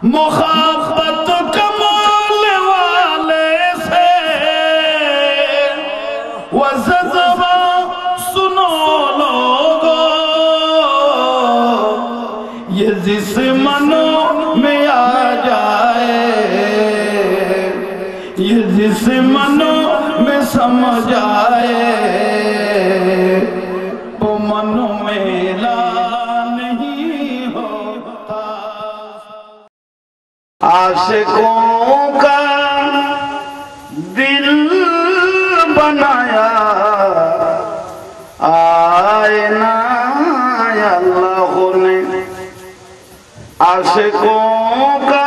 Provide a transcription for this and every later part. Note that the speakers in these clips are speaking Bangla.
मोहब्बत कमाल वाले से वो जज़्बा सुनो लोगो, ये जिस मनो में आ जाए, ये जिस मनो में समझ आए, वो मनो में ला नहीं होता। आशिकों का दिल बनाया आईना अल्लाह ने, आशिकों का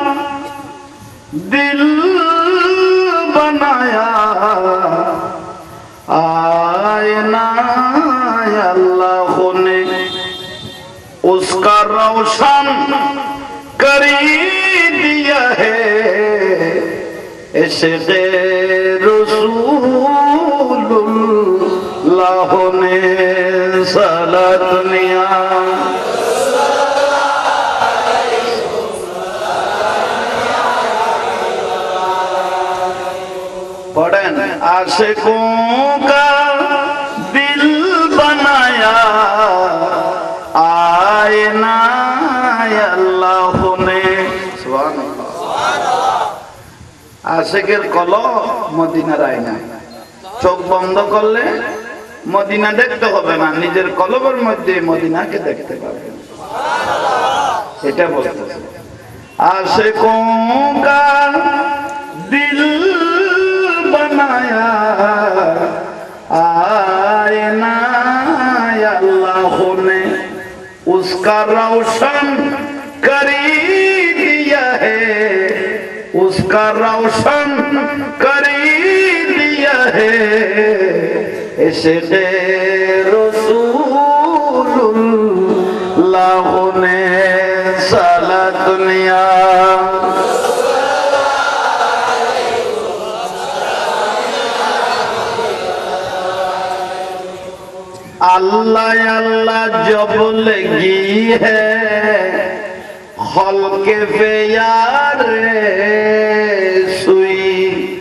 दिल बनाया आईना अल्लाह ने, उसका रोशन करी दिया है इश्क़े रसूलुल्लाह ने। सलात दुनिया पढ़ें। आशिकों का दिल बनाया आईना अल्लाह ने। सुभान अल्लाह। आशिकेर कलब मदिनार आईना। चोख बंद करले मदिना देखते होबे ना, निजेर कलबेर मध्य मदिनाके देखते पाबेन। এটা বলতেছে आशिकों का दिल बनाया आईना अल्लाह ने, उसका रोशन करी दिया है, उसका रोशन करी दिया है इश्क़े रसूलुल्लाह ने। सलात दुनिया अल्लाह अल्लाह जब लगी है खल्क़े पे यार सुई,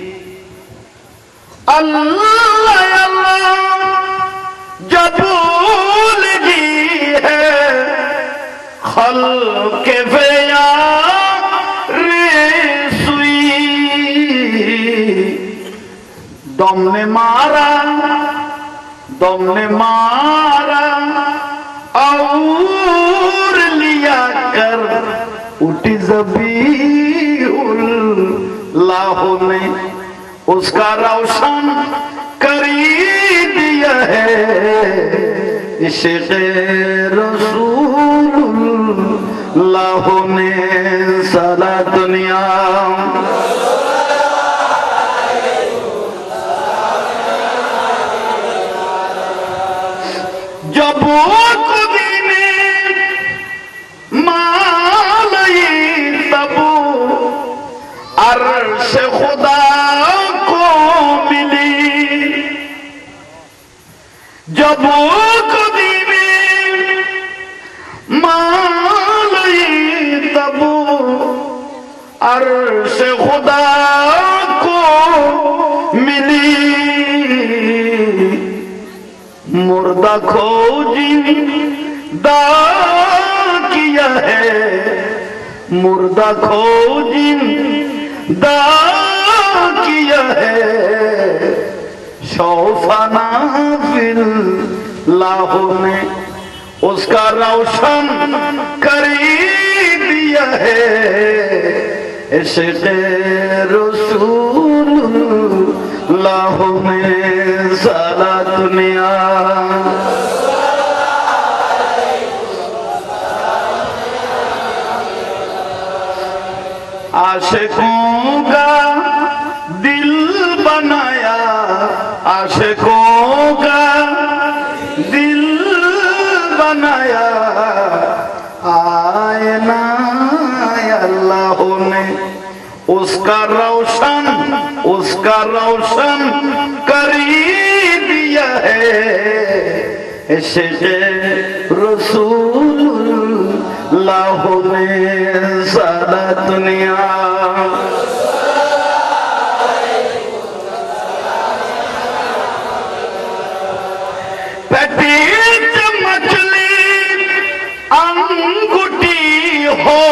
अल्लाह अल्लाह जब लगी है खल्क़े पे यार सुई, दम ने मारा और लिया कर उठी ज़बीहुल्लाह ने, उसका रोशन करी दिया है इश्क़े रसूलुल्लाह ने। सलात दुनिया जब खुदी ने माली तब अर्श खुदा को मिली, जब खुदी ने माली तब अर्श खुदा को मिली, मुर्दा खोजिंदा किया है, मुर्दा खोजिंदा किया है शौफाना फिल्लाह ने, उसका रोशन करी दिया है इश्क़े रसूलुल्लाह ने। सलात दुनिया आशिकों का दिल बनाया, आशिकों का दिल बनाया आईना अल्लाह ने, उसका रोशन करी दिया है इश्क़े रसूल लाहौं में सारा दुनिया पेट मछली अंगूठी हो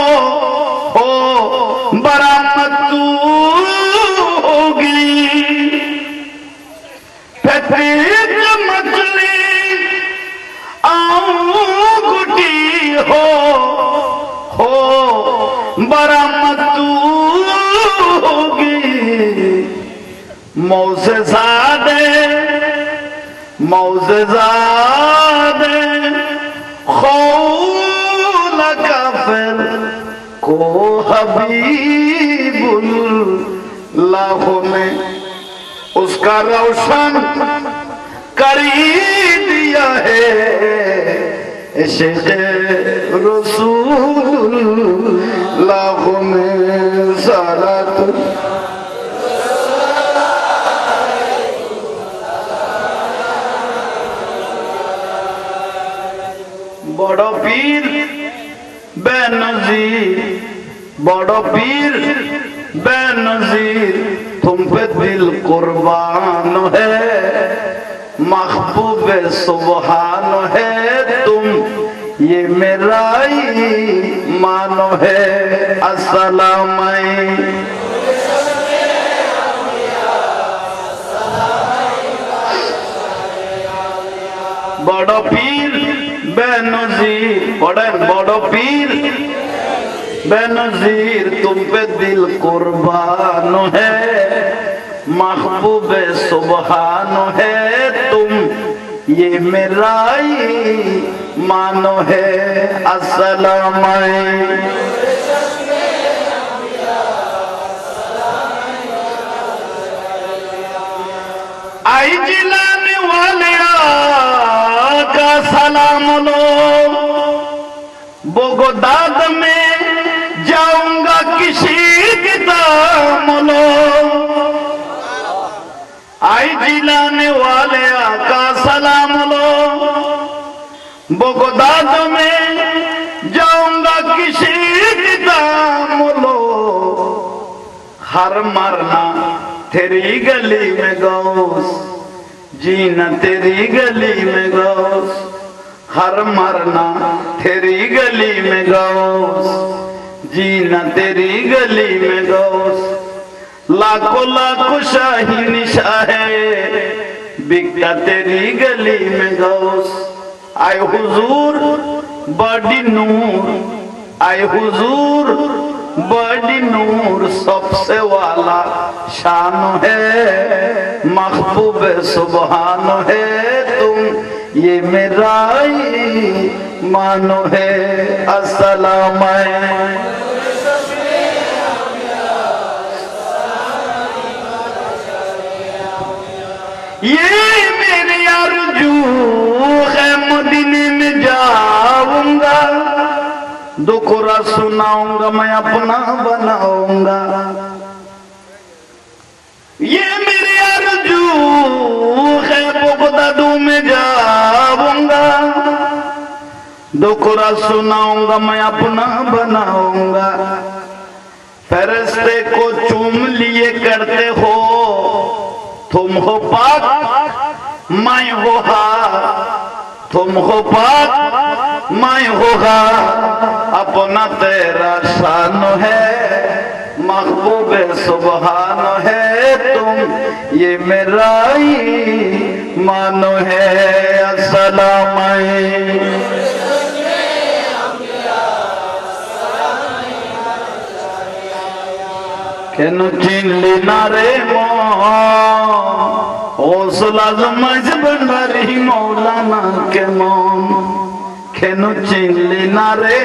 बरामद तू होगी पेट मछली अंगूठी हो बरामद तू होगी मौज़ेज़ादे खौल काफ़िर को हबीबुल्लाह ने उसका रोशन कर दिया है इश्क़ रसूलुल्लाह ने सलात बड़ो पीर बेनज़ीर बड़ो पीर बेनज़ीर तुम पे दिल कुर्बान है महबूब सुबहान है तुम ये मेरा ईमान है अस्सलाम बड़ो पीर बेनज़ीर बड़ो पीर बेनज़ीर तुम पे दिल कुर्बान है महबूब सुबहान है तुम ये मेरा मानो है अस्सलाम आई जिलाने वाले का सलाम लो बगदाद में जाऊंगा किसी की दाम लो आई जिलाने वाले का सलाम लो बगदाद में जाऊंगा किसी की दाम लो हर मरना तेरी गली में गौस जीना तेरी गली में गौस हर मरना तेरी गली में गौस जीना तेरी गली में गौस लाखों लाखों शाही निशा है बिकता तेरी गली में गौस आए हुजूर बड़ी नूर आए हुजूर बड़ी नूर सबसे वाला शान है महबूब सुबहान है तुम ये मेरा मानो है अस्सलाम ये मेरी आरज़ू है मदीने में जाऊंगा दुखरा सुनाऊंगा मैं अपना बनाऊंगा ये मेरी आरज़ू है बगदाद में जाऊंगा दुखरा सुनाऊंगा मैं अपना बनाऊंगा फरिश्ते को चूम लिए करते हो तुम हो पाक मैं हो तुम हो पाक मैं होगा अपना तेरा शान है महबूब सुबहान है तुम ये मेरा मानो है अस्सलाम केन चिनली ना रे गौसुल आज़म भंडारी मौलाना के मोम केनु चिनली ना रे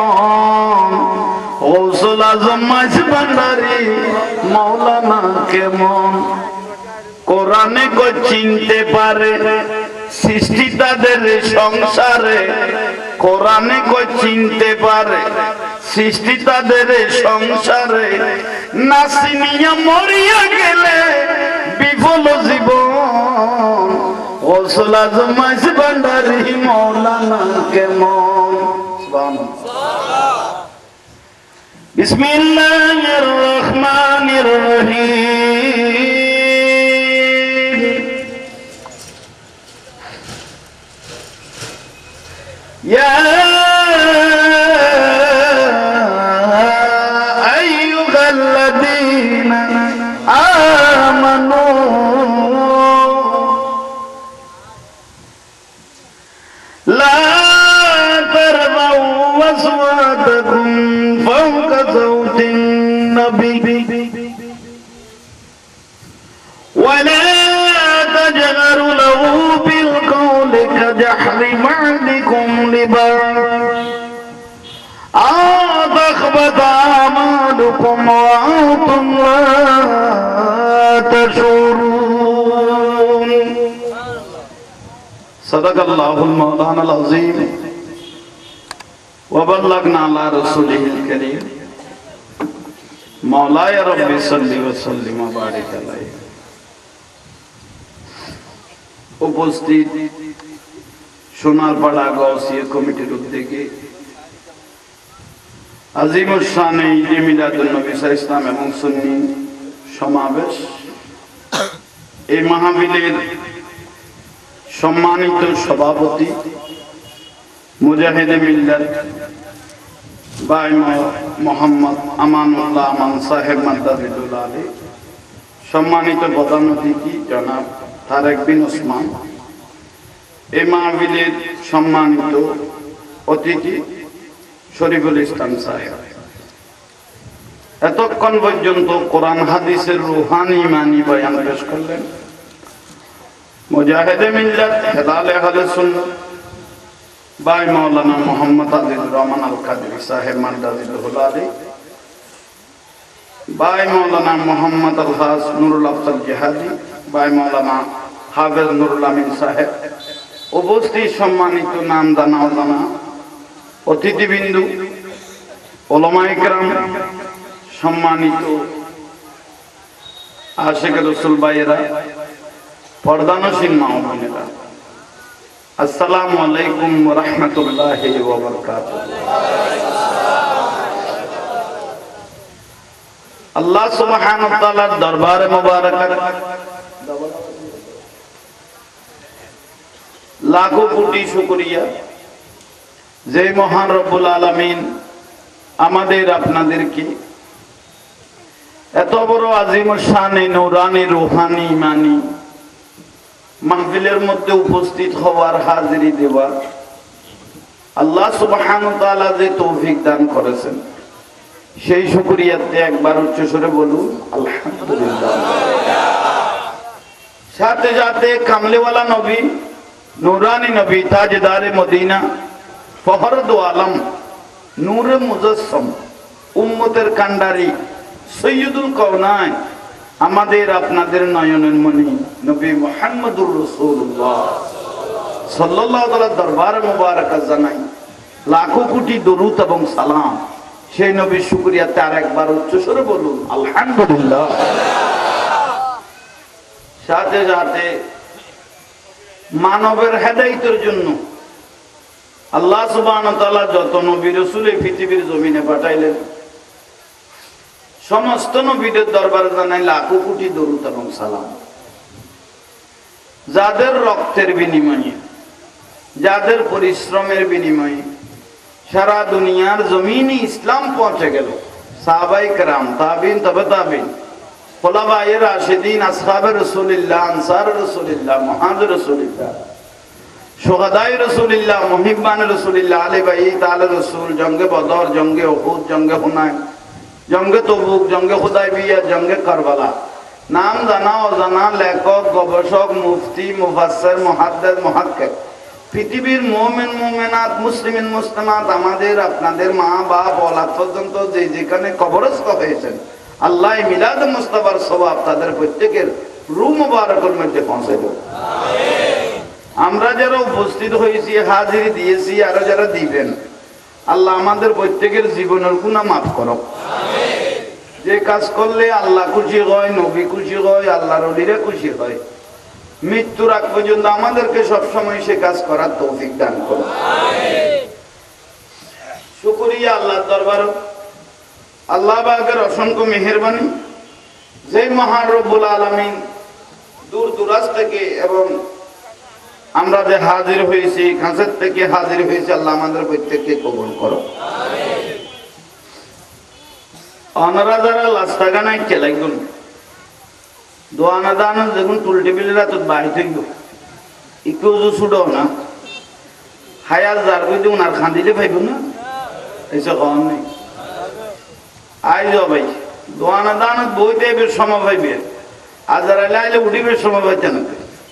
गौसुल आज़म भंडारी मौलाना के मोम কোরআনে को চিনতে পারে সৃষ্টি তাদের সংসারে কোরআনে को চিনতে পারে সৃষ্টি তাদের সংসারে নাসিনিয়া মরিয়া গেলে বিফল জীবন গৌসুল আজম ভান্ডারী মৌলানা কেমন সুবহানাল্লাহ। বিসমিল্লাহির রহমানির রহিম। ইয়া আইয়ুহাল্লাযীনা আমানু লা তারফাউ আসওয়াতাকুম ফাওকা সাওতিন নবী ওয়া লা তাজহারু লাহু বিল কওলি কাজহরি বা'দিকুম লিবা'দ تخبط أعمالكم وأنتم لا تشعرون صدق الله المولانا العظيم وبلغنا على رسوله الكريم مولاي ربي صل وسلم وبارك عليه উপস্থিত সোনারপাড়া গাউসিয়া কমিটির উদ্যোগে আজিমুস শান ঈদে মিলাদুন নবী ইসলাম এবং সুন্নি সমাবেশ, এই মাহফিলের সম্মানিত সভাপতি মুজাহিদে মিল্লাত ভাই মোহাম্মদ আমানুল্লাহ আমান সাহেব মাদ্দাজিদুল আলী, সম্মানিত প্রধান অতিথি জনাব তারেক বিন ওসমান, এই মাহফিলের সম্মানিত অতিথি শরীফুল ইসলাম সাহেব, এতক্ষণ পর্যন্ত কোরআন হাদিসের রুহানি ইমানি বয়ান পেশ করলেন মুজাহিদে মিল্লাত হেলালে আহলে সুন্নাত ভাই মাওলানা মোহাম্মদ আজিজুর রহমান আল কাদরি সাহেব মাদ্দাজিদুল আলী, ভাই মাওলানা মোহাম্মদ আল হাস নুরুল আফজাল জিহাদি, ভাই মাওলানা হাফেজ নুরুল আমিন সাহেব, উপস্থিত সম্মানিত নামদানা ওলামা, অতিথিবৃন্দু, উলামায়ে কেরাম, সম্মানিত আশিকে রাসূল ভাইয়েরা, পর্দানশীল মা ও বোনেরা, আসসালামু আলাইকুম ওয়া রাহমাতুল্লাহি ওয়া বারাকাতুহু। আল্লাহ সুবহানাহু ওয়া তাআলার দরবারে মুবারকাত লাখো কোটি শুকরিয়া যে মহান রব্বুল আলামিন আমাদের আপনাদেরকে এত বড় আজিমুস শানে নূরানি রূহানি ইমানি মাহফিলের মধ্যে উপস্থিত হওয়ার, হাজিরি দেওয়ার আল্লাহ সুবহানাহু ওয়া তাআলা যে তৌফিক দান করেছেন, সেই শুকরিয়াতে একবার উচ্চ স্বরে বলুন আলহামদুলিল্লাহ। সাথে সাথে কামলেওয়ালা নবী, নূরানি নবী, তাজদারে মদিনা, ফখরুদ আলম, নূরে মুজাসসাম, উম্মতের কান্ডারি, সৈয়দুল কাওনাইন, আমাদের আপনাদের নয়নের মণি নবী মুহাম্মদুর রাসূলুল্লাহ সাল্লাল্লাহু আলাইহি দরবারে মুবারাকাত জানাই লাখো কোটি দরুদ এবং সালাম। সেই নবীর শুকরিয়াতে আর একবার উচ্চ স্বরে বলুন আলহামদুলিল্লাহ। সাথে সাথে মানবের হেদায়েতের জন্য আল্লাহ সুবহানাহু ওয়া তাআলা যত নবী রাসূল এই পৃথিবীর জমিনে পাঠাইলেন, সমস্ত নবীদের দরবারে জানাই লাখো কোটি দরুদ এবং সালাম। যাদের রক্তের বিনিময়ে, যাদের পরিশ্রমের বিনিময়ে সারা দুনিয়ার জমিনে ইসলাম পৌঁছে গেল, সাহাবায়ে কেরাম, তাবিঈন, তবে তাবিঈন, খুলাফায়ে রাশিদিন, আসহাবে রাসূলুল্লাহ, আনসারে রাসূলুল্লাহ, মুহাজির রাসূলুল্লাহ, শুহাদায়ে রাসূলুল্লাহ, মুহিব্বানে রাসূলুল্লাহ, আলে বাইত আলে রাসূল, জঙ্গে বদর, জঙ্গে উহুদ, জঙ্গে হুনাইন, জঙ্গে তবুক, জঙ্গে হুদায়বিয়া, জঙ্গে কারবালা, নাম জানা অজানা লেখক, গবেষক, মুফতি, মুফাসসির, মুহাদ্দিস, মুহাক্কিক, পৃথিবীর মুমিন মুমিনাত, মুসলিমিন মুসলিমাত, আমাদের আপনাদের মা বাপ ওলাদ পর্যন্ত যে যেখানে কবরস্থ হয়েছেন, আল্লাহ মিলাদ মুস্তাফার সওয়াব তাদের প্রত্যেকের রূহ মুবারকের মধ্যে পৌঁছে দেন। আমরা যারা উপস্থিত হয়েছি, হাজিরি দিয়েছি, আর যারা দিবেন, আল্লাহ আমাদের প্রত্যেকের জীবনের গুনাহ মাফ করো। যে কাজ করলে আল্লাহ খুশি হয়, নবী খুশি হয়, আল্লাহর ওলিরা খুশি হয়, মৃত্যুর আগ পর্যন্ত আমাদেরকে সবসময় সে কাজ করার তৌফিক দান করো। শুকরিয়া আল্লাহর দরবারে, আল্লাহ পাকের অসংখ্য মেহেরবানি যে মহান রব্বুল আলামিন দূর দূরাজ থেকে এবং আমরা যে হাজির হয়েছি কাছের থেকে হাজির হয়েছি, আল্লাহ আমাদের প্রত্যেককে কবুল করো। অনারা যারা লাস্তাগানায় চেলাইগুন দোয়া না দান দেখুন টুল টেবিলেরা তো বাড়ি থাকব একটু ছুটো না হায়ার যার বই দেখুন আর খান্দিলে পাইব না এইসব খাওয়ার নেই। আই যাও ভাই দোয়া না দান বইতে এবার সময় পাইবে আর যারা আইলে উঠিবে সময় পাইতে না।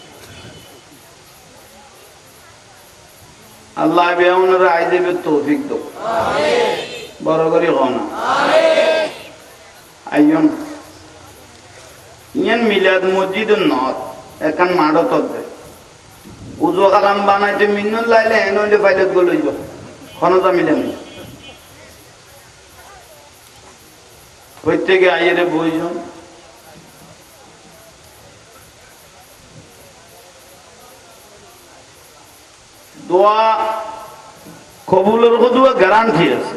আল্লাহ বেউনরা আই দেবে তৌফিক দাও, বড় করে হও না আইয়ন ইয়ান মিলাদ মসজিদ নদ একান মাড়ত দে উজু কালাম বানাইতে মিন্নুল লাইলে এন হইলে পাইলত গো লইব ক্ষণতা মিলে নেই। প্রত্যেকে আইয়েরে বইজন দোয়া কবুলের কদুয়া গ্যারান্টি আছে।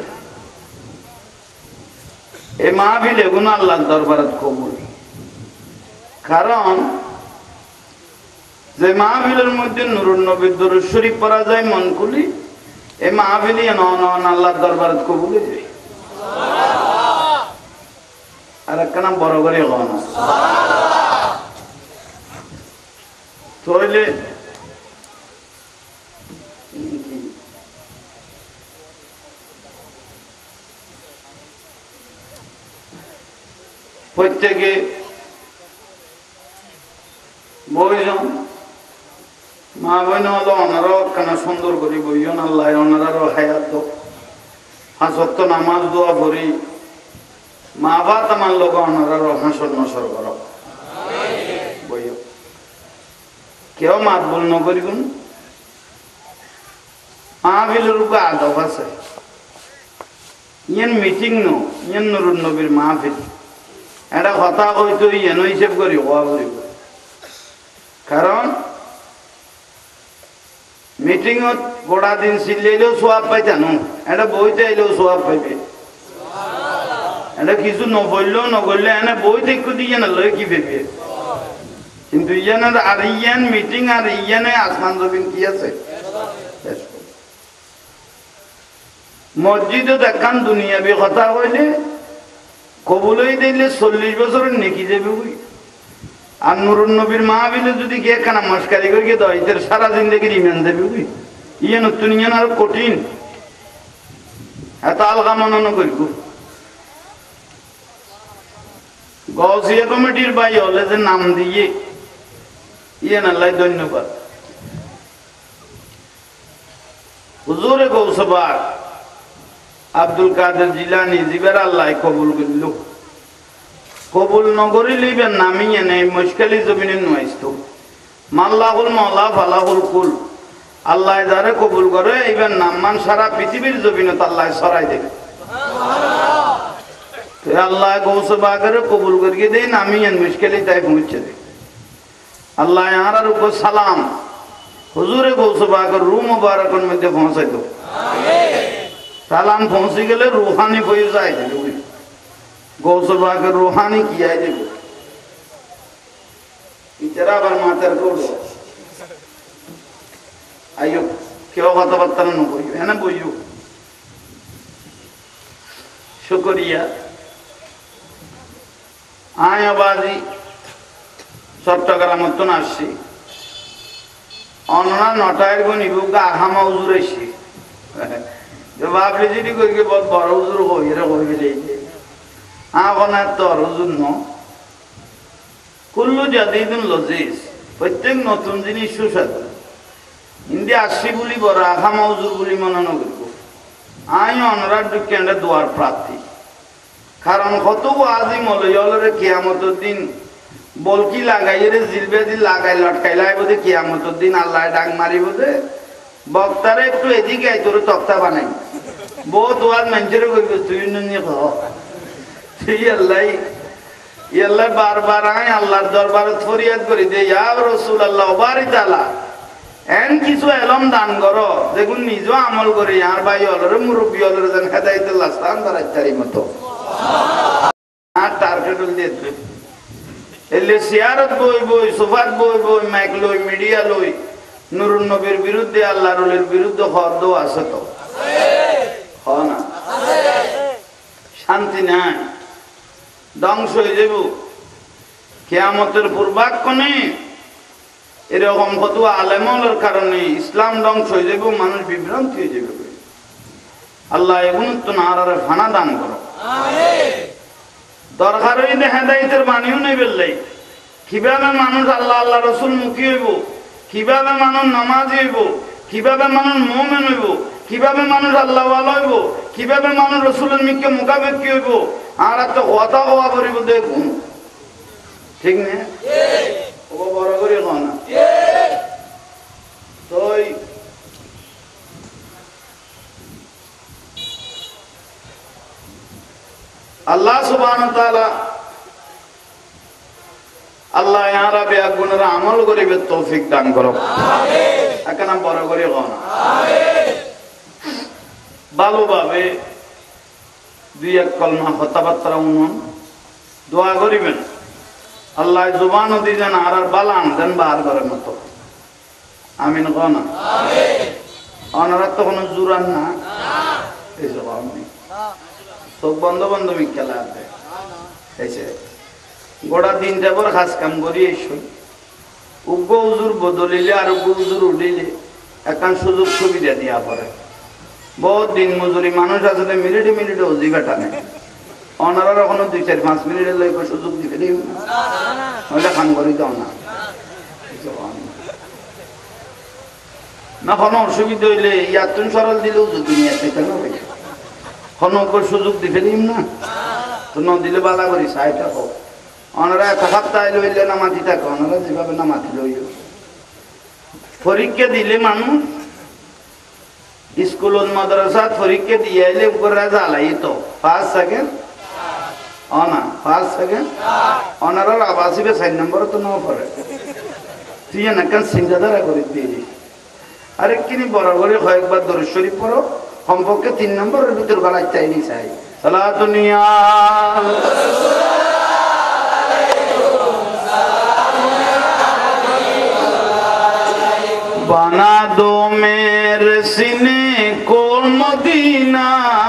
এই মাহফিল এগুলো আল্লাহর দরবারে কবুল, কারণ যে মাহফিলের মধ্যে নুরুন নবীর দরুদ শরীফ পড়া যায় মন খুলি, এই মাহফিলই আল্লাহর দরবারে কবুল হয়ে যায়। আর একটা নাম বড় করে হন তাহলে প্রত্যেকে বইজন মা বোন হলো ওনারাও একখানা সুন্দর করি বইজন আল্লাহ ওনারারও হায়াত দো হাসত নামাজ দোয়া করি মা বাপ আমার লোক ওনারারও হাসর নসর কর বই কেউ মাত বল নকরিগুন মাহফিলের উপর আদব আছে। ইয়ান মিটিং নো ইয়ান নুরুন নবীর মাহফিল এটা কথা হয়তো ইয়েন হিসেব করি হওয়া করিব, কারণ মিটিংত গোড়া দিন চিল্লাইলেও সোয়াব পাই জানো, এটা বইতে আইলেও সোয়াব পাইবে। এটা কিছু নবললেও নগরলে এনে বই দেখো দিয়ে না লয় কি ভেবে, কিন্তু ইয়ানের আর ইয়ান মিটিং আর ইয়ানে আসমান জমিন কি আছে। মসজিদে দেখান দুনিয়াবি কথা হইলে কবুলই দিলে 40 বছরের নেকি যাবে ওই। আর নুরুন নবীর মাহফিলে যদি গিয়ে কানা মস্কারি করে গিয়ে দইতের সারা জিন্দগির ইমান যাবে ওই। ইয়ে নতুন ইয়ান আরো কঠিন এত আলগা মনন করব। গৌসিয়া কমিটির ভাই হলে যে নাম দিয়ে ইয়ান আল্লাহ ধন্যবাদ। হুজুরে গৌসবাগ আব্দুল কাদের জিলানি জিবের আল্লাহ কবুল করল, কবুল নগরী লিবেন নামিয়ে নেই মুশকিলি জমিনে নুয়াইতো মাল্লাহুল মাওলা ফালাহুল কুল। আল্লাহ যারে কবুল করে এইবার নামমান সারা পৃথিবীর জমিনে আল্লাহ ছড়াই দেবে। আল্লাহ গৌসবাগের কবুল করিয়ে দেয় নামিয়ে মুশকিলি তাই পৌঁছে দেয়। আল্লাহ আর উপর সালাম হুজুরে গৌসবাগের রুম মুবারকের মধ্যে পৌঁছাই দো। সালাম পৌঁছে গেলে রুহানি বই যায় দেবে গৌসবাগের রুহানি কি আই দেবে ইতারা আবার মাথার করবো আইও কেউ কথাবার্তা না বইও হ্যাঁ বইও শুকরিয়া। আয় আবাদি চট্টগ্রাম মতন আসছি অননা 9টার গো নিবুকা আহামা হুজুর আসছি ভাবলি যদি করি বহুত বড় হুজুর হই এরা হয়ে গেলে আনার তো হুজুর ন কুল্লু জাদিদুন লজিজ প্রত্যেক নতুন জিনিস সুস্বাদু। হিন্দি আসছি বলি বড় আহামা হুজুর বলি মনে নকরিব। আই অনরার দুঃখে দোয়ার প্রার্থী, কারণ কত আজি মলয়লরে কিয়ামতের দিন বলকি লাগাই রে জিলবে দিন লাগাই লটকাই লাই বোধে কিয়ামতের দিন আল্লাহ ডাক মারি বোধে বক্তারে একটু এদিকে আই তোর তক্তা বানাই বহুত ওয়াজ মানুষের কইব তুই তুই আল্লাহ বারবার আয় আল্লাহর দরবারে ফরিয়াদ করি দে ইয়া রাসূলুল্লাহ বারি তাআলা এন কিছু এলম দান করো দেখুন নিজেও আমল করে আর ভাই অলরে মুরব্বী অলরে যেন হেদায়েতুল্লাহ স্থান দাঁড়াইতারি মতো আর টার্গেট দিয়ে এলে সিয়ারত বই বই সোফাত বই বই মাইক লই মিডিয়া লই নুরুন নবীর বিরুদ্ধে আল্লাহর ওলির বিরুদ্ধে হদ আছে তো হ না শান্তি নাই ধ্বংস হয়ে যাব কিয়ামতের পূর্বাক্ষণে এরকম কত আলেমের কারণে ইসলাম ধ্বংস হয়ে যাব মানুষ বিভ্রান্তি হয়ে যাবে আল্লাহ এগুন তো না আর ফানা দান করো দরকার হইলে হেদায়েতের বাণীও নেই বেললাই কিভাবে মানুষ আল্লাহ আল্লাহ রসুল মুখী হইব কিভাবে মানুষ নামাজি হইব কিভাবে মানুষ মুমিন হইব কিভাবে মানুষ আল্লাহ ওয়ালা হইব কিভাবে মানুষ রসুলের মিকে মুখাপেক্ষী হইব আর একটা কথা হওয়া করিব দেখুন ঠিক না ও বড় করে কও না তো আল্লাহ সুবহানাহু ওয়া তাআলা আল্লাহ ইয়ারা বেগুনের আমল করিবে তৌফিক দান করো আমিন একানা বড় করে কও না আমিন ভালোভাবে দুই এক কলমা কথাবার্তা উন্নয়ন দোয়া করিবেন আল্লাহ জবানও দিবেন আর বালান দেন বার করার মতো আমিন কও না আমিন ওনারা তো কোনো জুরান না এই জবান নেই সব বন্ধ বন্ধ মিক্কেলা আছে এসে গোড়া দিন যাবর খাস কাম করি এসো উগ্র উজুর বদলিলে আর উগ্র উজুর উঠিলে একান সুযোগ সুবিধা দিয়া পড়ে বহুত দিন মজুরি মানুষ আসলে মিনিটে মিনিটে অজিবা টানে ওনারা এখনো 2-4-5 মিনিটের লইব সুযোগ দিবে না খান করি দাও না না কোনো অসুবিধা হইলে ইয়াতুন সরল দিলেও যদি নিয়ে আসতে কেন ভাই কোনো সুযোগ দিবে না তো ন দিলে বালা করি সাইটা হোক ওনারা এক সপ্তাহ লইলে নামাতি থাকে ওনারা যেভাবে নামাতি লইল পরীক্ষা দিলে মানুষ স্কুল মাদ্রাসা পরীক্ষা দিয়ে এলে উপরে জ্বালাই তো 5 সেকেন্ড অনা 5 সেকেন্ড ওনারা আবাসিবে 4 নম্বর তো ন পড়ে তুই না কেন চিন্তাধারা করে দিলি আরে কিনি বরাবরই কয়েকবার দরুদ শরীফ পড়ো কমপক্ষে 3 নম্বরের ভিতর গলায় চাইনি চাই সালাতুনিয়া बना दो मेरे सीने को मदीना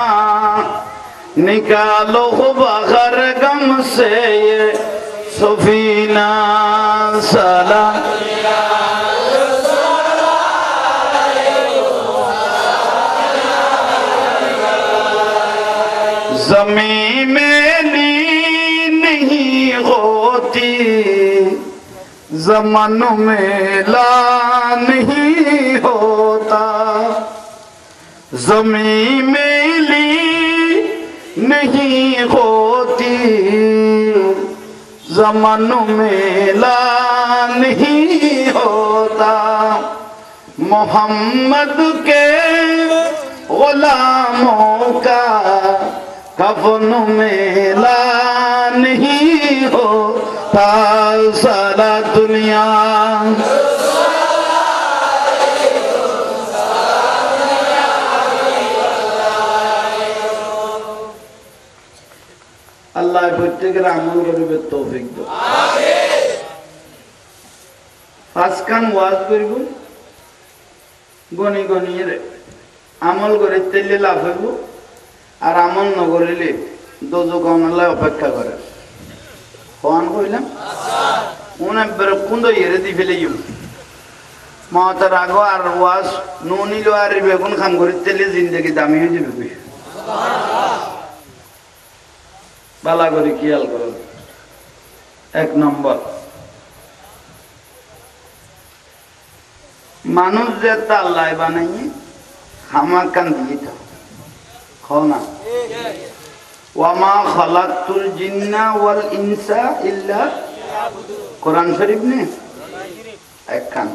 निकालो बगैर गम से ये सफीना सलाम ज़मीं मेरी नहीं होती ज़मानो मेला नहीं होता ज़मीं मेली नहीं होती ज़मानो मेला नहीं होता मोहम्मद के गुलामों का कफन मेला नहीं होता सारा दुनिया আল্লাহ প্রত্যেকের আমল করবে তৌফিক দাও আমিন পাঁচ কান ওয়াজ করব গনি গনি রে আমল করে তেলে লাভ হইব আর আমল ন করিলে দোজক আল্লাহ অপেক্ষা করে কোন কইলাম আচ্ছা ওনা বের কুন্দ ইরে দি ফেলে ইউ মাতার আগো আর ওয়াজ নুনিলো আর বেগুন খাম করে তেলে জিন্দেগি দামি হয়ে যাবে সুবহানাল্লাহ বালা করে খেয়াল করো এক নম্বর মানুষ যে আল্লাহ বানাইয়ে হামাকান দিয়ে তো খাওনা ওয়ামা খালাকতুল জিন্না ওয়াল ইনসা ইল্লা কোরআন শরীফ নে একখান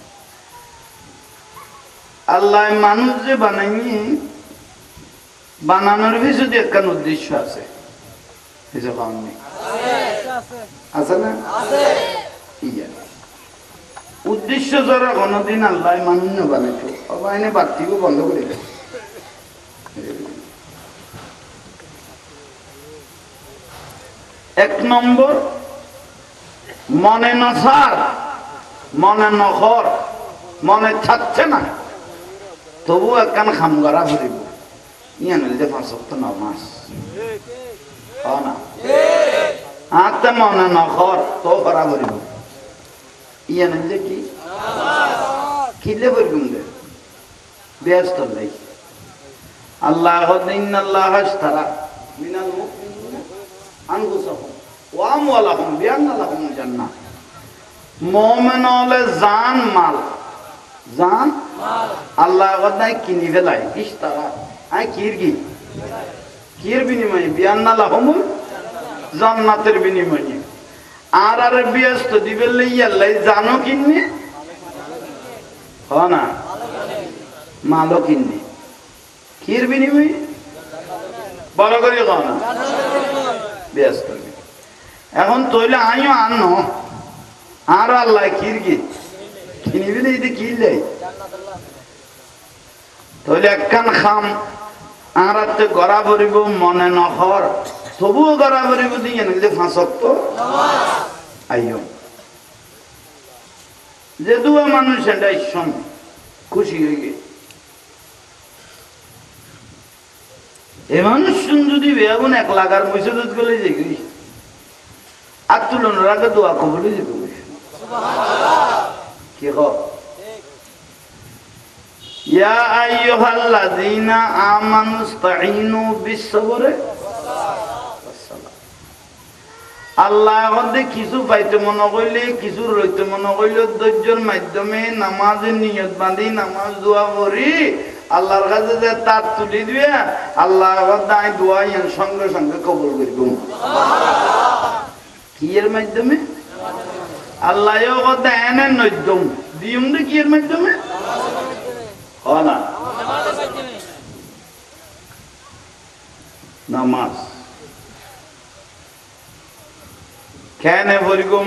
আল্লাহ মানুষ যে বানাইয়ে বানানোর পিছনে একখান উদ্দেশ্য আছে উদ্দেশ্য যারা কোনদিন আল্লাহ মানুষ বানাইতো অবাইনে বাতিও বন্ধ করে দেয় এক নম্বর মনে নসার, মনে নখর, মনে ছাড়ছে না, তবু একখান খাম করা ভরিব ইয়া নিলে 5 ওয়াক্ত নামাজ না আতে মনে নখর তো করা ভরিব ইয়া নিলে কি কিলে ভরিব দে ব্যস্ত নাই। আল্লাহ ইন্নাল্লাহ আশতারা মিনাল মুমিনিনা আনফুসাহুম ওয়া আমওয়ালাহুম বিআন্না লাহুমুল জান্নাহ। মুমিন হলে জান মাল, জান মাল আল্লাহ ওয়াদাই কিনি ফেলাই ইশতারা আই কির বিনিময়ে বিআন্না লাহুমুল জান্নাতের বিনিময়ে। আর ব্যস্ত দিবে লইয়াল্লাই জানো কিননি হয় না, মালও কিননি কির বিনিময়ে বড় করে না ব্যস্ত। এখন তৈলে আইও আনো আর আল্লাহ কিরগি কিনিবি না এতে কিনলে তৈলে একখান খাম আর গড়া ভরিব মনে নহর তবুও গড়া ভরিব দিয়ে নাকি 5 ওয়াক্ত আইও যে দুয়া মানুষ এটাই খুশি হয়ে গে। এ মানুষ যদি বেগুন 1 লাখ আর মসজিদ গলে যাই আর তুলনার আগে দোয়া কবল হয়ে যাবে কি ইয়া আইয়ুহাল্লাযীনা আমানুস্তাঈনু বিস-সাবরি ওয়াস-সালাহ। আল্লাহ মধ্যে কিছু পাইতে মনে কইলে কিছু রইতে মনে কইলে ধৈর্যের মাধ্যমে নামাজের নিয়ত বাঁধি নামাজ দোয়া করি আল্লাহর কাছে যে তার তুলি দিবে আল্লাহ দায় দোয়া সঙ্গে সঙ্গে কবুল করব কি এর মাধ্যমে আল্লাহ কথা এনে নৈদ্যম দিয়ম রে কি এর মাধ্যমে না নামাজ কেন বলিগম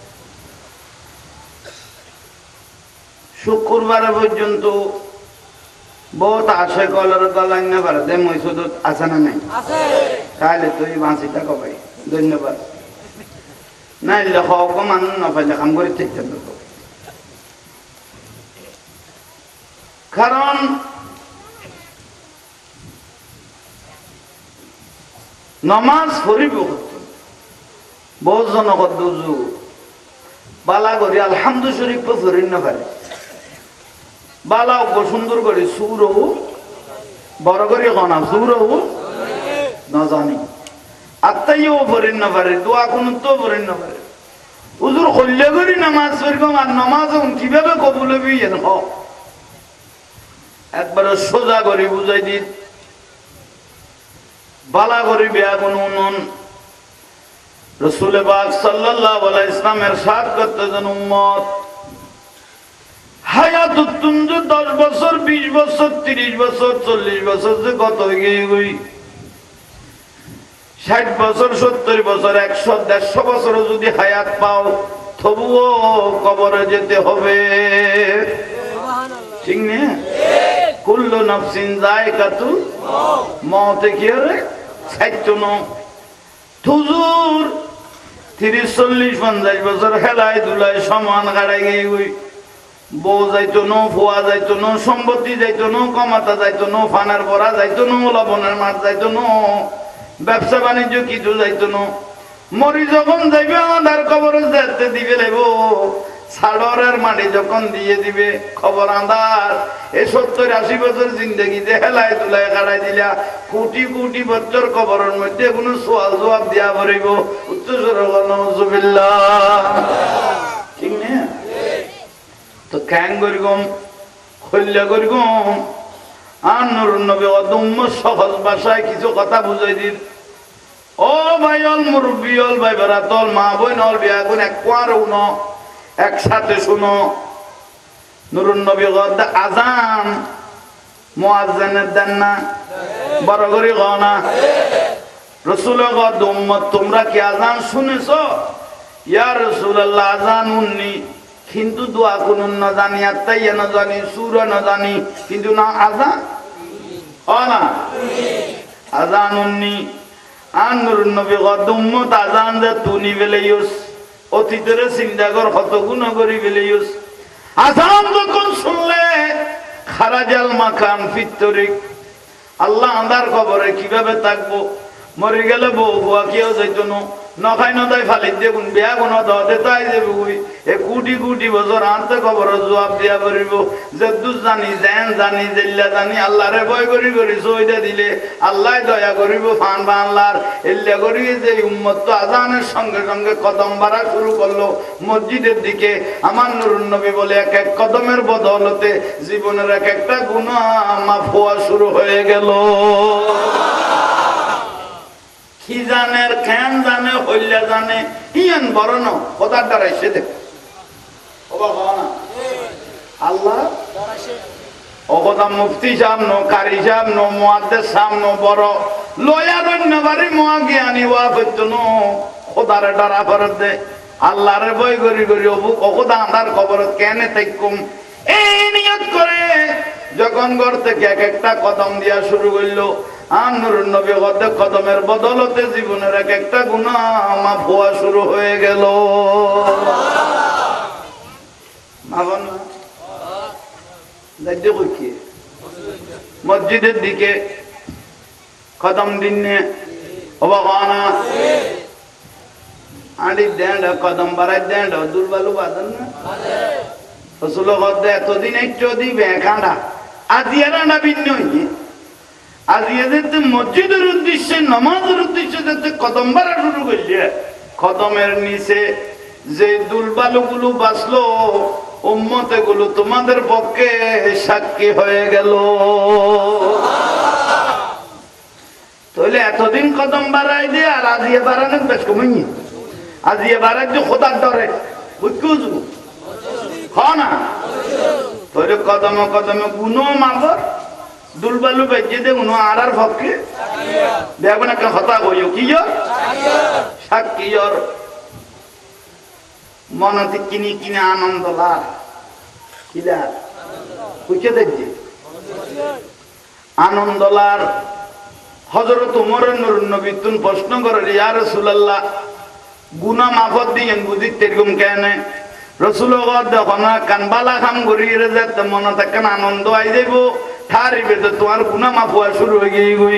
শুক্রবার পর্যন্ত বহুত আশয় কলার গলায় না পারে দে মসজিদ আছে না নাই তাহলে তুই বাঁচিটা কবাই ধন্যবাদ নাইলে হক মানুষ না পাইলে কাম করে ঠিক কারণ নমাজ পড়িব বহুত জনগত দুজু বালা করি আলহামদু শরীফ পড়ি না পারে বালা সুন্দর করে সুরও বড় করে কনা সুরও না জানি আত্মাইও পড়েন না পারে দোয়া কোন তো পড়েন না পারে হুজুর কল্যা করি নামাজ পড়িম আর নামাজ কিভাবে কবুল হবি একবার সোজা করে বুঝাই দিন বালা করে বিয়া কোন উন্নয়ন রসুল পাক সাল্লাল্লাহু আলাইহি ইসলামের সাথ করতে যেন উম্মত হায়াত তুম যে 10 বছর 20 বছর 30 বছর 40 বছর যে কত হয়ে গই 60 বছর 70 বছর 100 150 বছর যদি হায়াত পাও তবুও কবরে যেতে হবে ঠিক না কুল্লু নাফসিন যায়কাতুল মউত কি রে সাইতুন হুজুর 30 40 50 বছর হেলায় দুলায় সমান গাড়াই গই বউ যাইতো না ফুয়া যাইতো না সম্পত্তি যাইতো না কমাতা যাইতো না ফানার বড়া যাইতো না লবণের মাছ যাইতো না ব্যবসা বাণিজ্য কিছু যাইতো না মরি যখন যাইবে আমাদের কবর যেতে দিবে লাগব সাড়রের মাটি যখন দিয়ে দিবে খবর আন্দার এই 70-80 বছর জিন্দগিতে হেলায় তুলায় কাটাই দিলা কোটি কোটি বছর কবরের মধ্যে কোনো সোয়াল জবাব দিয়া পড়িব উচ্চস্বর নজুবিল্লাহ ঠিক না তো ক্যাং করিগম খল্যা করিগম আর নুরুন নবী অদম্য সহজ ভাষায় কিছু কথা বুঝাই দিন ও ভাই অল মুরব্বী অল ভাই বেড়াতল মা বোন অল বিয়া গুণ এক কোয়ার উনো একসাথে শুনো নুরুন নবী আজান মুয়াজ্জিনের দেন না বড় করে গনা রাসূল উম্মত তোমরা কি আজান শুনেছো ইয়া রাসূলুল্লাহ আজান উন্নি কিন্তু দোয়া কোন না জানি আত্মাইয়া না জানি সুর না জানি কিন্তু না আজান না আজান উন্নি আর নুরুন নবী কদ উম্মত আজান দে তুনি বেলাইস অতীতের চিন্তা কর কত গুণ করি বেলাইস আজান যখন শুনলে খারাজাল মাকান ফিতরিক আল্লাহ আন্দার কবরে কিভাবে থাকবো মরে গেলে বউ বুয়া কেউ যাইতো না নখাই নদাই ফালি দেখুন বিয়া কোনো দে তাই যাবে এ কোটি কোটি বছর আনতে খবর জবাব দিয়া করিব যে দুধ জানি জেন জানি জেল্লা জানি আল্লাহরে ভয় করি করি সইদা দিলে আল্লাহ দয়া করিব ফান বাংলার এল্লা করি যে উম্মত তো আজানের সঙ্গে সঙ্গে কদম বাড়া শুরু করলো মসজিদের দিকে আমার নুরুন নবী বলে এক এক কদমের বদলতে জীবনের এক একটা গুনাহ মাফ হওয়া শুরু হয়ে গেল কি জানের কেন জানে হইলে জানে ইয়ান বড় ন কথার দ্বারাই সে দেখ আল্লাহ অবদা মুফতি সাহেব নো কারি সাহেব নো মুহাদ্দিস সাহেব নো বড় লয়ার অন্যবারই মহাজ্ঞানী ওয়া ফেতনো খোদারে ডরা ফরত দে আল্লাহরে ভয় করি করি অবদা আন্ধার খবরত কেনে তাইকুম এই নিয়ত করে যখন ঘর থেকে এক একটা কদম দিয়া শুরু করলো আর নুরুন নবী গদে কদমের বদলতে জীবনের এক একটা গুনাহ মাফ হওয়া শুরু হয়ে গেল মসজিদের দিকে কদম দিনে আড়ি দেন কদম বাড়াই দেন দুর্বালু বাদন না রসুল গদে এতদিন একটু দিবে খান্ডা আজিয়ারা না ভিন্ন হইয়ে আজ এদের মসজিদের উদ্দেশ্যে নামাজের উদ্দেশ্যে যাতে কদম বাড়া শুরু করছে কদমের নিচে যে দুলবালু গুলো বাঁচলো উম্মতে গুলো তোমাদের পক্ষে সাক্ষী হয়ে গেল তাহলে এতদিন কদম বাড়াই দিয়ে আর আজিয়ে বাড়ানোর বেশ কমিয়ে আজিয়ে বাড়াই যে খোদার ডরে বুঝবো না তাহলে কদমে কদমে গুনো মাগর দুলবালু বেজে দে উনো আড়ার পক্ষে দেখবেন একটা হতা কইও কি সাক্ষীর মনতে কিনি কিনে আনন্দ লাভ কিলা বুঝে দেখছে আনন্দ লাভ হযরত ওমর নুরুন নবী তুন প্রশ্ন করে ইয়া রাসূলুল্লাহ গুনাহ মাফত দিয়েন বুঝি তেরকম কেন রসুল দেখো না কানবালা খাম করিয়ে যাতে মনে থাকেন আনন্দ আই যাইব ঠারিবে তো তোমার গুনা মাফ হওয়া শুরু হয়ে গিয়ে গই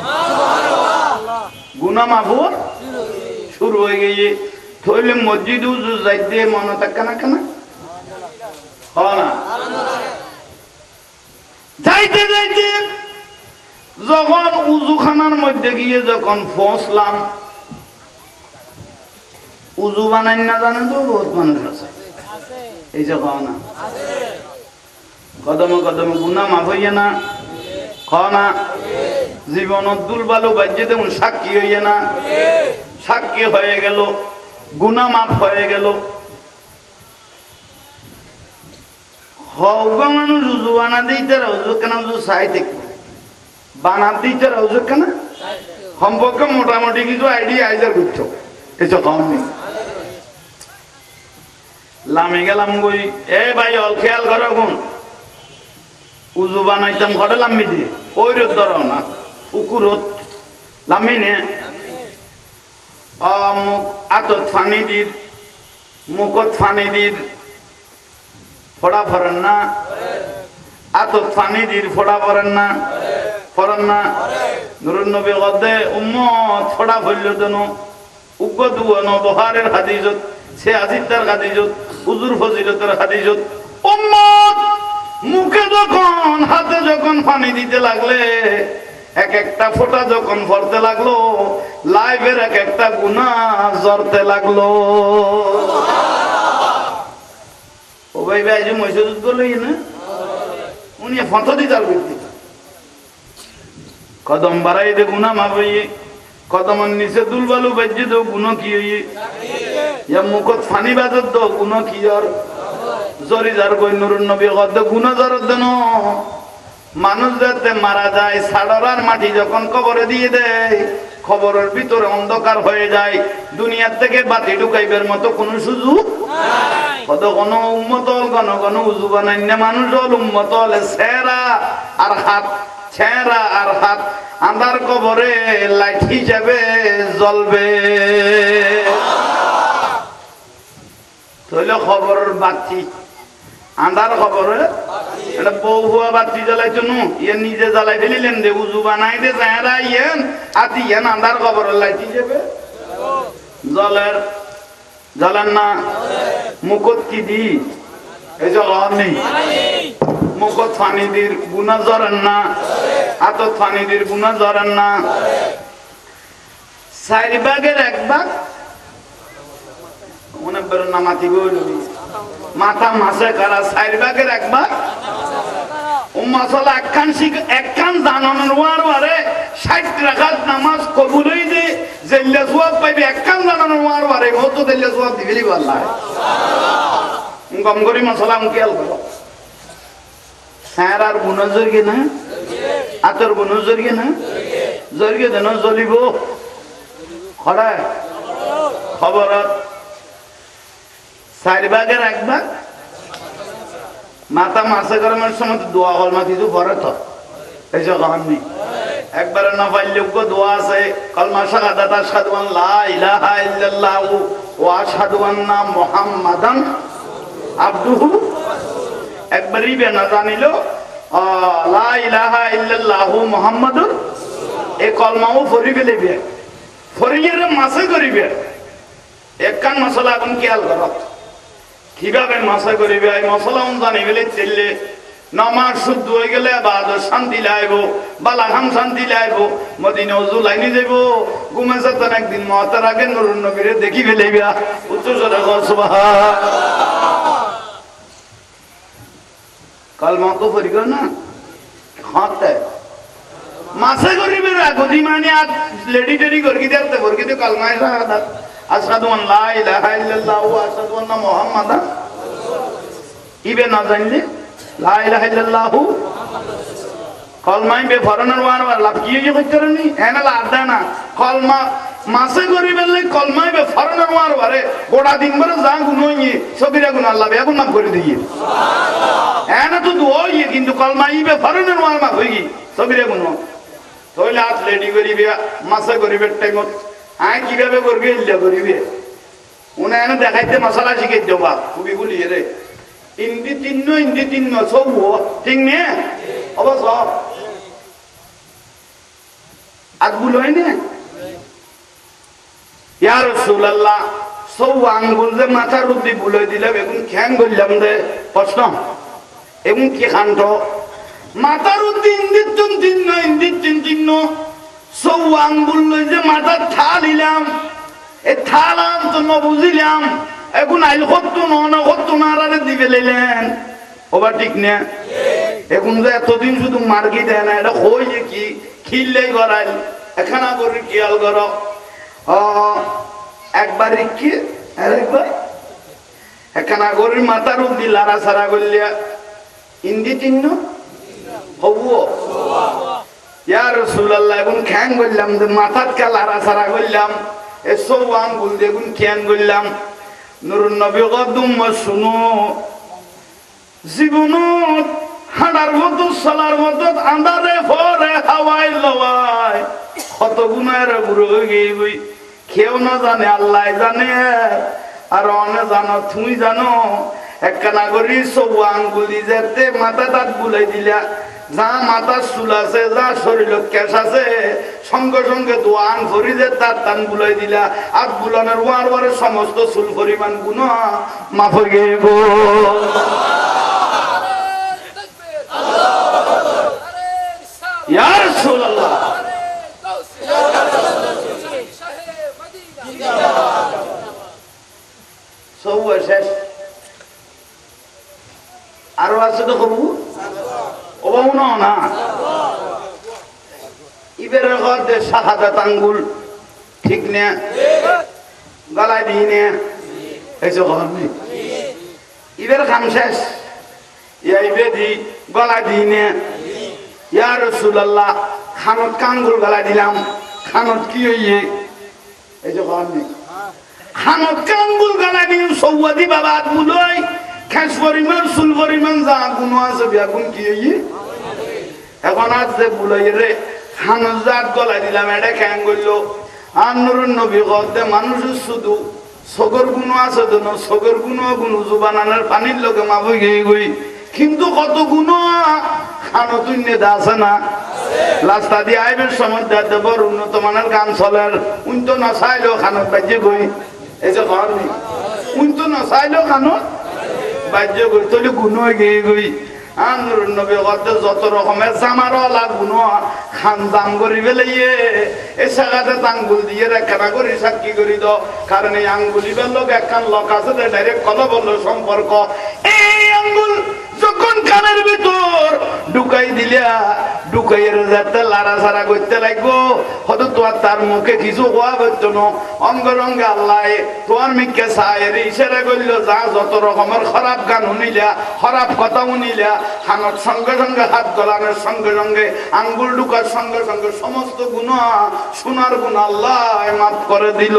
গুনা মাফ হওয়া শুরু হয়ে গিয়ে থইলে মসজিদ উজু যাইতে মনে থাকে না কেন না যাইতে যাইতে যখন উজুখানার মধ্যে গিয়ে যখন পৌঁছলাম উজু বানাই না জানে তো বহুত মানুষ আছে এই যে না কদমে কদমে গুনাহ মাফ হইয়ে না না জীবনত দুলবালু বাজ্যে তেমন সাক্ষী হইয়ে না সাক্ষী হয়ে গেল গুনাহ মাফ হয়ে গেল হওয়া মানুষ উজু বানা দিতে উজু কেন উজু চাই দেখবো বানা দিতে উজু কেন সম্পর্কে মোটামুটি কিছু আইডিয়া আইজার করছো এসব কম নেই লামে গেলাম গই এ ভাই অল খেয়াল করো কোন উজু বানাইতাম ঘরে লাম্মি দিয়ে ওই রোদ ধরো না পুকুরত লাম্মি নে মুখ আতত ফানি দির মুখত ফানি দির ফোড়া ফরেন না আতত ফানি দির ফোড়া ফরেন না নুরুন নবী গদে উম্মত ফোড়া ফইল দেন উগ্র দুয়ান বহারের হাদিসত সে আজিদার হাদিসত হুজুর ফজিলতের হাদিসত উম্মত মুখে যখন হাতে যখন পানি দিতে লাগলে এক একটা ফোঁটা যখন পড়তে লাগলো লাইভের এক একটা গুনাহ জরতে লাগলো ও ভাই ভাই যে মসজিদ গলই না উনি ফটো দিতাল করতে কদম বাড়াই দে গুনাহ মাফ হইয়ে কদমের নিচে দুলবালু বাজ্যে দো গুনাহ কি হইয়ে ইয়া মুখত ফানি বাজত দো গুনাহ কি আর জরি যার কই নুরুন নবী গদ গুনাহ জরত দেন মানুষ যাতে মারা যায় সাড়ার মাটি যখন কবরে দিয়ে দেয় খবরের ভিতরে অন্ধকার হয়ে যায় দুনিয়ার থেকে বাতি ঢুকাইবার মতো কোনো সুযোগ নাই কত কোন উম্মত হল কোন উজু বানাইনা মানুষ হল উম্মত হলে সেরা আর হাত চেহারা আর হাত আন্ধার কবরে লাইট হিসেবে জ্বলবে। তাহলে খবরের বাতি আন্ধার খবরে এটা বউ হুয়া বাতি জ্বালাইতো নু ইয়ে নিজে জ্বালাই ফেলিলেন দে উজু বানাই দে চেহারা ইয়েন আতি ইয়েন আন্ধার খবরের লাইট হিসেবে জলের জ্বালান না। মুখত কি দি এই যে নেই মুখত ফানি দির গুনা জরেন না, হাতত ফানি দির গুনা জরেন না। 4 ভাগের 1 ভাগ মনে বের না মাতি বলি মাথা মাসে কারা 4 ভাগের 1 ভাগ ও মাসালা একখান জানানোর ওয়ারে 60 রাকাত নামাজ কবুল হই দে জেল্লা সওয়াব পাইবে। একখান জানানোর ওয়ারে কত জেল্লা সওয়াব দিবেলি আল্লাহ সুবহানাল্লাহ। কম করি মাসালা খেয়াল করো। সারার গুনাহ জরগে না আতর গুনাহ জরগে না জরগে দেন জ্বলিব খড়া খবরত 4 ভাগের 1 ভাগ মাথা মাসে গরমের সময় দোয়া হল মাতি তো পরে তো এই যে গাননি একবার না পাইলেও দোয়া আছে কলমা শাহাদাত আশহাদু আন লা ইলাহা ইল্লাল্লাহ ওয়া আশহাদু আন্না মুহাম্মাদান আবদুহু। একবারই বে না জানিলো লা ইলাহা ইল্লাল্লাহ মুহাম্মাদুর এই কলমাও পড়ি ফেলিবে ফরিয়ের মাসে করিবে। একখান মশলা এখন খেয়াল করো কিভাবে মাসা করিবে এই মশলা জানি ফেলে চললে নামাজ শুদ্ধ হয়ে গেলে বাদর শান্তি লাইব বালাহাম শান্তি লাইব মদিনা উজু লাইনি যাব ঘুমে যেতেন একদিন মহাতার আগে নুরুন নবীরে দেখি ফেলিবা উচ্চ স্বরে সুবহান। কলমা তো পড়িব না খাতে মাসে করিবে গদি মানে আর লেডি টেডি করকি দেখতে করকি তো কলমায় শাহাদাত আশহাদু আন লা ইলাহা ইল্লাল্লাহ ওয়া আশহাদু আন্না মুহাম্মাদান ইবে না জানলে লা ইলাহা ইল্লাল্লাহ কলমাই বে ফরনার ওয়ার লাভ কি কি করতেনি এনা লাভ দেয় না। কলমা মাসে করিবে কলমাই বে ফরনার ওয়ার বারে গোটা দিন ভরে যা গুনই সবিরা গুণ আল্লাহ বে গুণ মাফ করে দিয়ে সুবহানাল্লাহ। এনা তো দুই কিন্তু কলমাই বে ফরনার ওয়ার মাফ হই সবিরা গুণ তাহলে আজ লেডি করিবে মাসে করিবে টাইমত আই কিভাবে করবে ইল্লা করিবে উনি এনে দেখাইতে মশলা শিখাই দেবা খুবই গুলিয়ে রে ইন্দি তিন্ন সব ঠিক নে অবশ্য আগুল হয় না ইয়া রাসূলুল্লাহ সব আঙ্গুল যে মাথার উদ্দি বুলাই দিলাম এখন খ্যাং বললাম দে প্রশ্ন এখন কি খান্ত মাথার উদ্দি ইন্দি তিন্ন সব আঙ্গুল যে মাথার থালিলাম এ থালাম তো ন বুঝিলাম এখন আইল কত না আরে দিবে লাইলেন ওবা ঠিক না। এখন যে এতদিন শুধু মার্কি দেয় না এটা হই যে কি খিললেই গড়াইল এখানা করে খেয়াল করো একবার কি আরেকবার এখানা করে মাথার উদ্দি লারা সারা করলিয়া ইন্দি চিহ্ন হবু ইয়া রাসূলুল্লাহ এখন খ্যাং করলাম যে মাথার কা লারা সারা করলাম এসব আঙ্গুল দেখুন খ্যাং করলাম নুরুন নবী কদম শুনো জীবনত হাঁটার মতো চলার মতো আন্ধারে ভরে হাওয়াই লওয়াই কত গুণের বুড়ো হয়ে গই কেউ না জানে আল্লাহ জানে আর অনে জানো তুমি জানো একখানা করি সব আঙ্গুলি যেতে মাথা তাত বুলাই দিলা যা মাথা চুল আছে যা শরীরত কেশ আছে সঙ্গে সঙ্গে দোয়ান ভরি যে তার টান বুলাই দিলা আর বুলানোর ওয়ার সমস্ত চুল পরিমাণ গুণ মাফ হয়ে গেব। ইয়া রাসূলুল্লাহ সব শেষ আরো আছে তো কবু ওবাও না ইবের ঘরে শাহাদাত আঙ্গুল ঠিক না গলায় দিই না এইসব ঘরে ইবের কাম শেষ ইবে দি গলায় দিই না ইয়া রাসূলুল্লাহ খানত কাঙ্গুল গলায় দিলাম খানত কি হইয়ে এইসব ঘরে খানত কাঙ্গুল গলায় দিন সৌদি বাবা বুলই খেস পরিমাণ চুল পরিমাণ যা গুণ আছে বিয়া গুণ কি হইয়ে এখন আজ যে বুলাই রে খানজাত গলাই দিলাম এটা কেন করলো আর নুরুন নবী গদে মানুষের শুধু সগর গুণ আছে তো সগর গুণ জুবানানের পানির লোকে মাফই গিয়ে গই কিন্তু কত গুণ খানো তুই নেতা আছে না রাস্তা দিয়ে আইবের সময় দেখতে বড় উন্নত মানের গান চলার উন তো নচাইলেও খানত বাজ্যে গই এই যে ঘর নেই উন তো নচাইলেও খানত বাজ্যে গই তলে গুণ গিয়ে গই নুরুন নবী গদে যত রকমের জামারওয়ালা গুণ খান জাম করি বেলাইয়ে এই জায়গাতে আঙ্গুল দিয়ে রেখানা করি সাক্ষী করি দ কারণ এই আঙ্গুলিবের লোক একখান লোক আছে ডাইরেক্ট কথা বললো সম্পর্ক এই আঙ্গুল যখন কানের ভিতর ঢুকাই দিলা ঢুকাইয়ের যাতে লাড়াছাড়া করতে লাগবো হয়তো তোমার তার মুখে কিছু হওয়া করতো না অঙ্গ রঙ্গে আল্লাহ তোমার মিকে সাহের ইশারা করলো যা যত রকমের খারাপ গান শুনিলা খারাপ কথা শুনিলা হানত সঙ্গে সঙ্গে হাত গলানোর সঙ্গে সঙ্গে আঙ্গুল ঢুকার সঙ্গে সঙ্গে সমস্ত গুনাহ শোনার গুণ আল্লাহ মাফ করে দিল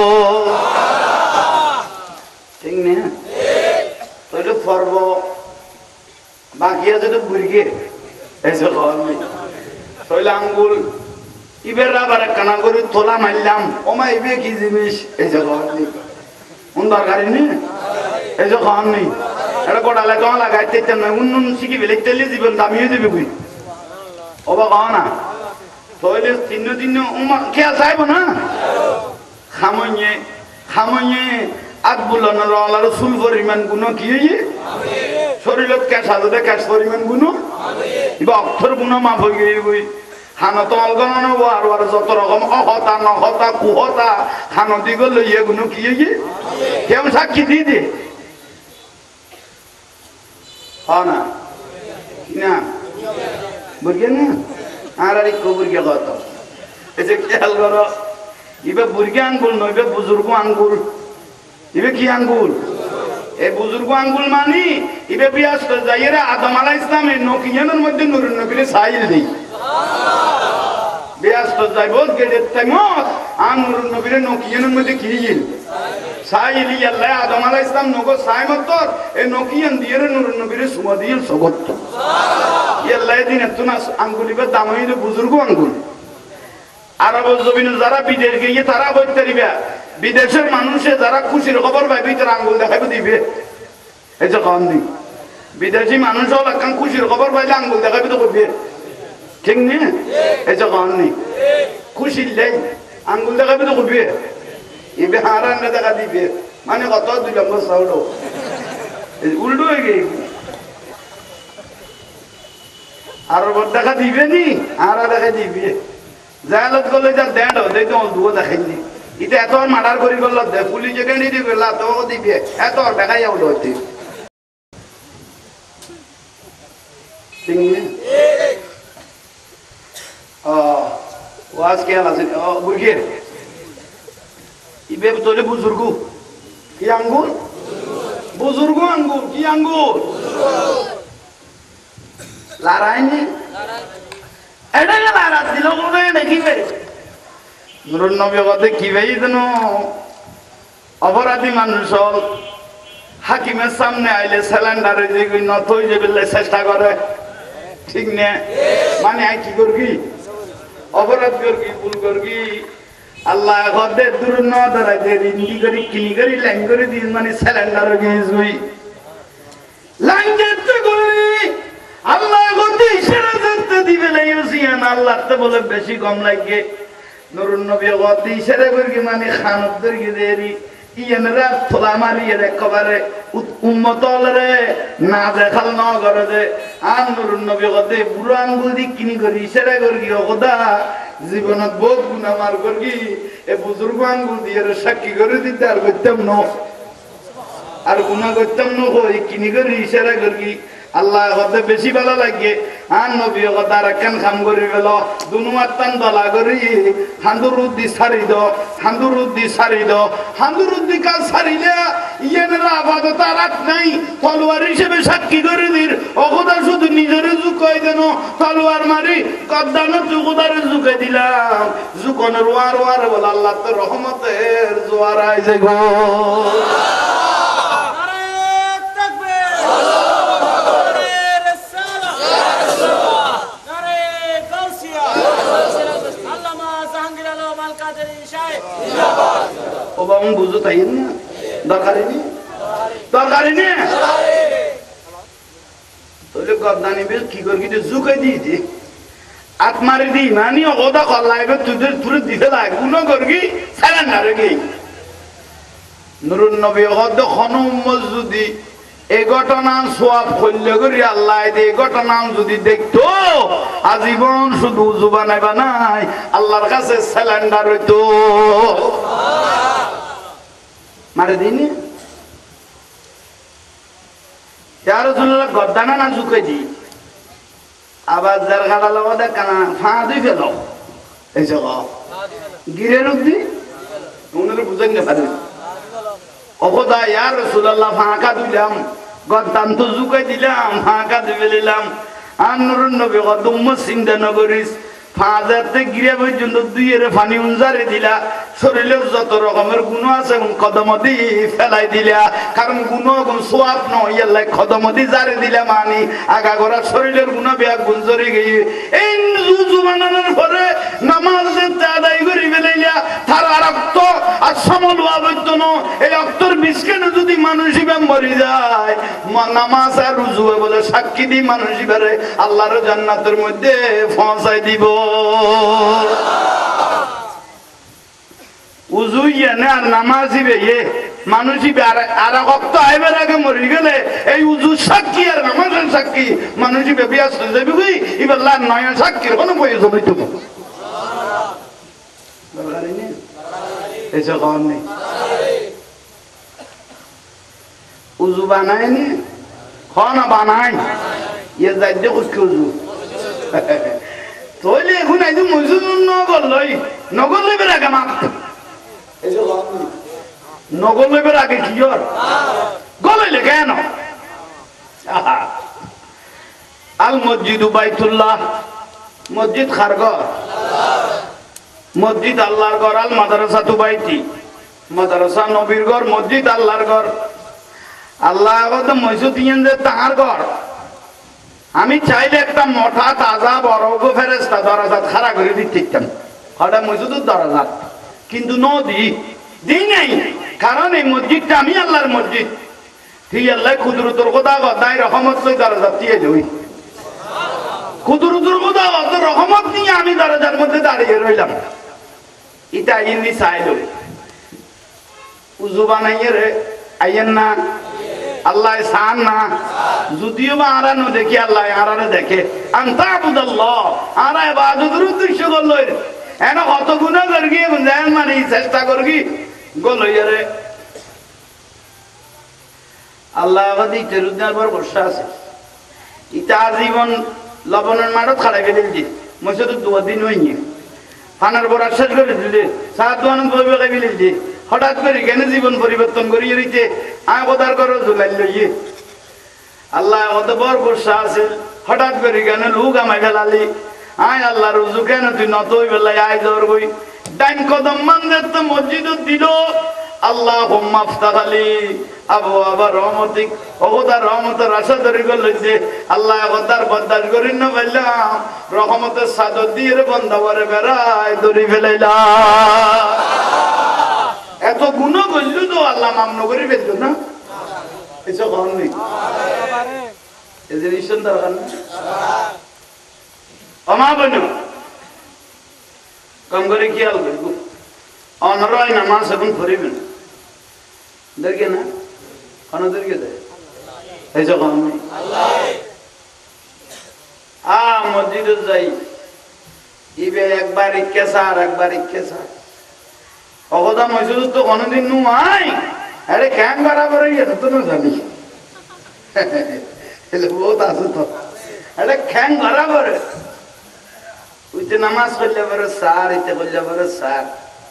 ঠিক না তাহলে পর্ব বাকি আছে তো বুড়িকে এসে তাহলে আঙ্গুল ইবের আবার কানা করে তোলা মারলাম ওমা ইবে কি জিনিস এসে কোন দরকারি নেই এসে খাওয়ার নেই এটা গোটালে তোমার লাগাইতে নয় উন্নয়ন শিখি বেলে তেলে জীবন দামিয়ে দেবে বুঝি ওবা খাওয়া না তাহলে তিন দিন খেয়া চাইব না খামইয়ে খামইয়ে আগ বুলানোর আলার চুল পরিমাণ গুণ কি শরীরত কেঁচা যদি কেঁচ পরিমাণ গুণ এবার অক্ষর গুণ মাফ হয়ে গিয়ে বই খানত অলগণ আর আর যত রকম অহতা নহতা কুহতা খানতি গেল ইয়ে গুণ কি কেমন সাক্ষী দিয়ে দে না না বুঝগে না আর আর একটু বুঝগে কত এই যে খেয়াল করো এবার বুড়গে আঙ্গুল নইবে বুজুর্গ আঙ্গুল ইবে কি আঙ্গুল এই বুজুর্গ আঙ্গুল মানি ইবে বিয়াস যাইরা আদম আলাইহিস সালামের নকিয়ানের মধ্যে নূরুন নবীর সাইল দেই বিয়াস যাইবো গেডের টাইমত আন নূরুন নবীর নকিয়ানের মধ্যে কি ইল সাইল আল্লাহ আদম আলাইহিস সালাম নগো সাইমত এই নকিয়ান দিয়ে নূরুন নবীর সুমা দিয়ে সগত সুবহানাল্লাহ আল্লাহ দিন এতনা আঙ্গুল ইবে দাম হইল বুজুর্গ আঙ্গুল আরব জমিনে যারা বিদেশ গিয়ে তারা বলতে দিবে বিদেশের মানুষে যারা খুশির খবর পাইবে তারা আঙ্গুল দেখাবে দিবে এই যে কম দিন বিদেশি মানুষ হল একখান খুশির খবর পাইলে আঙ্গুল দেখাবে তো করবে ঠিক নেই এই যে কম নেই খুশির লাই আঙ্গুল দেখাবে তো করবে এবে হারান দেখা দিবে মানে কত 2 নম্বর সাউড উল্টো হয়ে গিয়ে আর দেখা দিবে নি আর দেখা দিবে জায়ালত করলে যা দেন দেয় তো দুও দেখাইনি এটা এত মার্ডার করি করল পুলিশে কেন্দ্রে দিয়ে করল তো দিবে এত দেখাই যাও হচ্ছে ওয়াজ খেয়াল আছে বুর্গের ইবে তোলে বুজুর্গ কি আঙ্গুল বুজুর্গ আঙ্গুল কি আঙ্গুল লড়াইনি এটা লড়াই দিল কোনে দেখিবে নুরুন নবী কথা কি ভাই যেন অপরাধী মানুষ হল হাকিমের সামনে আইলে সিলিন্ডারে যে নত হয়ে যাবে চেষ্টা করে ঠিক না মানে আই কি করবি অপরাধ করবি ভুল করবি আল্লাহ ঘরে দূর ন দাঁড়াই দে রিন্দি করি কিনি করি লাইন করে দিন মানে সিলিন্ডারে গিয়ে লাইন যেতে করি আল্লাহ ঘরে ইশারা করতে দিবে লাইছিয়ান আল্লাহ তো বলে বেশি কম লাগে নুরুন নবী গদি ইশারা করি মানে খানতদের গিদেরি ইয়েনরা থলা মারি একেবারে উম্মতল রে না দেখাল ন করে দে আর নুরুন নবী গদি বুড়ো আঙ্গুল দি কিনি করি ইশারা করি খোদা জীবনত বহুত গুনাহ মার করি এ বুজুর্গ আঙ্গুল দিয়ে সাক্ষী করে দিতে আর করতাম ন আর গুনাহ করতাম ন কই কিনি করি ইশারা করি আল্লাহ হতে বেশি ভালো লাগে আর নবী কথা রাখান খাম করি গেল দুনুয়াত্তান দলা করি হান্দুরুদ্দি সারি দ হান্দুরুদ্দি সারি দ হান্দুরুদ্দি কাজ সারিলে ইয়েনরা আপাতত রাত নাই তলোয়ার হিসেবে সাক্ষী করে দির অগদা শুধু নিজের জুকাই দেন তলোয়ার মারি কদ্দানো জুগদারে জুকাই দিলাম জুকনের ওয়ার ওয়ার বলে আল্লাহ তো রহমতের জোয়ার আইছে গো অবাম বুঝো তাই না দরকারি নি তাহলে গদ্দানি বেশ কি করবি জুকাই দিয়েছি আত্মারে দি মানি অগদা কল্লাইবে তুদের তুলে দিতে লাগ গুণ করবি সারান্ডারে গেই নুরুন নবী অগদ খন উম্মত যদি এই ঘটনা সোয়াব করলে করি আল্লাহ এই ঘটনা যদি দেখতো আজীবন শুধু উজু বানাইবা নাই আল্লাহর কাছে সিলিন্ডার হইতো মারে দিনে রাসূলুল্লাহ গদ্দানা না ঝুঁকে দি আবার যার গাড়া লাগা দেখা না ফা দুই ফেল এই যে গিরে রূপ দি উনারে বুঝাই না পারে অখদা ইয়া রাসূলুল্লাহ ফাঁকা দিলাম গদ্দান তো ঝুঁকে দিলাম ফাঁকা দিয়ে দিলাম আর নুরুন নবী কত উম্মত চিন্তা না করিস ফাঁজাতে গিরে পর্যন্ত দুইয়ের পানি উনজারে দিলা শরীরের যত রকমের গুণ আছে কদমতি ফেলাই দিলা কারণ গুণ সোয়াব নয় আল্লাহ কদমতি জারে দিলা মানি আগা করা শরীরের গুণ বেয়া গুণ জরে গিয়ে এই উযু বানানোর পরে নামাজ আদায় করি ফেলাইলা তার রক্ত আর সমল হইতো না এই রক্তর বিস্কেনে যদি মানুষই মরে যায় নামাজ আর উযু বলে সাক্ষী দি মানুষই বেরে আল্লাহর জান্নাতের মধ্যে পৌঁছাই দিব উজুইয়া না আর নামাজি বেয়ে মানুষই আর রক্ত আইবার আগে মরে গেলে এই উজু সাক্ষী আর নামাজের সাক্ষী মানুষই বেবি আসতে যাবি কই এবার লাল নয় সাক্ষীর কোনো প্রয়োজন হইতো না এসব কম নেই উজু বানায়নি খানা বানাই ইয়ে যাই দেখো উজু তইলে এখন আইজ মজুদ নগর লইবে আগে মাপ নগর লইবে আগে কি গলাইলে কেন আল মসজিদ বাইতুল্লাহ মসজিদ খার ঘর মসজিদ আল্লাহর ঘর আল মাদ্রাসা তু বাইতি মাদ্রাসা নবীর ঘর মসজিদ আল্লাহর ঘর আল্লাহ মসজিদ যে তাহার ঘর আমি চাইলে একটা মোটা তাজা বড় ফেরেস্তা দরজা খাড়া করে দিতে হঠাৎ মসজিদের দরজা কিন্তু নদী দিই নাই কারণ এই মসজিদটা আমি আল্লাহর মসজিদ ঠিক আল্লাহ কুদরতুর কথা গদাই রহমত লই দরজা দিয়ে লই কুদরতুর কথা গদ রহমত নিয়ে আমি দরজার মধ্যে দাঁড়িয়ে রইলাম এটা ইনি চাইল উজু বানাইয়ে রে আইয়েন না আল্লাহ সান না যদিও বা আরানো দেখি আল্লাহ আরানে দেখে আনতাবুদাল্লাহ আরা ইবাদতের উদ্দেশ্য করলো এনা কত গুনাহ করগি জান মানি চেষ্টা করগি গলইরে আল্লাহ গদি তেরুদার পর বর্ষা আছে ইতা জীবন লবণের মাঠত খাড়াই ফেলে দি মসজিদ দুয়া দিন হইনি ফানার বড় শেষ করে দিলে সাত দোয়ান বইবে ফেলে দি হঠাৎ করে কেন জীবন পরিবর্তন করিয়ে দিতে আয় কোদার করো ঝুলাই লইয়ে আল্লাহ কত বড় বর্ষা আছে হঠাৎ করে কেন লুক আমায় ফেলালি আয় আল্লাহ রুজু কেন তুই নত হই বেলায় আয় দর বই ডাইন কদম মানদের তো মসজিদ দিল আল্লাহ মাফতালি আবু আবার রহমতিক ওদার রহমতের আশা ধরে গেল যে আল্লাহ ওদার বদার করি না পাইলাম রহমতের সাদর দিয়ে বন্ধা করে বেড়ায় দড়ি ফেলাইলাম এত গুণ করল তো আল্লাহ মামন করে ফেলতো না এসব কম নেই এদের ঈশ্বর দরকার না অমা বনু কম করে খেয়াল করব অনরয় নামাজ এখন করিবেন দেখে না কোন দেখে দেয় এসব কম নেই মসজিদে যাই ইবে একবার ইচ্ছা আর একবার ইচ্ছা অগদা মসজিদ তো কোনদিন নু আই আরে ক্যাং বরাবর তো না জানি বহুত আছে তো আরে খ্যাং বরাবর উইতে নামাজ পড়লে বড় সার ইতে বললে বড় সার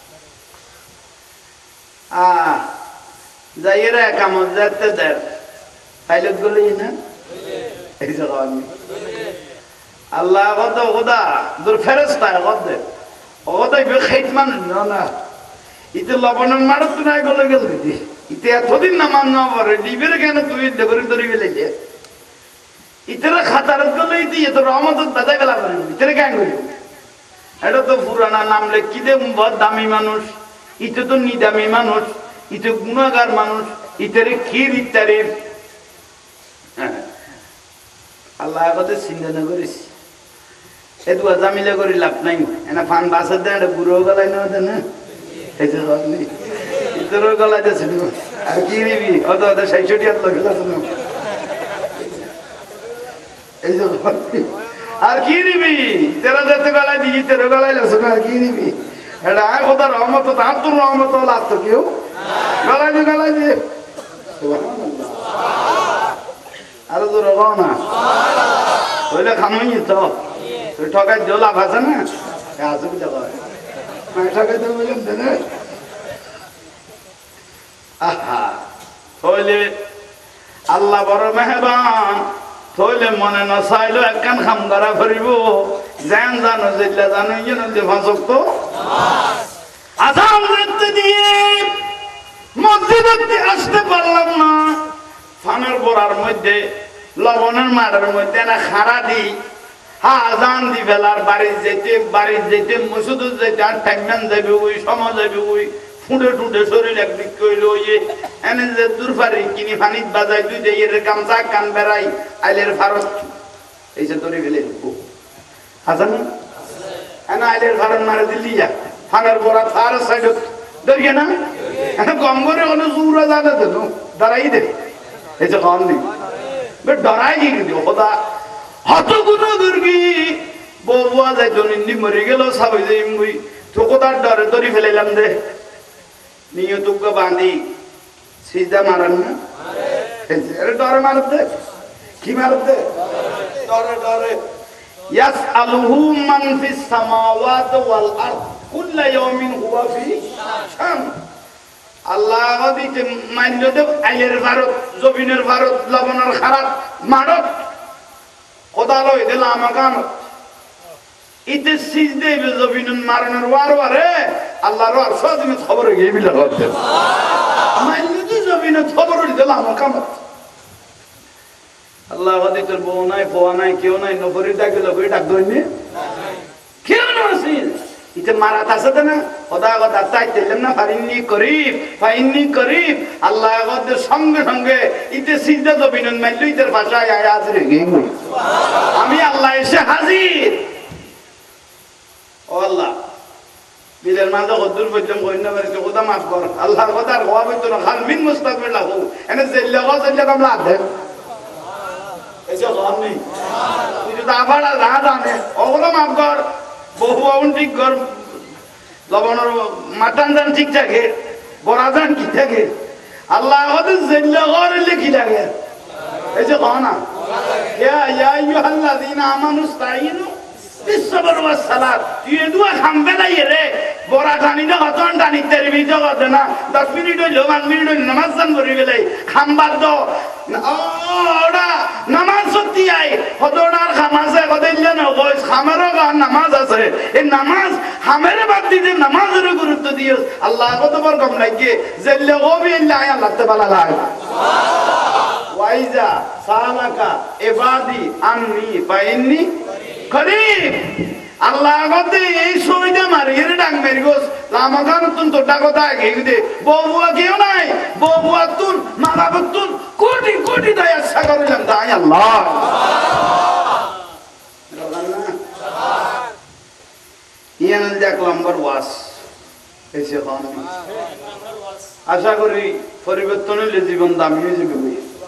যাইয়েরা কামত যাতে দেয় পাইলট গুলোই না এই জায়গা আমি আল্লাহ কত ওদা দূর ফেরেস্তা কত ওদাই বেখাইত মানুষ না ইতে লবণের মারত নাই গলে গেল ইতে এতদিন নামান না পরে ডিবের কেন তুই দেবরি ধরি গেলে ইতেরা খাতারত গলে ইতি এত রহমত দাদা গেলা করে ইতেরা কেন করি এটা তো পুরানা নাম লেখি দে বহুত দামি মানুষ ইতে তো নিদামি মানুষ, ইতে গুণাগার মানুষ, ইতের ক্ষীর ইত্যাদির আল্লাহ আমাদের চিন্তা না করিস এ দুয়া জামিলা করি লাভ নাই এনা ফান বাসার দেন একটা বুড়ো গলায় নেওয়া দেন না এই যে নেই ইতরও গলায় দিয়েছিল আর কি নিবি অত অত ৬৬ হাত লোক এই যে আর কি নিবি তেরা যেতে গলায় দিবি তেরো গলায় লাগছে আর কি নিবি এটা আয় খোদার রহমত তার তোর রহমত লাগতো কেউ গলায় দিয়ে আরো তো রোগ না ওইলে খামই তো তুই ঠকাই দিও লাভ আছে না অসুবিধা করে ঠকাই দেবো বললাম দেনে আহা হইলে আল্লাহ বড় মেহরবান হইলে মনে না চাইলো একখান খাম করা ফরিব জান জানো জিল্লা জানো ইয়ে নদী ফাঁসক তো আজান দেখতে দিয়ে মসজিদে আসতে পারলাম না ফানের বোরার মধ্যে লবণের মাঠের মধ্যে না খাড়া দি আজান দি বেলার বাড়ি যেতে মসজিদ যেতে আর টাইমান যাবে ওই সময় যাবে ওই ফুটে টুটে শরীর একদিক কইলো ইয়ে এনে যে দূর পারি কিনি ফানিত বাজাই দুই যে এর গামছা কান বেড়াই আইলের ফারত এই যে দড়ি ফেলে আছে না এনে আইলের ফারত মারে দিলি যা ফানের বোরা ফার সাইড দরিয়ে না এনে কম করে কোনো জুরা জানে তো দাঁড়াই দে এই যে কম নেই ডরাই গিয়ে দিও খোদা হত গুণ দুর্গি বউয়া যাইতো নিন্দি মরে গেল সাবই যাই মুই তো কোথার ডরে দড়ি ফেলাইলাম দে নিয়ে তোকে বাঁধি সিজা মারান না ডরে মারত দে কি মারত দে ডরে ডরে ইয়াসআলুহু মান ফিস সামাওয়াতি ওয়াল আরদ কুল্লা ইয়াউমিন হুয়া ফি শান আল্লাহ দিতে মান্য দেব আইলের ভারত জমিনের ভারত লবণের খারাপ মারত খোদা লই দিল আমাকান ইতে সিজ দেবে জমিনের মারনের ওয়ারে আল্লাহর আর সজমিত খবর গিয়ে বিলা করতে মান্য দি জমিনের খবর দিল আমাকান আল্লাহ দিতে বউ নাই ফোয়া নাই কেউ নাই নবরি ডাকলো কই ডাক দইনি কেউ না আসিল ইতে মারাত আছে না খোদা কথা তাই দিলাম না ফাইন্নি করিব আল্লাহ আমাদের সঙ্গে সঙ্গে ইতে সিজদা জমিনের মাইলু ইতের ভাষায় আয় হাজির গিয়ে আমি আল্লাহ এসে হাজির ও আল্লাহ বিলের মাঝে কদ্দুর পর্যন্ত কইনা বাড়িতে খোদা মাফ কর আল্লাহর কথা আর হওয়া বইতো না খাল মিন মুস্তাকবির লাহু এনে জেল্লা কামলা আধে এসে হন নেই তুই যদি আবার না জানে ওগুলো মাফ কর বহু আউন ঠিক কর লবণের মাটান দান ঠিক থাকে বড়া দান কি থাকে আল্লাহ ওদের জেল্লা করে লিখি লাগে এই যে কহ না ইয়া আইয়ুহাল্লাযীনা আমানুস্তাঈনু বিসসবর ওয়াস সালাত তুই দুয়া খামবে না রে বড়া টানি না হতন টানি তেরি ভিজো করতে না 10 মিনিট হইলো 1 মিনিট হইলো নামাজ জান করি গেলে খামবার দো ওরা নামাজ সত্যি আই হতনার খামাসে কদিল্লা না কইস খামারও গান নামাজ আছে এই নামাজ হামেরে বাদ দিতে নামাজের গুরুত্ব দিও আল্লাহ কত বড় কম লাগে জেল্লে গবি ইল্লা আল্লাহ তাআলা লাগে সুবহানাল্লাহ ওয়াইজা সালাকা ইবাদি আন্নি ফাইন্নি করিম আল্লাহ গতে এই সইদা মারি এর ডাং মেরি গোস লামাকান তুন তো ডাকতা আগে দে বউয়া কেউ নাই বউয়া তুন মারাব তুন কোটি কোটি দয়া সাগরিলাম দাই আল্লাহ ইয়ান দেখ নাম্বার ওয়াস এসে হন আশা করি পরিবর্তন হলে জীবন দামি হয়ে যাবে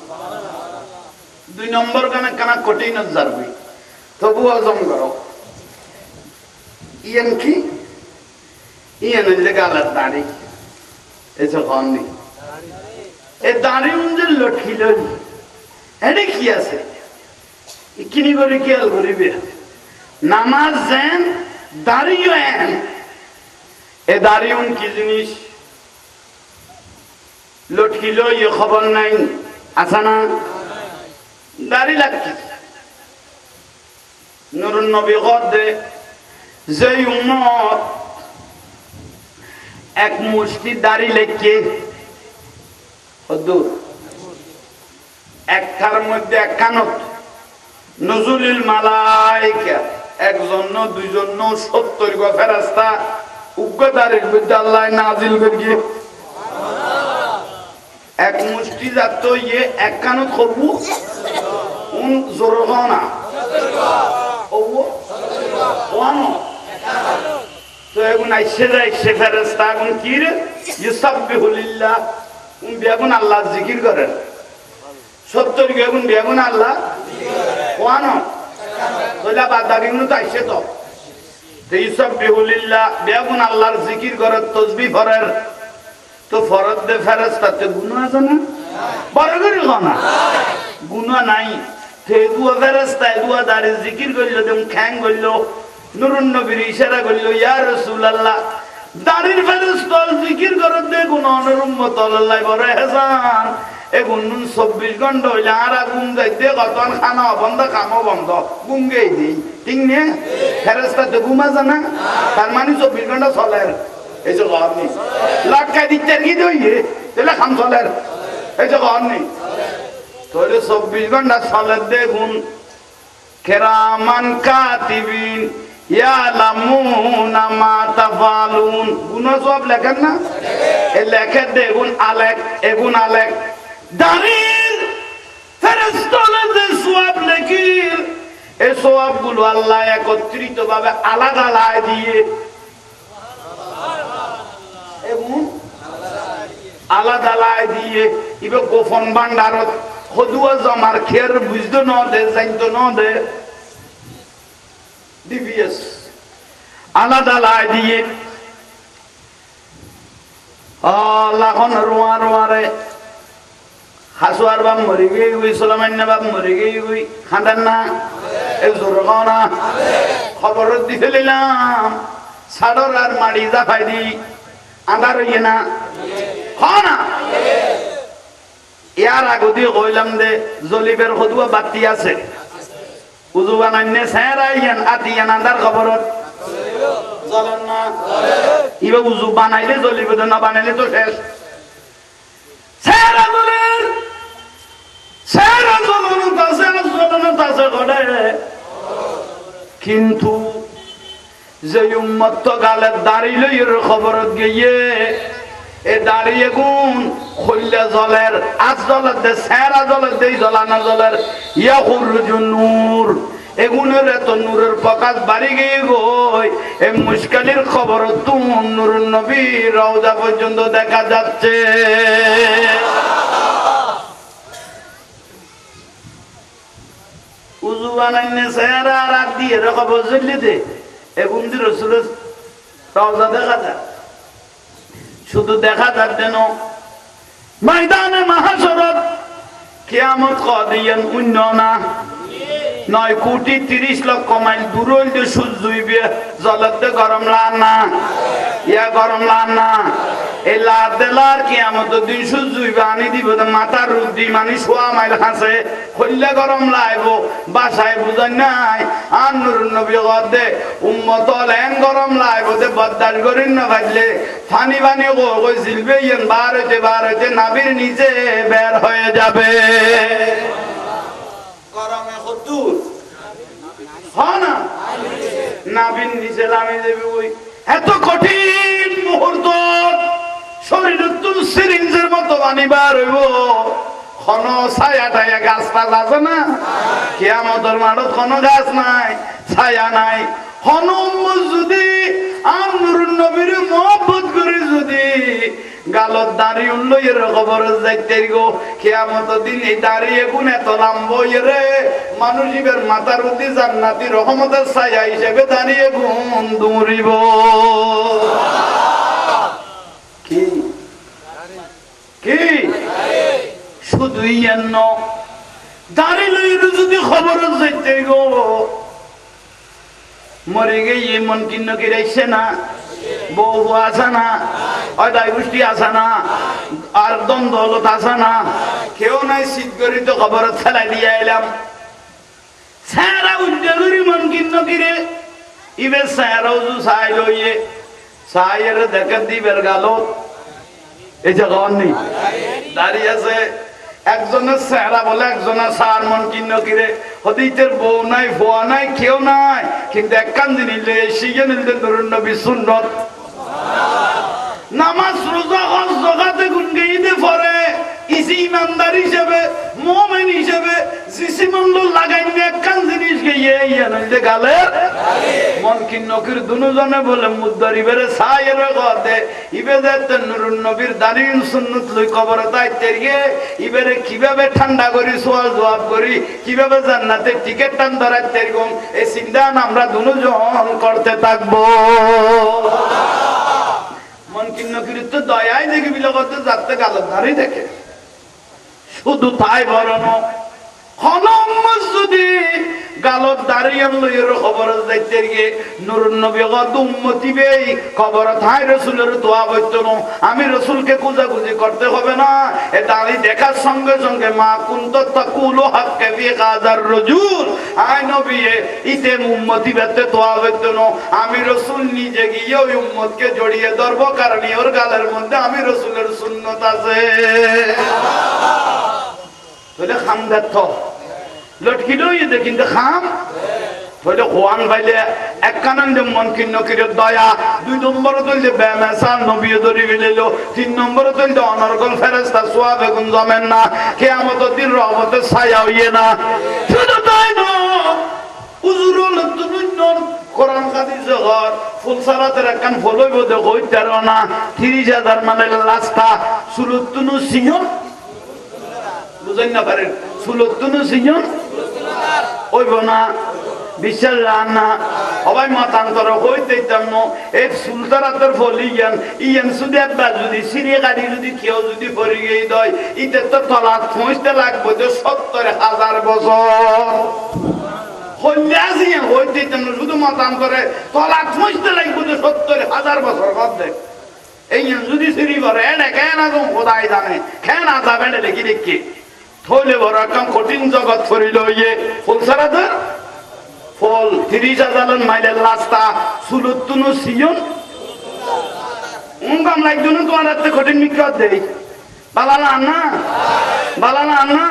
2 নম্বর কানা কঠিন যাবে তবু আজম করো ইয়ান কি ইয়ান গালার দাড়ি এসে হননি এ দাড়ি উঞ্জের লটকিল এটা কি আছে কিনি করে খেয়াল করিবে নামাজ যেন দাড়িও এন এ দাড়ি উন কি জিনিস লটকিল ইয়ে খবর নাই আসা না দাড়ি লাগছে নুরুন নবী গদে যে উম্মত এক মুষ্টি দাড়ি লেখকে হদ্দুর একটার মধ্যে এক কানত নজুলিল মালাইকা একজন দুইজন 70 গো ফেরেশতা উগ্রতারের বিরুদ্ধে আল্লাহ নাজিল করিয়ে এক মুষ্টি যাত ইয়ে এক কানত করবো উন জোর না তো এখন আইসে যায় সে ফেরেশতা এখন কি রে ইউসাব্বিহু লিল্লাহ উন বেগুন আল্লাহ জিকির করেন 70 বেগুন বেগুন আল্লাহ কোয়ানো তোলা বাদাবি গুলো তো আইসে তো ইউসাব্বিহু লিল্লাহ বেগুন আল্লাহর জিকির করে তাসবিহ করেন তো ফরজ দে ফেরেশতাতে গুনাহ আছে না বড় করে না গুনাহ নাই তে দুয়া ফেরেশতা দুয়া দারে জিকির কইলো দেম খ্যাং কইলো নুরুন নবীর ইশারা কইলো ইয়া রাসূলুল্লাহ দাড়ির ফেরেশতা জিকির করে দে গুনাহের উম্মত আল্লাহ বড় হেসান এগুন 24 ঘন্টা হইলে আর ঘুম যাইতে কতন খানা বন্ধ কামও বন্ধ গুঙ্গেই দিই ঠিক নে ফেরেশতাতে ঘুমা জানা তার মানে 24 ঘন্টা চলে এই যে ঘর নেই লটকাই দিচ্ছে কি দইয়ে তাহলে খাম চলে এই যে ঘর নেই তাহলে 24 ঘন্টা চলে দেখুন কেরামান কাতিবিন ইয়ালামুনা মা তাফালুন গুনা সব লেখেন না এ লেখে দেখুন আলেক এগুন আলেক দাঁড়ির ফেরেশতাদের সওয়াব লেখির এই সওয়াবগুলো আল্লাহ একত্রিত ভাবে আলাদা আলাদা দিয়ে আলাদা আলাদা দিয়ে ইবে গোপন ভান্ডারত হদুয়া জমার খের বুঝতো ন দে জানতো ন দে ডিভিএস আলাদা আলাদা দিয়ে লাখন রোয়া রোয়ারে হাসুয়ার বাপ মরি গই গই সোলামান্য বাপ মরি গই গই খান্দান না এই জোর না খবর দি ফেলিলাম সাড়র আর মাড়ি জাফাই দি আন্ধার হইয়ে না না ইয়ার আগদি কইলাম দে জলিবের হদুয়া বাতি আছে উজু বানাইনে সেরাইয়ান আতিয়ান আন্ধার খবরত জ্বলেন না ইবে উজু বানাইলে জ্বলিবে না বানাইলে তো শেষ সেরা জ্বলেন সেরা জ্বলন তাছে ঘটে কিন্তু যে উম্মত গালে দাঁড়িয়ে এর খবরত গিয়ে এ দাঁড়িয়ে গুণ খুললে জলের আজ জলের দে সেরা জলের দেই জ্বলানা জলের ইয়া খুরুজু নূর এগুনের এত নূরের প্রকাশ বাড়ি গিয়ে গই এই মুশকিলের খবর তুম নূরুন নবী রওজা পর্যন্ত দেখা যাচ্ছে উযু বানাইনে সেরা রাত দিয়ে খবর জেলে দে এগুন দি রাসূলের রওজা দেখা যায় শুধু দেখা যাক যেন ময়দানে মাহশরত কিয়ামত কদিয়ান উন্ননা 9 কোটি 30 লক্ষ মাইল দূর হইলে সূর্য হইবে জলতে গরম লানা ইয়া গরম লানা এই লাদেলার কিয়ামত দিন সূর্য হইবে আনি দিব মাথার রুদি মানে 100 মাইল কাছে হইলে গরম লাইবো বাসায় বুঝাই নাই আর নূরুন নবী গদে উম্মত লেন গরম লাইবো তে বদাল করিন না ভাইলে পানি পানি কই জিলবে ইন বার হইতে নাবির নিচে বের হয়ে যাবে গরমে কদ্দুর হনা নাবির নিচে নামে যাবে ওই এত কঠিন মুহূর্ত শরীরে তুল সিরিঞ্জের মতো পানি বার হইব কোন ছায়া টায়া গাছ পাত আছে না কিয়ামতের মাঠত কোন গাছ নাই ছায়া নাই কোন যদি আর নূরুন নবীর মহব্বত করে যদি গালত দাঁড়িয়ে উঠলো এর খবর যাইতে গো কিয়ামতের দিন এই দাঁড়িয়ে গুণ এত লাম্বো রে মানুষ ইবের মাথার উদ্দি জান্নাতি রহমতের ছায়া হিসেবে দাঁড়িয়ে গুণ দৌড়িব কি কি শুধু ইয়ান্ন দাঁড়িয়ে যদি খবর যাইতে গো মরে গিয়ে মন কিন্ন কিরাইছে না বউ আছে না অদায় গোষ্ঠী আছে না আর দ্বন্দ্ব হলত আছে না কেউ নাই শীত করি তো খবর ছেলাই দিয়ে এলাম স্যারা উদ্যোগ করি মন কিন্ন কিরে ইবে স্যারাও চাই লইয়ে চাইয়ের দেখে দিবের গাল এই জায়গা নেই দাঁড়িয়ে আছে একজনের চেহারা বলে একজনের সার মন কিন্ন কিরে হদিতের বউ নাই ভুয়া নাই কেউ নাই কিন্তু এক কান জিনিস শিখে নিলে নূরুন নবী সুন্নত নামাজ রোজা হজ জাকাতে গুনগিয়ে পড়ে ইসি ইমানদার হিসেবে মুমিন হিসেবে জিসিমন্দ লাগাইনে একখান জিনিস গিয়ে ইয়ানলে গালের মন কি নকির দুজনে বলে মুদ্দারিবের সায়ের গদে ইবেদাত নুরুন নবীর দারিন সুন্নাত লই কবর তাইতে গিয়ে ইবেরে কিভাবে ঠান্ডা করি সওয়াল জবাব করি কিভাবে জান্নাতে টিকেট টান ধরাইতে এরকম এই চিন্তা আমরা দুজন করতে থাকবো মন কি নকির তো দয়াই দেখি বিলগতে যাতে গালত ধারি দেখে শুধু তাই বরণ যদি গালত দাঁড়িয়ে লইয়ের খবর যাইতে গিয়ে নুরুন নবী গদ উম্মতি বেই খবর থাই রাসূলের দোয়া হইতো না আমি রাসূলকে কুজাকুজি করতে হবে না এ দাঁড়ি দেখার সঙ্গে সঙ্গে মা কুন্ত তাকুলু হাক্কা ফি গাজার রজুল আই নবী ইতে উম্মতি বেতে দোয়া হইতো না আমি রাসূল নিজে গিয়ে ওই উম্মতকে জড়িয়ে ধরব কারণ ওর গালের মধ্যে আমি রাসূলের সুন্নাত আছে বলে খাম গাত লটকিলো ইয়ে কিন্তু খাম বলে কোয়ান ভাইলে এক কানন্দে মন কি নকির দয়া দুই নম্বর তৈলে বেমেসাল নবী ধরে গেলো তিন নম্বর তৈলে অনর্গল ফেরেশতা সোয়াবে গুন জমেন না কিয়ামতের দিন রহমতের ছায়া হইয়ে না শুধু তাই না উজুরুল তুনুন কোরআন হাদিস ঘর ফুলসারাতের একখান ফলই বদে কইতার না 30,000 মানে রাস্তা সুলুতুনু সিংহ বুঝেন না পারেন সুলতুনু সিংহ ওইব না বিশ্বাস রান্না সবাই মতান্তর হইতেইতাম না এই সুলতারাতের ফলি ইয়ান যদি একবার যদি সিঁড়ি গাড়ি যদি কেউ যদি পড়ে গিয়ে দেয় ইতে তো তলা পৌঁছতে লাগবে যে 70,000 বছর হইতেইতাম না শুধু মতান্তরে তলা পৌঁছতে লাগবে যে 70,000 বছর মধ্যে এই যদি সিঁড়ি করে এটা কেন খোদাই জানে কেন যাবে দেখি দেখি থইলে বড় একদম কঠিন জগৎ করিল ইয়ে ফুলসারাতের ফল 30,000 মাইলের রাস্তা সুলুতুনু সিয়ন উনকাম লাগতো না তোমার হাতে কঠিন মিক্কত দেই বালালা আন্না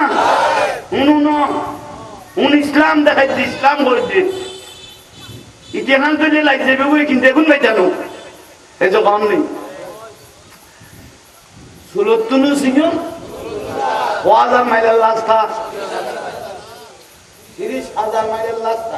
উন ইসলাম দেখাইতে ইসলাম করতে ইতিহান তৈরি লাগছে বেগুই কিন্তু এখন বাইতানো এই যে কম নেই সুলুতুনু সিয়ন 1000 মাইলের রাস্তা 30,000 মাইলের রাস্তা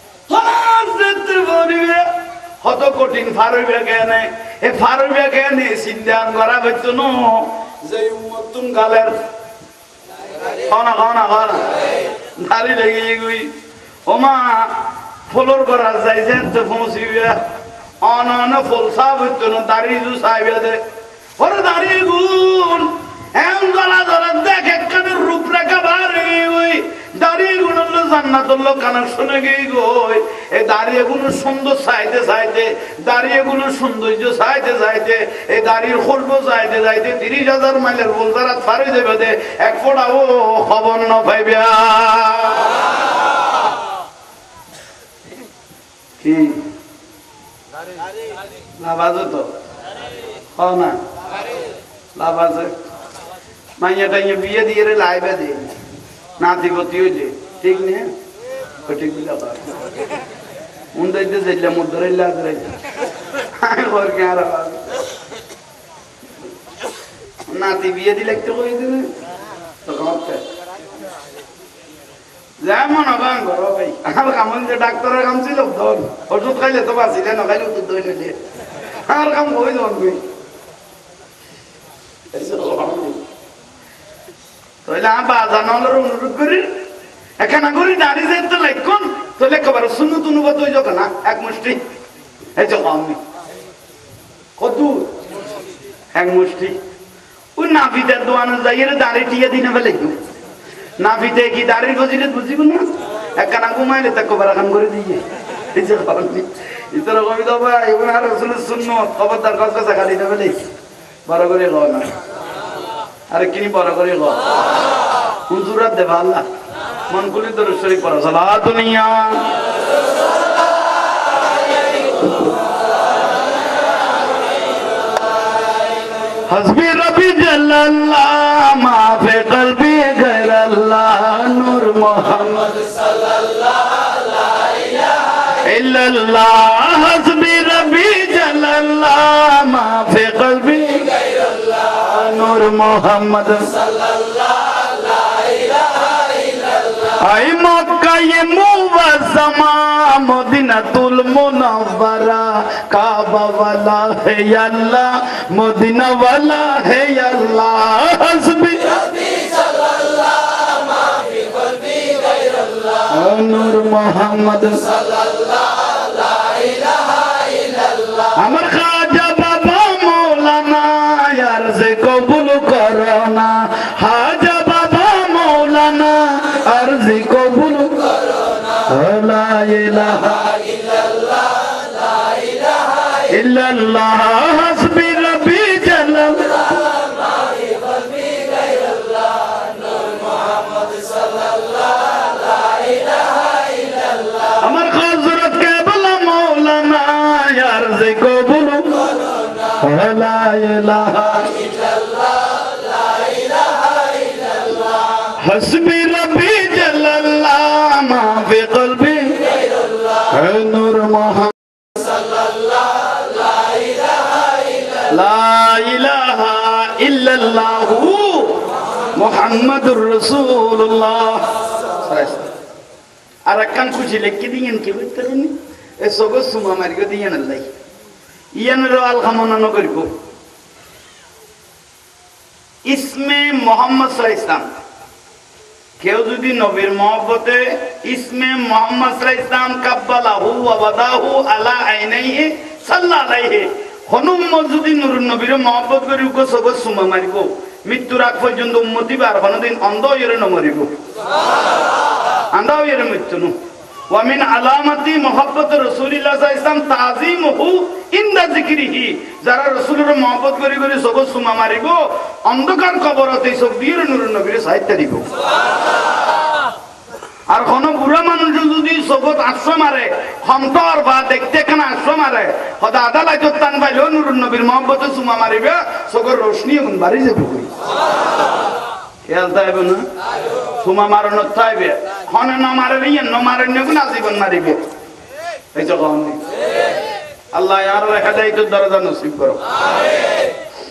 কত কঠিন ফারুবে কেন এ ফারুবে কেন চিন্তা করা হইতো না যে উম্মতুন গালের খানা দাড়ি লেগে গই ওমা ফলর করা যাইছে তো পৌঁছিবে অন ফল সাব হইতো না দাড়ি জু সাইবে দে ওরে দাড়ি গুণ এম গলা ধরে দেখ একখানে রূপরেখা বার ওই দাঁড়িয়ে গুণ জান্নাতুল কানেকশনে গিয়ে গই এই দাঁড়িয়ে গুণ সুন্দর চাইতে চাইতে দাঁড়িয়ে গুণ সৌন্দর্য চাইতে চাইতে এই দাঁড়িয়ে খুলব চাইতে চাইতে 30,000 মাইলের বলতারা ফারে যাবে দে এক ফোটাও খবর ন পাইবে কি লাভ আছে তো না লাভ আছে মাইয়া টাইয়া বিয়ে দিয়ে লাইবে দে নাতি গতি হইলে ঠিক নেই ঠিক বিলা উন্দাইতে যাইলে মুদ্রে লাগরে ঘর কে আর নাতি বিয়ে দিলে একটু কই দিলে তো কমতে যেমন আবাং ঘর ভাই আমার কামন যে ডাক্তারের কাম ছিল ধর ওষুধ খাইলে তো বাঁচিলে না খাইলে ওষুধ ধরে নিলে আমার কাম কই ধরবি তাহলে বাজার নলের অনুরোধ করি এখানে করি দাঁড়িয়ে যেত লাইকুন তাহলে খবর শুনু তুনু কত যাক না এক মুষ্টি এই যে কম কত এক মুষ্টি ওই নাভিদের দোয়ানো যাইয়ে দাঁড়িয়ে টিয়ে দিনে ফেলে নাভিতে কি দাঁড়িয়ে বসিলে বুঝিব না একখানা ঘুমাইলে তা খবর এখন করে দিয়ে এই যে খবর ইতর কবিতা ভাই এবার আর রসুলের শূন্য খবরদার কাজ কাছে খালি না ফেলে বড় করে খাওয়া না আরে কিনি বড় করে খাওয়া হুজুরাত দেবা আল্লাহ মন কুলি দরুদ শরীফ পড়া সালাতু নিয়া हस्बी रबी जल्लल्लाह माफे कल्बी गैरल्लाह नूर मोहम्मद सल्लल्लाहु अलैहि इल्लल्लाह हस्बी रबी जल्लल्लाह माफे कल्बी নূর মোহাম্মদ আই মক্কায়ে মুআজ্জামা মদিনাতুল মুনাওয়ারা কাবা ওয়ালা হে আল্লাহ মদিনা ওয়ালা হে আল্লাহ হাসবি রাব্বি সাল্লাল্লাহু মা ফি কলবি গায়রুল্লাহ নূর মোহাম্মদ সাল্লাল্লাহু লা ইলাহা ইল্লাল্লাহ আমার খাজা বাবা মাওলানা আরজে কবুল করনা হাজা বাবা মাওলানা আরজি কবুল করনা লা ইলাহা ইল্লাল্লাহ লা ইলাহা ইল্লাল্লাহ হাসবি রাব্বি জাল্লাল্লাহ মা ফি কলবি গায়রুল্লাহ নূর মুহাম্মদ সাল্লাল্লাহু লা ইলাহা ইল্লাল্লাহ আমার হযরত কেবলা মাওলানা আরজি কবুল করনা লা ইলাহা ইল্লাল্লাহ লা ইলাহা ইল্লাল্লাহ হাসবি রাব্বি মা ফি কলবি নূর মুহাম্মদ সাল্লাল্লাহু লা ইলাহা ইল্লাল্লাহ মুহাম্মাদুর রাসূলুল্লাহ আর কান খুশি লিখে দিয়েন কি বলতেন এ সগো সুমা মারিগো দিয়েন আল্লাহ ইয়ান র আল খামনা ন করিব ইসমে মুহাম্মদ সাল্লাল্লাহু আলাইহি ওয়াসাল্লাম কেউ যদি নবীর মহব্বতে ইসমে মুহাম্মদ সাল্লাল্লাহু আলাইহি ওয়াসাল্লাম কাব্বালাহু ওয়া ওয়াদাহু আলা আইনাইহি সাল্লাল্লাহু আলাইহি হনুম যদি নূরুন নবীর মহব্বত করি কো সব সুমা মারিব মৃত্যুর আগ পর্যন্ত উম্মতি বার কোনদিন অন্ধ হইরে ন মরিব সুবহানাল্লাহ অন্ধ হইরে মৃত্যু নু ওয়া মিন আলামাতি মুহাব্বত রাসূলিল্লাহ সাল্লাল্লাহু আলাইহি ওয়াসাল্লাম তাযীমুহু ইনদা যিকরিহি যারা রাসূলের মহব্বত করি করি সব সুমা মারিব অন্ধকার কবরতে সব দিয়ে নূরুন নবীর সাহিত্য দিব সুবহানাল্লাহ আর কোন বুড়া মানুষ যদি সবত আশ্রয় মারে ক্ষমতার বা দেখতে কেন আশ্রয় মারে খোদা আদালত টান পাইলো নূরুন নবীর মহব্বতে সুমা মারিবে সগর রোশনি গুণ বাড়ি যাবে সুবহানাল্লাহ খেয়াল তাইবে না সুমা মারণ তাইবে খন ন মারে ন মারে গুণ আজীবন মারিবে এই যে কোন আল্লাহ আর হেদায়েতের দরজা নসিব করো আমিন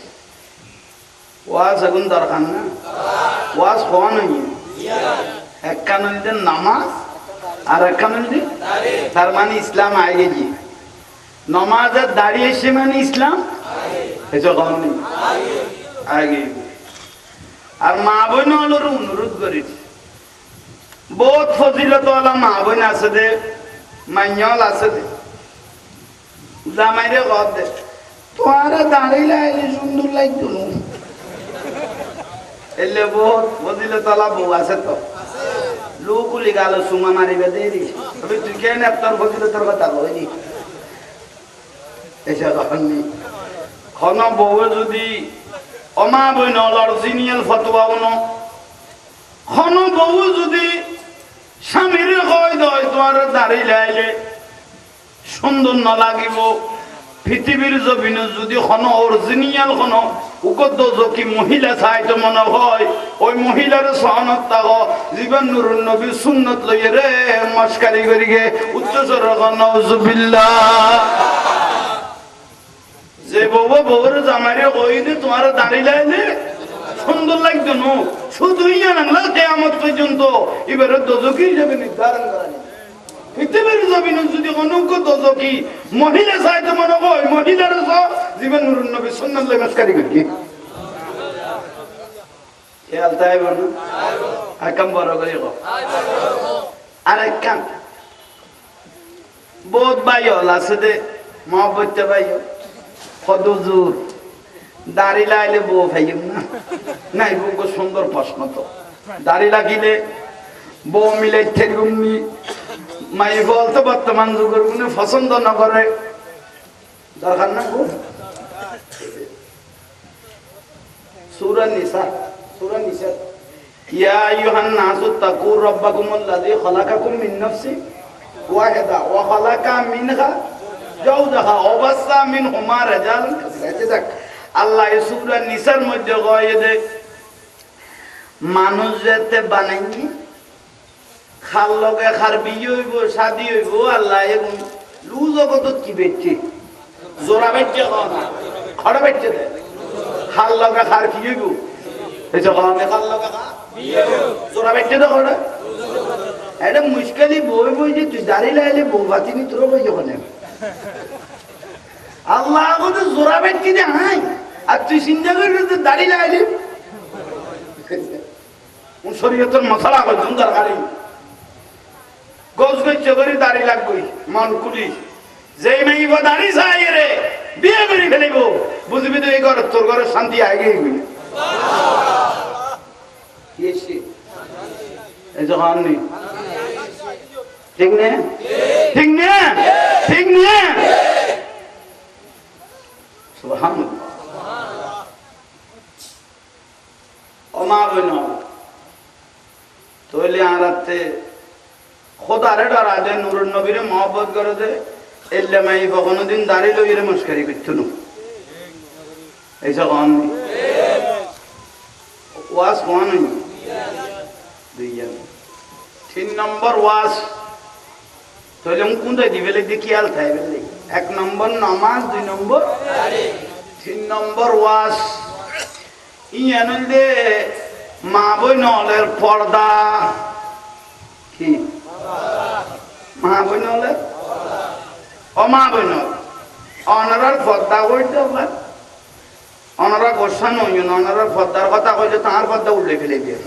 ওয়াজ এখন দরকার না ওয়াজ কোন নাই এক কানুন দিন নামাজ আর এক কানুন দিন তার মানে ইসলাম আগে গিয়ে নামাজের দাঁড়িয়ে এসে মানে ইসলাম এটা কোন নেই আগে আর মা বোন হলোর অনুরোধ করেছি বহুত ফজিলত মা বোন আছে দে মাইয়াল আছে দে জামাইরে কর দে তোরা দাঁড়িয়ে আইলে সুন্দর লাগতো এলে বহুত ফজিলত বউ আছে তো লোকুলি গাল সুমা মারিবে দেরি তবে তুই কেন আপনার ফজিলতের কথা কইনি এসে তখন নেই খন বউ যদি অমা বইন অরিজিনাল ফতোয়া উনো খন বউ যদি স্বামীর কই দয় তোমার দাঁড়িয়ে আইলে সুন্দর না লাগিব পৃথিবীর জমিনে যদি খন অরিজিনাল খন উকদ্দ কি মহিলা চাইতো মনে হয় ওই মহিলার সহনত তাক জীবন নুরুন নবী সুন্নত লইয়ে রে মস্কারি করি গে উচ্চস্বর নাউজুবিল্লাহ যে বউ বউর জামাইরে কই দে তোমার দাঁড়িয়ে আইলে সুন্দর লাগতো না শুধুই জানালা কিয়ামত পর্যন্ত এবারে দোজখী হিসেবে নির্ধারণ করা পৃথিবীর জমিনে যদি অনুজ্ঞ দোজখী মহিলা চাইতে মনে হয় মহিলার জীবন নুরুন নবী সুন্নাত লই মস্কারি করি খেয়াল তাই বলুন আকাম বড় করে আর এক কাম বহুত ভাইল আছে দে মহব্বত ভাইল কদজুর দাড়ি লাইলে বউ ভাইম না নাই বউ সুন্দর প্রশ্ন তো দাড়ি লাগিলে বউ মিলে ঠেগুমনি মাই বলতো বর্তমান যুগের কোনো পছন্দ না করে দরকার না গো সূরা নিসা ইয়া আইয়ুহান নাসু তাকু রাব্বাকুমুল্লাযী খালাকাকুম মিন নাফসিন ওয়াহিদা ওয়া খালাকা মিনহা জাওজাহা ওয়া বাসসা মিনহুমা রিজালান কাসীরা আল্লাহ এই সূরা নিসার মধ্যে কয় যে মানুষ যেতে বানাইনি খাল লগে খার বিয়ে হইব শাদি হইব আল্লাহ এবং লু জগত কি বেচছে জোড়া বেচছে না খড় বেচছে খাল লগা খার কি হইব এই যে খাল লগা খা তোরা বেটে দেখো না এটা মুশকিলই বই বই যে তুই দাঁড়িয়ে লাইলে বউ বাতিনি তোর বই যখন আল্লাহ বলে জোড়া বেটকি দে হাই আর তুই চিন্তা করবি তুই দাঁড়িয়ে লাইলি শরীয়তের মশলা করছুন দরকারি গোছ গচ্ছ করে দাঁড়িয়ে লাগবই মন কুলি যেই মেয়ে দাঁড়িয়ে চাই রে বিয়ে করে ফেলিব বুঝবি তো এই ঘর তোর ঘরের শান্তি আগে এই যখন নেই ঠিক নে ঠিক নে ঠিক নে অমা বইন তৈলে আরাতে খোদারে ডরা দে নুরুন নবীরে মহব্বত করে দে এলে মাই কখনো দিন দাঁড়িয়ে লইরে মুস্কারি করতো না এইসব কন ওয়াজ কন তিন নম্বর ওয়াজ তাহলে কোনটা দিবে লিখতে খেয়াল থাকবে এক নম্বর নামাজ দুই নম্বর তিন নম্বর ওয়াজ ইয়ান দে মা বই নলের পর্দা কি মা বই নলে অমা বই নল অনারার পর্দা করতে পার অনারা গোসা নয় অনারার পর্দার কথা কইলে তাহার পর্দা উল্লে ফেলে দিয়ে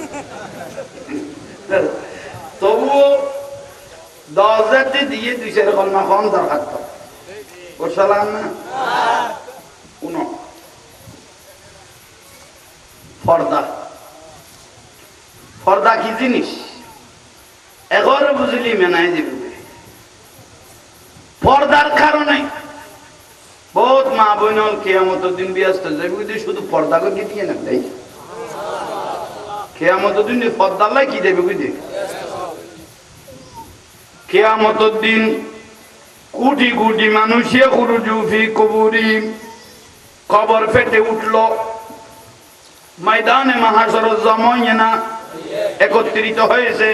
তবুও 10,000 দিয়ে 200 কলমা কম দরকার তো গোসালাম না উনো পর্দা পর্দা কি জিনিস এগরে বুঝলি মেনাই দিবে পর্দার কারণে বহুত মা বোন কিয়ামতের দিন ব্যস্ত যাবে শুধু পর্দা করে দিয়ে না তাই কিয়ামতের দিন পর্দা লাই কি দেবে বুঝলি কিয়ামতের দিন কোটি কোটি মানুষে খুরুজু ফি কবুরি কবর ফেটে উঠলো ময়দানে মাহশর জমাইনা একত্রিত হয়েছে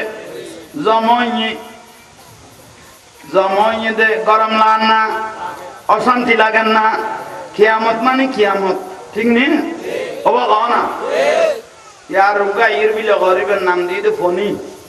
জমাইয়ে দে গরম লাগ না অশান্তি লাগেন না কিয়ামত মানে কিয়ামত ঠিক নেই অবাক হও না ইয়ার রুগা ইর বিলে গরিবের নাম দিয়ে দে ফোনি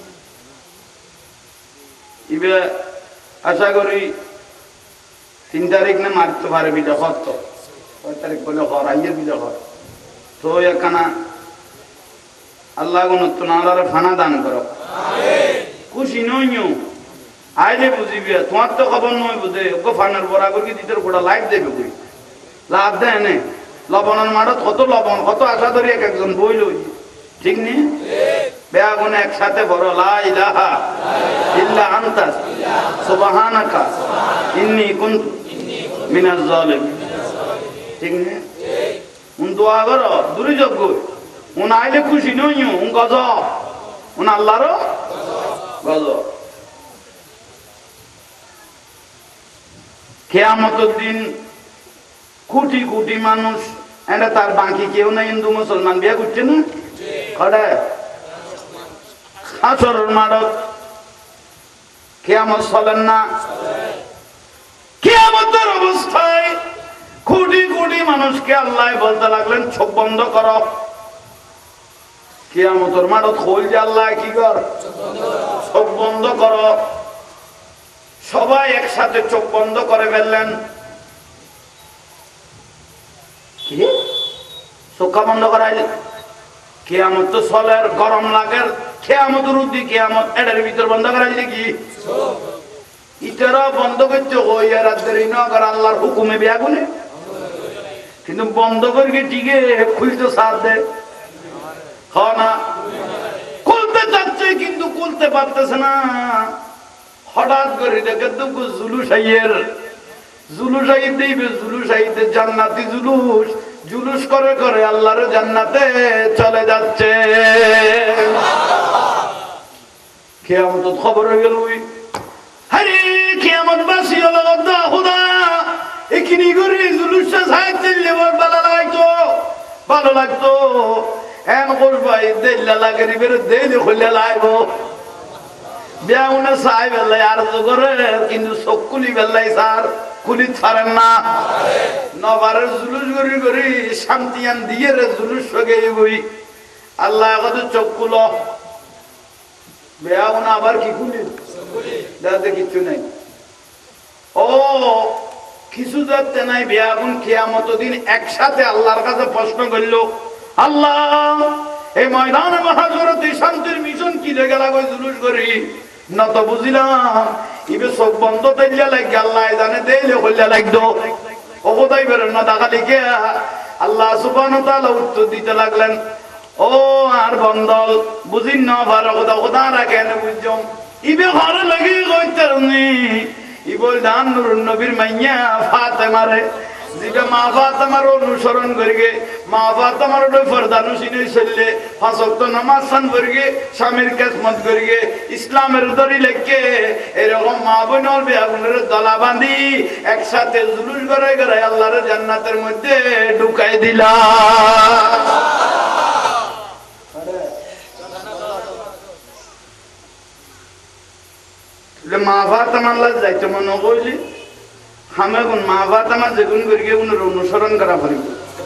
ইবে আশা করি 3 তারিখ না মারতে পারে বিলে হত 6 তারিখ বলে ঘর আইয়ের বিলে ঘর তো এখানা আল্লাহ গুণত্ব নালার ফানা দান করো খুশি নইও আইলে বুঝিবি তোমার তো খবর নয় বুঝে ওকে ফানার বরাবর কি দিতে গোটা লাইট দেবে কই লাভ দেয় নে লবণের মাঠত কত লবণ কত আশা ধরি এক একজন বইল ঠিক নি বেয়াগুন একসাথে বড় লা ইলাহা ইল্লা আনতা সুবহানাকা ইন্নী কুনতু মিনাজ জালিমিন ঠিক নি উন দোয়া করো দুর্যোগ্য উন আইলে খুশি নইও উন গজব উন আল্লাহর গজব কিয়ামতের দিন কোটি কোটি মানুষ এটা তার বাকি কেউ না হিন্দু মুসলমান বিয়ে করছে না কড়ে হাসরের মাঠত কিয়ামত চলেন না কিয়ামতের অবস্থায় কোটি কোটি মানুষকে আল্লাহ বলতে লাগলেন চোখ বন্ধ করো কিয়ামতের মাঠত কইল যে আল্লাহ কি কর চোখ বন্ধ করো সবাই একসাথে চোখ বন্ধ করে ফেললেন কি চোখা বন্ধ করাইল কিয়ামত তো চলের গরম লাগের কিয়ামত রুদ্ধি কিয়ামত এটার ভিতর বন্ধ করাইল কি ইটারা বন্ধ করতে হইয়া রাতের নগর আল্লাহর হুকুমে বেয়াগুনে কিন্তু বন্ধ করে টিকে খুলতে সাথ দেয় না খুলতে চাচ্ছে কিন্তু খুলতে পারতেছে না হঠাৎ করে দেখে দুঃখ জুলুস আইতে জান্নাতি জুলুস করে করে আল্লাহর জান্নাতে চলে যাচ্ছে কিয়ামত খবর হয়ে গেল আরে কিয়ামত বাসি হলো খোদা এখানে করে জুলুসটা সাইতে ভালো লাগতো এন করবাই দেল্লা লাগে বেরো দেইলে খুললে লাগবো বেউনে চাই বেলাই আর করে কিন্তু চকুলি বেলাই স্যার কুলি ছাড়েন না নবারের জুলুস গরি গরি শান্তিয়ান দিয়ে রে জুলুস সগে গই আল্লাহ কত চোখ খুলো বেয়াও না আবার কি খুলি দাদা কিছু নাই ও কিছু যাতে নাই বেয়াগুন কিয়ামত দিন একসাথে আল্লাহর কাছে প্রশ্ন করলো আল্লাহ এই ময়দানে মহাজরতে শান্তির মিশন কি লেগে লাগো জুলুস করি না তো বুঝিলাম ইবে চোখ বন্ধ তাইলে লাগে আল্লাহ জানে দেইলে হইলে লাগতো ও কোথায় বেরোন না দেখা লিখে আল্লাহ সুবহানাহু ওয়া তাআলা উত্তর দিতে লাগলেন ও আর বন্দল বুঝিন না ভালো কথা কথা রাখেন বুঝছম ইবে ঘরে লাগি কইতারনি ইবল দান নূরুন নবীর মাইয়া ফাতেমারে যেটা মা ফাতেমার অনুসরণ করিগে মা ফাতেমার ফরদানু সিনে চললে পাঁচ ওয়াক্ত নামাজ সান করিগে স্বামীর কিসমত করিগে ইসলামের দড়ি লেখকে এরকম মা বোনের বিয়াগুনের দলা বাঁধি একসাথে জুলুস করে করে আল্লাহর জান্নাতের মধ্যে ঢুকাই দিলা মা ফাতেমার লাজ যাইতে মনে কইলি আমি এখন মা ফাতেমা যেগুন করি অনুসরণ করা পারিব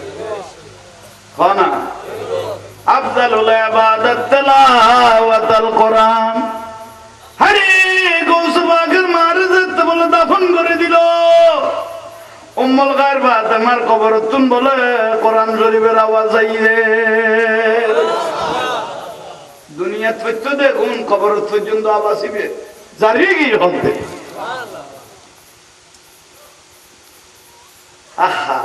না আফজালুল ইবাদাত তিলাওয়াতুল কোরআন হরি গৌস পাকের মারে যেতে বলে দাফন করে দিল উম্মুল গায়র ফাতেমার কবরতুন বলে কোরআন শরীফের আওয়াজ আইয়ে দুনিয়া তো দেখুন কবর পর্যন্ত আওয়াজ আসবে জারিয়ে গিয়ে হবে আহা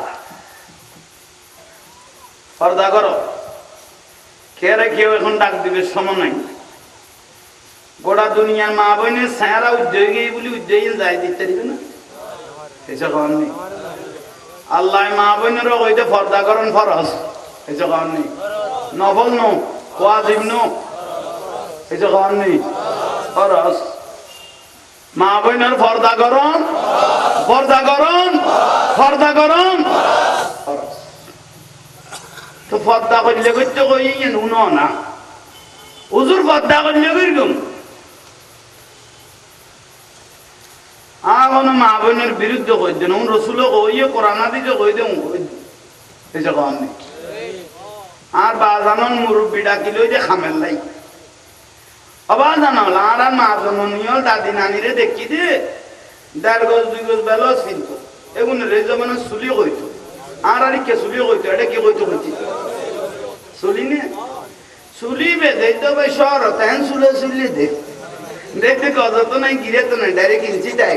পর্দা করো কে রে কেউ এখন ডাক দিবে সময় নাই গোটা দুনিয়ার মা বোনের ছায়ারা উদ্যোগী বলি উদ্যোগী যাই দিতে দিবে না এসব কারণ নেই আল্লাহ মা বোনেরও কইতে পর্দা করন ফরজ এসব কারণ নেই নফল নো ওয়াজিব নো এসব কারণ নেই ফরজ মা বোনের পর্দা করন পর্দা করন পর্দা করন তো পর্দা করলে করতে কই উনো না হুজুর পর্দা করলে কিরকম আগুন মা বোনের বিরুদ্ধে কই দেন রসুলও কইয়ে কোরআন হাদিসে কই দেন এই যে কারণ নেই আর বাজানন মুরব্বি ডাকিল যে খামেল লাই আবার জানাল আর আর মা জননীয় দাদি নানিরে দেখি দে 1.5 গজ 2 গজ বেলস কিন্তু এগুন রেজমানে চুলি কইতো আর আর কে চুলি কইতো এটা কি কইতো কইতি চুলি নে চুলি বেঁধে তো ভাই শহর তেন চুলে চুলি দে দেখতে গজ তো নাই গিরে তো নাই ডাইরেক্ট ইঞ্চি দেয়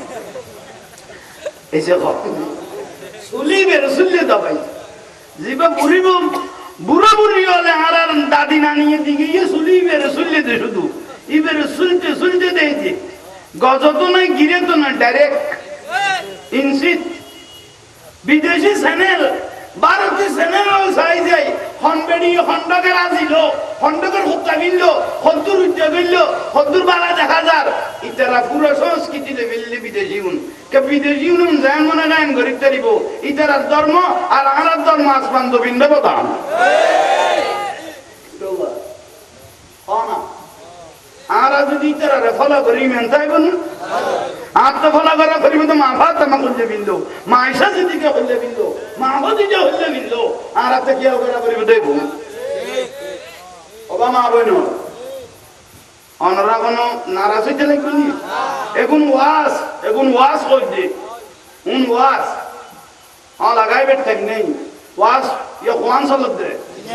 এসে চুলি বের চুলি দাও ভাই জিবা বুড়িব বুড়া বুড়ি হলে আর আর দাদি নানিয়ে দিকে ইয়ে চুলি বের চুলি দে শুধু ই বের চুলতে চুলতে দেয় যে গজ তো নাই গিরে তো না ডাইরেক্ট ইঞ্চি বিদেশি চ্যানেল ভারতীয় চ্যানেল চাই যাই হনবেড়ি হন্ডকের আসিল হন্ডকের হত্যা কিনল হদ্দুর হত্যা করল হদ্দুর বালা দেখা যার ইতারা পুরো সংস্কৃতিতে ফেললে বিদেশি গুণ কে বিদেশি গুণ যেন মনে গায়ন করি তারিব ইতারার ধর্ম আর আমার ধর্ম আসমান তো ভিন্ন কথা আর যদি ইতারা ফলো করি মেন চাইব না আর তো ফলো করা করিব তো মা ফাতেমা করলে বিন্দু মা আয়েশা সিদ্দিকা করলে বিন্দু মা খাদিজা করলে বিন্দু আর তো কি করা করিব দেব ওবা মা বইন অনরা কোনো নারাজ হইতে লাগবে নি এখন ওয়াজ কই দে ওয়াজ লাগাইবে ঠিক নেই ওয়াজ ইয়া কোরআন সাল্লাত দে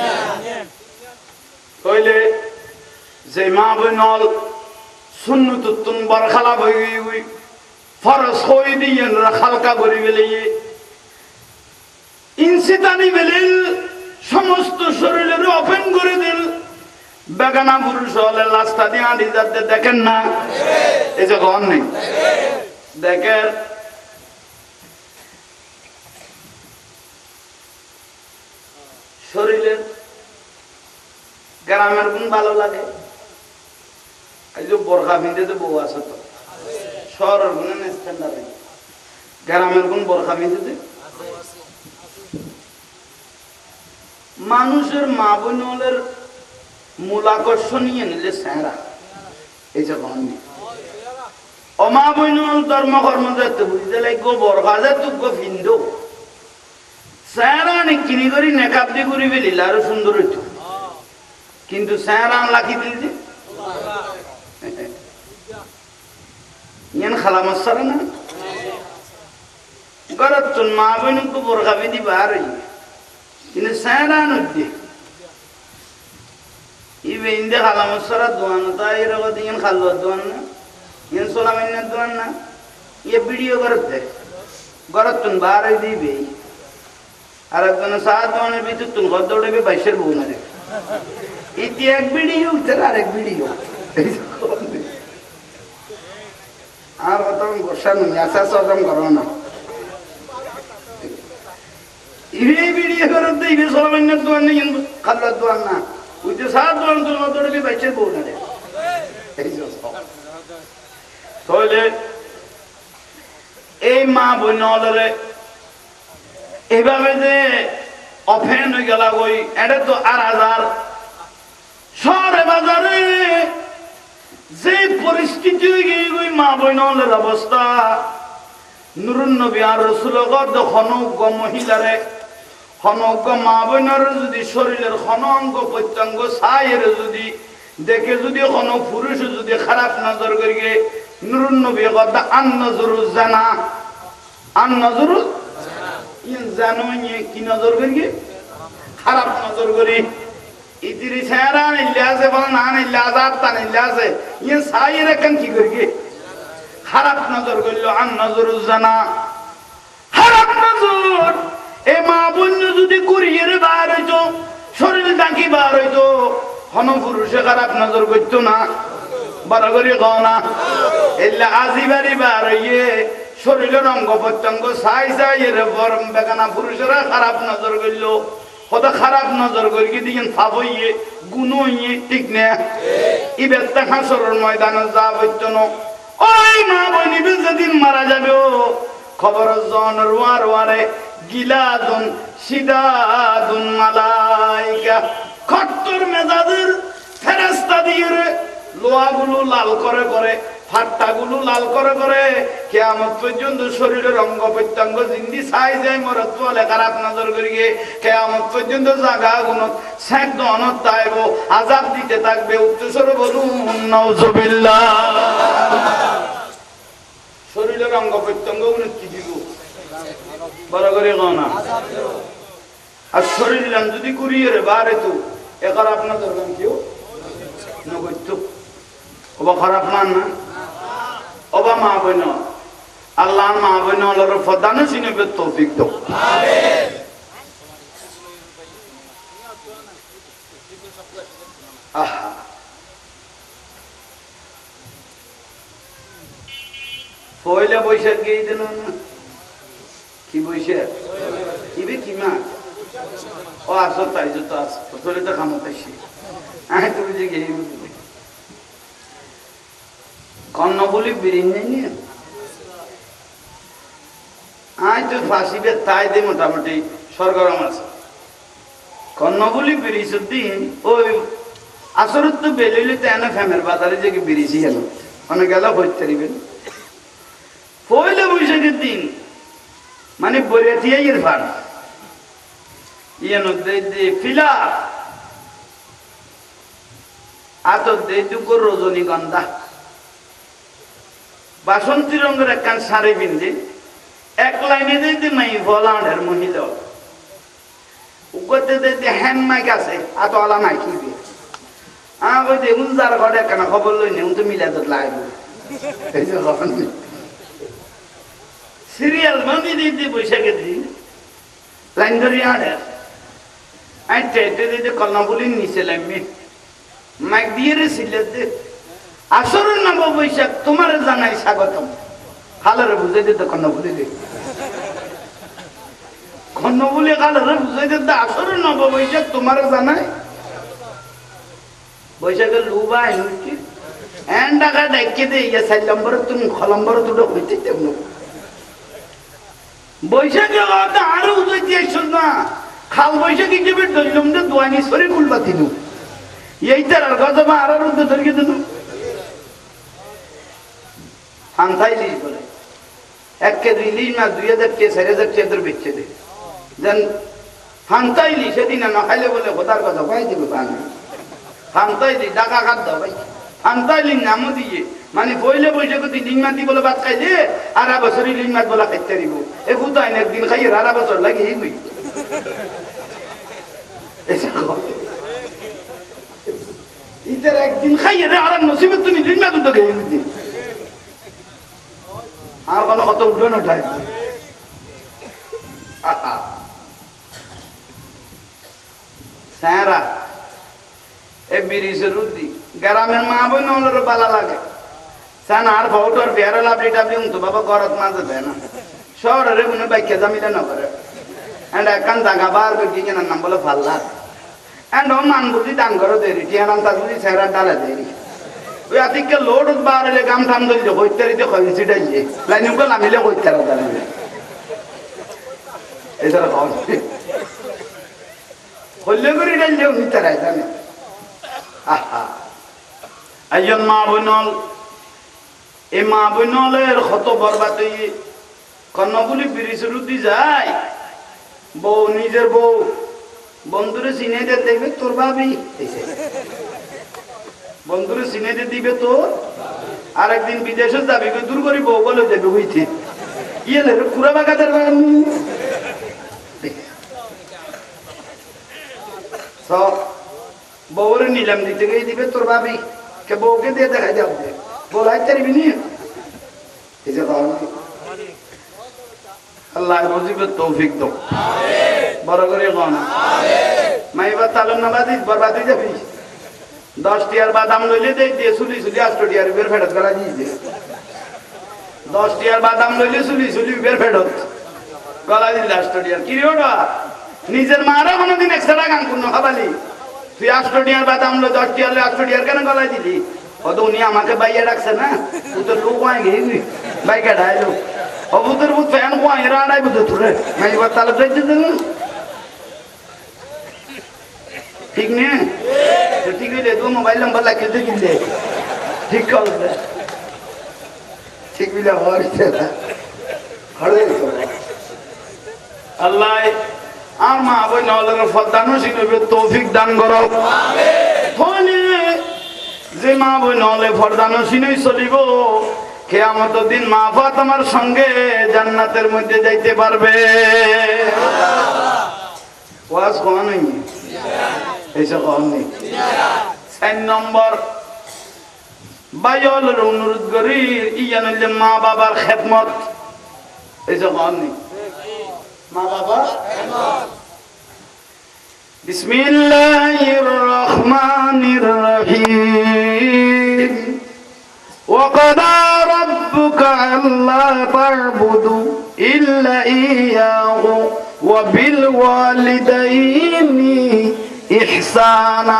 কইলে যে মা বইনল সুন্নতুন বরখালা বই ফরজ হই দিয়ে খালকা করে গেলে ইনসিতানি বেলিল সমস্ত শরীরের ওপেন করে দিল বেগানা পুরুষ হলে লাস্তা দিয়ে আঁটি যাতে দেখেন না এই যে ঘর নেই দেখেন শরীরের গ্রামের গুণ ভালো লাগে এই যে বোরখা পিঁধে বউ আছে তো শহরের গুণে স্ট্যান্ডার্ড গ্রামের গুণ বোরখা পিঁধে মানুষের মা বোনের মূল আকর্ষণ নিয়ে নিলে স্যাঁড়া এই যে অমা বইনুল ধর্ম কর্ম যাতে বুঝতে লাগবো বরফাজা তুক ফিন্দো স্যারান কিনি করি নেকাব দিয়ে করি বেলিল আরো সুন্দর হইতো কিন্তু স্যারান লাখি দিল যে ইয়ান খালামাস সারা না গরত তুন মা বইনুকে বোরখা বিধি বার হই কিন্তু স্যারান হইতে ইবে ইন্দে খালামাস সারা দোয়ান তাই রগত ইয়ান খালো দোয়ান না ইয়ান সোলামিন দোয়ান না ये वीडियो करते गरत तुम बाहर ही दी भी अरे तुम साथ वाले भी तो तुम खुद दौड़े भी बैशर बोलना रे इतनी एक वीडियो चला एक वीडियो आर बताओ गुस्सा नहीं ऐसा सोचम करो ना ये वीडियो करते ये सोलह महीने तो अन्य इन खाला तो अन्ना उसे साथ वाले तुम खुद दौड़े भी बैशर बोलना रे तो ले এই মা বইনলরে এইভাবে যে অফেন হয়ে গেল ওই এটা তো আর হাজার শহরে বাজারে যে পরিস্থিতি হয়ে গিয়ে ওই মা বইনলের অবস্থা নুরুন নবী আর রাসূলগণ খনজ্ঞ মহিলারে খনজ্ঞ মা বইনর যদি শরীরের খনঙ্গ প্রত্যঙ্গ সায়ের যদি দেখে যদি কোন পুরুষ যদি খারাপ নজর করিয়ে নুরুন নবী কথা আন নজরু জানা আন নজরু ইন জানো কি নজর করিয়ে খারাপ নজর করি ইতিরি সারা ইল্লাসে বল না ইল্লাজাত তান ইল্লাসে ইন সাইরে কান কি করিয়ে খারাপ নজর করলো আন নজরু জানা খারাপ নজর এ মা বোন যদি করিয়ে বার হইতো শরীর ডাকি বার হইতো কোন পুরুষে খারাপ নজর করতো না বড় করে কও না এল্লা আজিবারি বার হইয়ে শরীরের অঙ্গ প্রত্যঙ্গ সাই সাই এর বরম বেগানা পুরুষেরা খারাপ নজর করলো কত খারাপ নজর করি দিন ফাবইয়ে গুণইয়ে ঠিক না ইবেত্তা হাসরের ময়দানে যা বইতনো ওই মা বইনি যেদিন মারা যাবে ও খবর জনের ওয়ার ওয়ারে গিলাদুন সিদাদুন মালাইকা খত্তর মেজাজের ফেরেশতা দিয়ে লোহাগুলো লাল করে করে ফাট্টাগুলো লাল করে করে কিয়ামত পর্যন্ত শরীরের অঙ্গ প্রত্যঙ্গ জিন্দি ছাই যায় মরত বলে খারাপ নজর করিয়ে কিয়ামত পর্যন্ত জায়গাগুলো সেক দনত তাইব আযাব দিতে থাকবে উচ্চস্বরে বলুন নাউজুবিল্লাহ শরীরের অঙ্গ প্রত্যঙ্গগুলো কি দিব বড় করে কও না আর শরীর যদি করিয়ে রে বারে তো এ খারাপ নজর গান কেউ নগত্য ওবা খারাপ মান না ওবা মা বইন আল্লাহ মা বইন আল্লাহর ফদানো সিনেবে তৌফিক দাও আমিন আহা পয়লা বৈশাখ গিয়ে দেন না কি বৈশাখ ইবে কি মা ও আসো তাই যত আসো তোরে তো খামতাইছি আয় তুমি যে গিয়ে কর্ণবলি বিরিন নেই আয় তো ফাঁসিবে তাই দে মোটামুটি সরগরম আছে কর্ণবলি বিরিশুদ্দিন ওই আসরত তো বেলিলে তো এনে ফ্যামের বাজারে যে বিরিছি গেল অনেক গেল হইতে দিবেন পয়লা বৈশাখের দিন মানে বরিয়াতিয়া ইরফান ইয়ানো দে ফিলা আতো দে দুকো রজনীগন্ধা বাসন্তী রঙের একখান শাড়ি পিন্ধে এক লাইনে দিতে মাই ভলানের মহিলা উগতে দিতে হ্যান্ড মাইক আছে আত আলা মাইক দিবে আমি দেখুন যার ঘরে একখান খবর লই নেই তো মিলাতে লাগবে এই যে সিরিয়াল বান্ধি দিতে বৈশাখের দিন লাইন ধরে আড়ে আমি টেটে দিতে কর্ণফুলির নিচে লাগবে মাইক দিয়ে রে সিলেতে আসরের নব বৈশাখ তোমার জানাই স্বাগতম খালারে বুঝাই দিতে কর্ণফুলি দে কর্ণফুলি খালারে বুঝাই দিতে আসরের নব বৈশাখ তোমার জানাই বৈশাখের লুবা এনুকি এন টাকা ডাকিয়ে দে ইয়া 4 নম্বর তুমি খলম্বর দুটো হইতে তেমন বৈশাখে আরো উদয় না খাল বৈশাখী যাবে দৈলম দোয়ানি সরে কুলবা দিনু এইটার আর কথা আর উদ্যোগ ধরিয়ে দিন হান্তা ইলিশ বলে 1 কেজি ইলিশ মাছ 2000 টাকা 4000 টাকা বেচে দেয় যেন হান্তা ইলিশ সেদিন না খাইলে বলে খোদার কথা ভাই দিবে পানি হান্তা ইলিশ টাকা কাট দাও ভাই হান্তা ইলিশ নামও দিয়ে মানে পয়লা বৈশাখে ইলিশ মাছ দিয়ে বলে ভাত খাইলে আর বছর ইলিশ মাছ বলে খাইতে দিব এ খুদাই না একদিন খাইয়ে আর বছর লাগে এই বই ইতার একদিন খাইয়ে রে আর নসিবে তুমি ইলিশ মাছ উঠে গিয়ে দিন আর কোনো কত উঠবে না ওঠায় স্যারা এ বিরিশের রুদি গ্রামের মা বোন ওর বালা লাগে সান আর ফটোর বেয়ার লাভলি টাবলি উন্ত বাবা গরত মাঝে দেয় না শহরে মনে বাইকে জামিলে না করে এন্ড একান জায়গা বার করে গিয়ে নাম বলে ফাল্লা এন্ড ও মান বুঝি দান করো দেরি টিয়ারাম তার বুঝি স্যারা ডালে দেরি ওই আতিকে লোড বার হলে গাম থাম ধরি হইতারিতে খয়সি ডাইলে লাইন উকে নামিলে হইতারা দাঁড়াবে এছাড়া খাওয়া হইলে করে ডাইলেও নিতারাই জানে আহা একজন মা বোনল এই মা বোনলের কত বরবাদ কর্ণগুলি বিরিশের উদ্দি যায় বউ নিজের বউ বন্ধুরে চিনে দিয়ে দেখবে তোর ভাবি বন্ধুরে চিনে দিয়ে দিবে তোর আর একদিন বিদেশে যাবি দূর করি বউ বলে যাবে হইতে ইয়ে কুড়া বাগাতের বউরে নিলাম দিতে গিয়ে দিবে তোর ভাবি কে বউকে দিয়ে দেখা যাবে বলাই তারিবি নি আল্লাহ বুঝিবে তৌফিক দাও বড় করে কোন মাইবা তালুন না বাদি বরবাদি যাবি 10 টিয়ার বাদাম লইলে দেই দিয়ে সুলি সুলি 8 টিয়ার বের ফেরত গলা দিয়ে দে 10 টিয়ার বাদাম লইলে সুলি সুলি বের ফেরত গলা দিয়ে 8 টিয়ার কি রে ওটা নিজের মারা কোনদিন এক্সট্রা গান কোন খাবালি তুই 8 টিয়ার বাদাম লো 10 টিয়ার 8 টিয়ার কেন গলা দিলি কত উনি আমাকে বাইয়া ডাকছে না তুই তো লোক আয় গেই বাইকা ডাইলো অবুদের বুত ফ্যান কো আয়রা আড়াই বুঝে তুলে মাইবা তালে যাইতে দেন ঠিক নে তো ঠিক হইলে তো মোবাইল নাম্বার লাগিয়ে দে কিনলে ঠিক কল দে ঠিক বিলা হইছে না হড়ে তো আল্লাহ আর মা বই নলের ফদানো শিখবে তৌফিক দান করো আমিন যে মা বই নলে ফরদানো শিনই চলিব কিয়ামত দিন মা ফাতেমার সঙ্গে জান্নাতের মধ্যে যাইতে পারবে ওয়াজ কোন নাই এইসব কোন নেই 4 নম্বর বায়লের অনুরোধ করি ইয়ানলে মা বাবার খেদমত এইসব কোন নেই মা বাবার খেদমত বিসমিল্লাহির রহমানির রহিম وقضى ربك ألا تعبدوا إلا إياه وبالوالدين إحسانا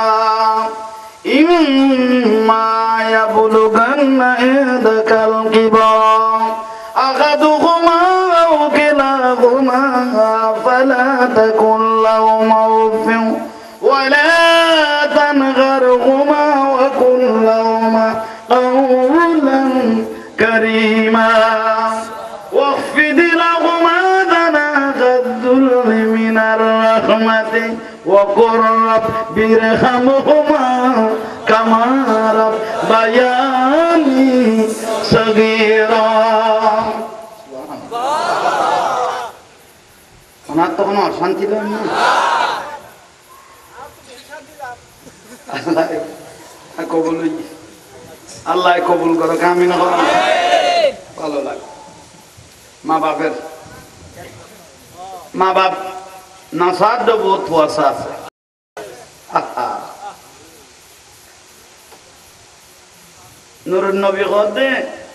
إما يبلغن عندك الكبر أحدهما أو كلاهما فلا تقل لهما أف ولا تنهرهما وقل لهما قولا كريما واخفض لهما جناح الذل من الرحمة وقل رب ارحمهما كما ربياني صغيرا ওনার তো কোনো অশান্তি নেই না আল্লাহ কবুল আল্লাহ কবুল করো কামিন করো ভালো লাগে মা বাপের মা বাপ নাসাদ বহুত ওয়াসা আছে নুরুন নবী গদে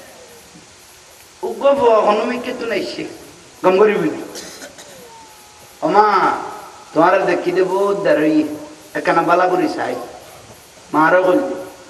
উগব হনুমি কিতু নাইছে গমগরিবি ওমা তোমার দেখি দেব দারই একনা বালা করি চাই মারো বলি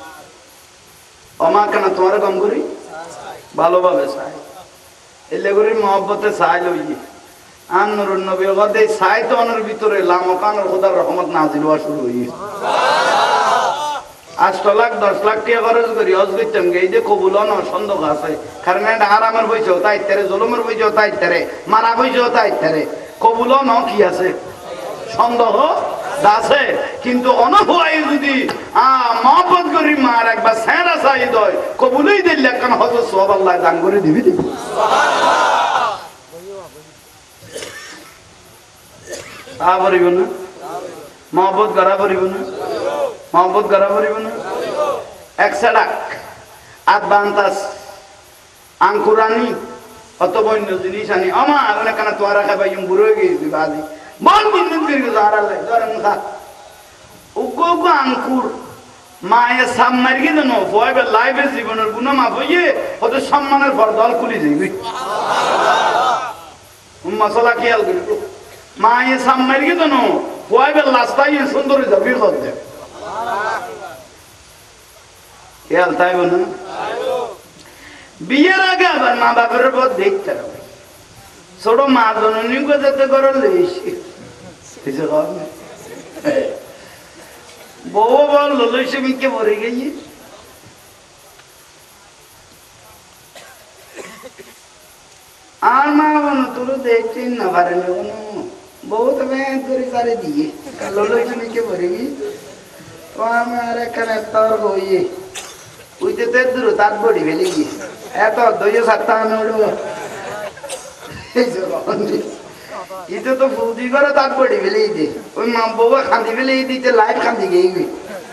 ওমা কেন তোমার গমগরি ভালোভাবে চাই এলে করে মহব্বতে চাই লই আর নুরুন নবী গদে চাই তো অনর ভিতরে লামকানোর খোদার রহমত নাজিল হওয়া শুরু হই 8 লাখ 10 লাখ টাকা খরচ করি হজ করতাম এই যে কবুল ন সন্দেহ আছে কারণ এটা হারামের পয়সা তাই তারে জুলুমের পয়সা তাই তারে মারা পয়সা তাই তারে কবুল ন কি আছে সন্দেহ আছে কিন্তু অনহুয়াই যদি মহব্বত করি মার একবার সেরা চাহিদ হয় কবুলই দিলে কেন হজ সব আল্লাহ দান করে দিবি দিবি পারিব না মহব্বত করা পারিব না মহব্বত করা পারিব না এক সাডাক আদবান্তাস আঙ্কুরানি অত বন্য জিনিস আনি আমা আগুনে কেন তোরা খাবাই বুড়ো হয়ে গেছি বাদি বল বিন্দু করে ধরা লাই ধরা মুখা উগ্র উগ্র আঙ্কুর মায়ের সাম মারি গিয়ে দেন ভয় লাইফের জীবনের গুণা মাপ হইয়ে ওদের সম্মানের পর দল খুলি যাইবি মশলা খেয়াল করি মায়ের সাম মারি গিয়ে দেন ভয় লাস্তাই সুন্দর হয়ে যাবি হতে খেয়াল তাই বল না বিয়ের আগে আবার মা বাপের পর দেখতে হবে ছোট মা জননী যাতে করো বউ বল লইছে মিকে ভরে গেছি আর মা বলো তোর দেখছি না পারে না কোনো বউ তো ব্যাং করে সারে দিয়ে লইছে মিকে ভরে গেছি তো আমি আর এখানে তোর বইয়ে উইতে তো দূর তার বড়ি ফেলে গিয়ে এত দইয়ে সাতটা আমি উঠবো ইতে তো ফুদি করে তার বড়ি ফেলে দে ওই মা বউ খান্দি ফেলে দিতে লাইট খান্দি গিয়ে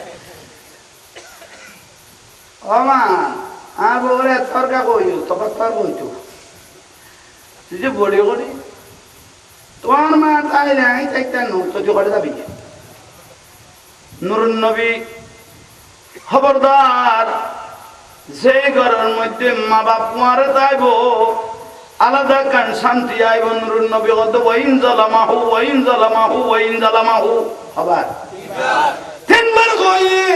ও মা আর বউরে তরকা কইল তখন তর কইতো তুই যে বড়ি করি তোমার মা তাই নাই চাইতে নো তো করে যাবি নুরুন নবী খবরদার যে ঘরের মধ্যে মা বাপ মারে যাইব আলাদা কান শান্তি আইব নুরুন নবী কত ওয়াইন জালামাহু ওয়াইন জালামাহু ওয়াইন জালামাহু খবর তিনবার কইয়ে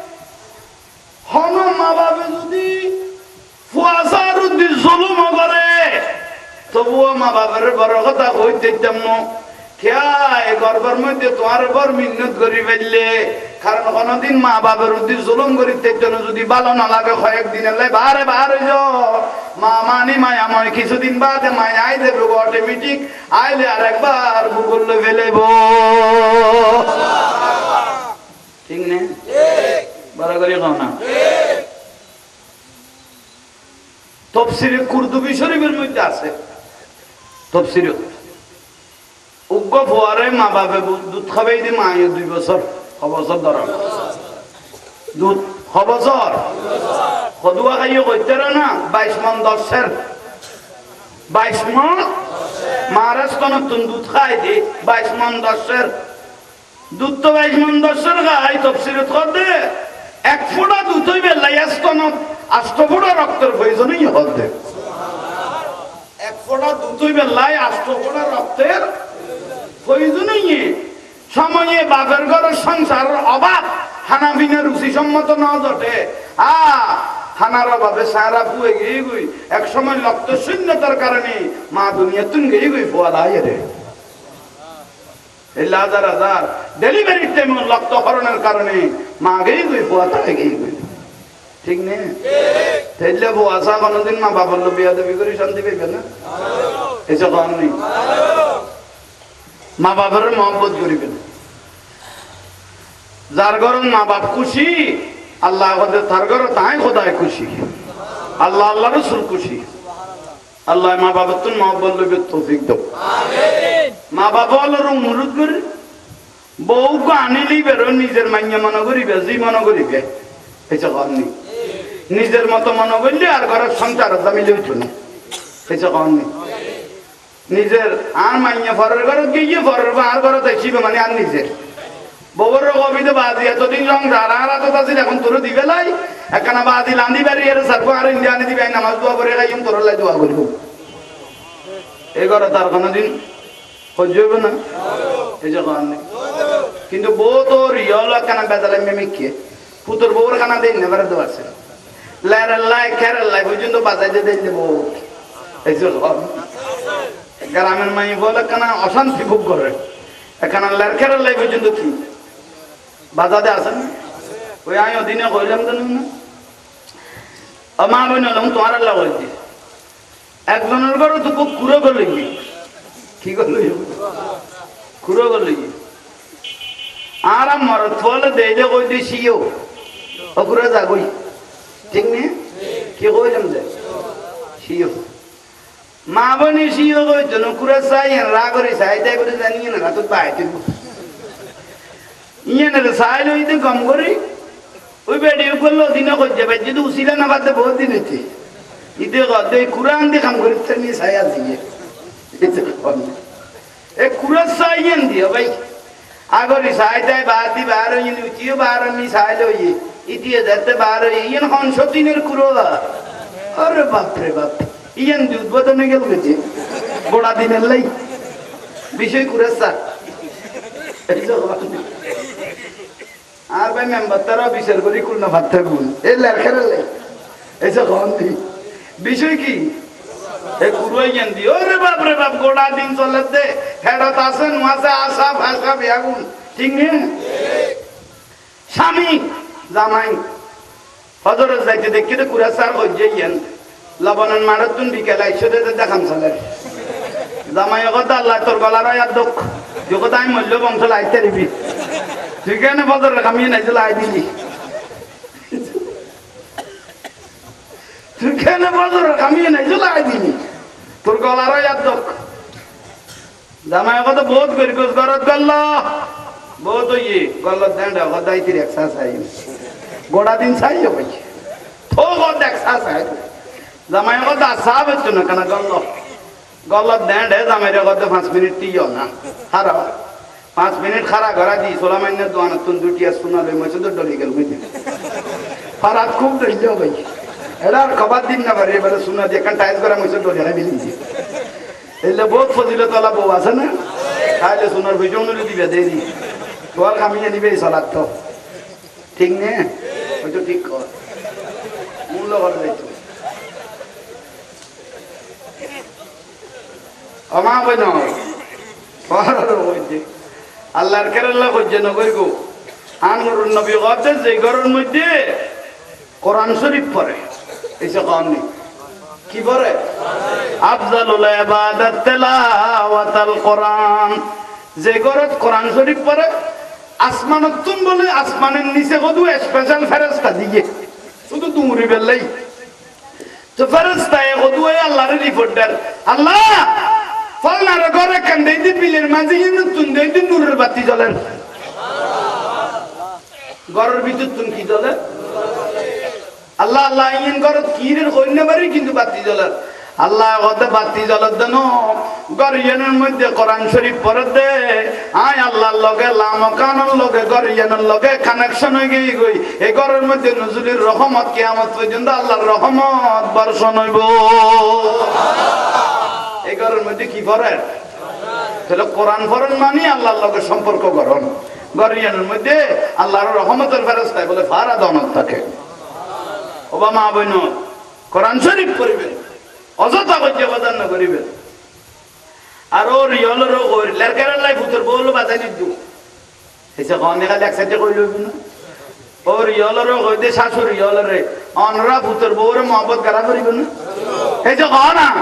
হন মা বাপে যদি ফুয়াসার উদ্দি জুলুম করে তবুও মা বাপের বড় কথা কইতে তেমন খেয়ায় গর্বের মধ্যে তোমার উপর মিন্নত করি ফেললে কারণ কোনদিন মা বাপের উদ্দি জুলুম করিতে যদি ভালো না লাগে কয়েকদিন এলে বারে বারে মা মানি মায়া ময় কিছুদিন বাদে মায় আই দেবে অটোমেটিক আইলে আর একবার গুগল ফেলেব ঠিক না বড় করে কও না তাফসীরে কুরতুবী শরীফের মধ্যে আছে তাফসীরে উগ্র ফোয়ারে মা বাপে দুধ খাবেই দি মা 2 বছর বছর ধর দুধ বছর কদুয়া খাইয়ে কইতে না 22 মন 10 22 মন মহারাষ্ট্র নতুন দুধ খাই দি 22 মন 10 দুধ তো 22 মন 10 খাই তাফসীরে করে এক ফোঁটা দুধ হইবে লাইয়াস্তন 8 ফোঁটা রক্তের প্রয়োজনই হবে এক ফোঁটা দুধ হইবে লাই 8 ফোঁটা রক্তের প্রয়োজনই সময়ে বাপের ঘরের সংসারের অভাব খানা পিনা রুচিসম্মত না জটে খানার অভাবে সারা পুয়ে গিয়ে গই এক সময় রক্ত শূন্যতার কারণে মা দুনিয়া তুন গিয়ে গই ফোয়ালাই রে এই হাজার হাজার ডেলিভারির টাইমে রক্ত হরণের কারণে মা গিয়ে গই ফোয়াতা গিয়ে গই ঠিক নেই তাইলে ফোয়াশা কোনোদিন মা বাবার লোক বিয়া দেবী করে শান্তি পেবে না এসব কারণ নেই মা বাবার মহব্বত করিবেন যার ঘর মা বাপ খুশি আল্লাহ তার ঘর তাই খোদায় খুশি আল্লাহ আল্লাহ রসুল খুশি আল্লাহ মা বাবার তো মহব্বত লইবে তৌফিক দাও মা বাবা হলোর অনুরোধ করি বউকে আনিলেই বেরো নিজের মাইয়া মনে করিবে জি মনে করিবে এসব কারণ নেই নিজের মতো মনে করলে আর ঘরের সংসার দামিলে উঠো না এসব কারণ নেই নিজের আর মাইয়া ফরের ঘরে গিয়ে ফরের আর ঘরে দেখছিবে মানে আর নিজের বউর কবিতে বাদি এতদিন সংসার আর এত আছিল এখন তোর দিবে লাই একখানা বাদি লান্দি বাড়ি এর সার্ফ আর ইন্ডিয়া আনি দিবে নামাজ দোয়া করে খাইম তোর লাই দোয়া করব এই ঘরে তার কোনোদিন সহ্য হইব না এই যে কারণে কিন্তু বউ তোর ইয়ল একখানা বেজালে মেমিকে পুতর বউর খানা দেন না বেড়াতে পারছে লাই লাই খেরার লাই পর্যন্ত বাজাইতে দেন বউ এই যে গ্রামের মাই বলে কেনা অশান্তি ভোগ করে এখানে লেরখের লাই পর্যন্ত কি বাজাতে আসেন ওই আমি ওদিনে কইলাম তো না মা বোন হলাম তোমার আল্লাহ বলছি একজনের ঘরে তো কুড়ো গেল কি করলো কুড়ো গেল আর মরত ফলে দেইলে কই দিছিও ওকুরে যাগই ঠিক নেই কি কইলাম যে শিও মা বনি শিও কইতো নকুরে চাই রা করে চাই তাই করে জানিয়ে না তো পাইতে ইয়ে না চাই লইতে কম করি ওই বেডি করলো দিনে কই যাবে যদি উসিলা না বাদে বহুত দিন হইতে ইতে গদে কুরআন দিয়ে কাম করতে নিয়ে চাই আছে এ কুরআন চাইয়েন দিও ভাই আগরি চাই তাই বাদ দি বার হইনি উচিও বার নি চাই লই ইতিয়ে যেতে বার হই ইন হন সতিনের কুরোলা আরে বাপ রে বাপ ইয়ান দি উদ্বোধনে গেল গেছে বড়া দিনের লাই বিষয় কুরেসা আর ভাই মেম্বার তারা বিচার করি কুলনা ভাত থাকুন এই লেখার লাই এসে কন দি বিষয় কি এ কুরুই ইয়ান দি ওরে বাপ রে বাপ গোড়া দিন চলে দে ফেরত আসেন মাসে আসা ভাষা বিয়াগুন ঠিক নেই স্বামী জামাই হজরত যাইতে দেখি তো কুরাসার হইছে ইয়ান লবণন মারাতুন বিকেল আইসো দে দেখাম চলে জামাই কথা আল্লাহ তোর গলার আর দুঃখ যখন আমি মূল্য বংশ লাইতে দিবি তুই কেন বদর কামিয়ে নাই লাই দিলি তুই কেন বদর কামিয়ে নাই লাই দিলি তোর গলার আর দুঃখ জামাই কথা বহুত করি গোস গরত গেল বহুত ইয়ে গলত দেন গদাইতির এক্সারসাইজ গোড়া দিন চাইও ভাই তো গদ এক্সারসাইজ জামাই কথা সাব হচ্ছে না কেন গলত দেন জামাইরে কথা 5 মিনিট টিও না হারা 5 মিনিট খারা ঘরা দি সোলামাইনের দোয়ানা তুন দুটিয়া শোনালে মছে তো ডলি গেল বুঝলি ফারাত খুব ডলিও ভাই এলার খবর দিন না পারে এবারে শোনা দিয়ে কান টাইজ করা মছে ডলি হারা বিলিছি এলে বহুত ফজিলত আলা বউ আছে না খাইলে শোনার ভিডিও নলি দিবে দেই দি তোর কামিয়ে নিবে সালাত তো ঠিক নে ওই তো ঠিক কর মূল্য করে যাইতো আমা বইন আল্লাহর কেরাল্লা কইছে নগর গো আনরুন নবী গতে যে ঘরের মধ্যে কোরআন শরীফ পড়ে এসে কারণে কি পড়ে আফজালুল ইবাদাত তিলাওয়াতুল কোরআন যে ঘরে কোরআন শরীফ পড়ে আসমানত তুম বলে আসমানের নিচে কত স্পেশাল ফেরেশতা দিয়ে শুধু তুমরি বেলাই তো ফেরেশতা কত আল্লাহর রিপোর্টার আল্লাহ ফলনার ঘরে কান্দাই দি বিলের মাঝে তুন দেই দি নূরের বাতি জ্বলেন ঘরের ভিতর তুন কি জ্বলে আল্লাহ আল্লাহ ইন ঘর কিরের কইনে পারি কিন্তু বাতি জ্বলে আল্লাহ কতে বাতি জ্বলার দেন গরিয়ানের মধ্যে কোরআন শরীফ পড়ে দে আয় আল্লাহর লগে লামকানের লগে গরিয়ানের লগে কানেকশন হয়ে গই এই ঘরের মধ্যে নজরুলের রহমত কিয়ামত পর্যন্ত আল্লাহর রহমত বর্ষণ হইব এই ঘরের মধ্যে কি পড়েন তাহলে কোরআন পড়েন মানে আল্লাহর লগে সম্পর্ক করুন গরিয়ানের মধ্যে আল্লাহর রহমতের ফেরেশতা বলে ফারা দনত থাকে ওবা মা বইন কোরআন শরীফ পড়িবেন অযথা কইতে বাজার না করিবেন আর ও রিয়লের ওর লেরকারের লাই ভূতের বউল বাজাই দিদু এসে কোনে খালি একসাথে কই লইব না ও রিয়লের কইতে শাশুড়ি রিয়লের অনরা ভূতের বউরে mohabbat করা করিব না এই যে কও না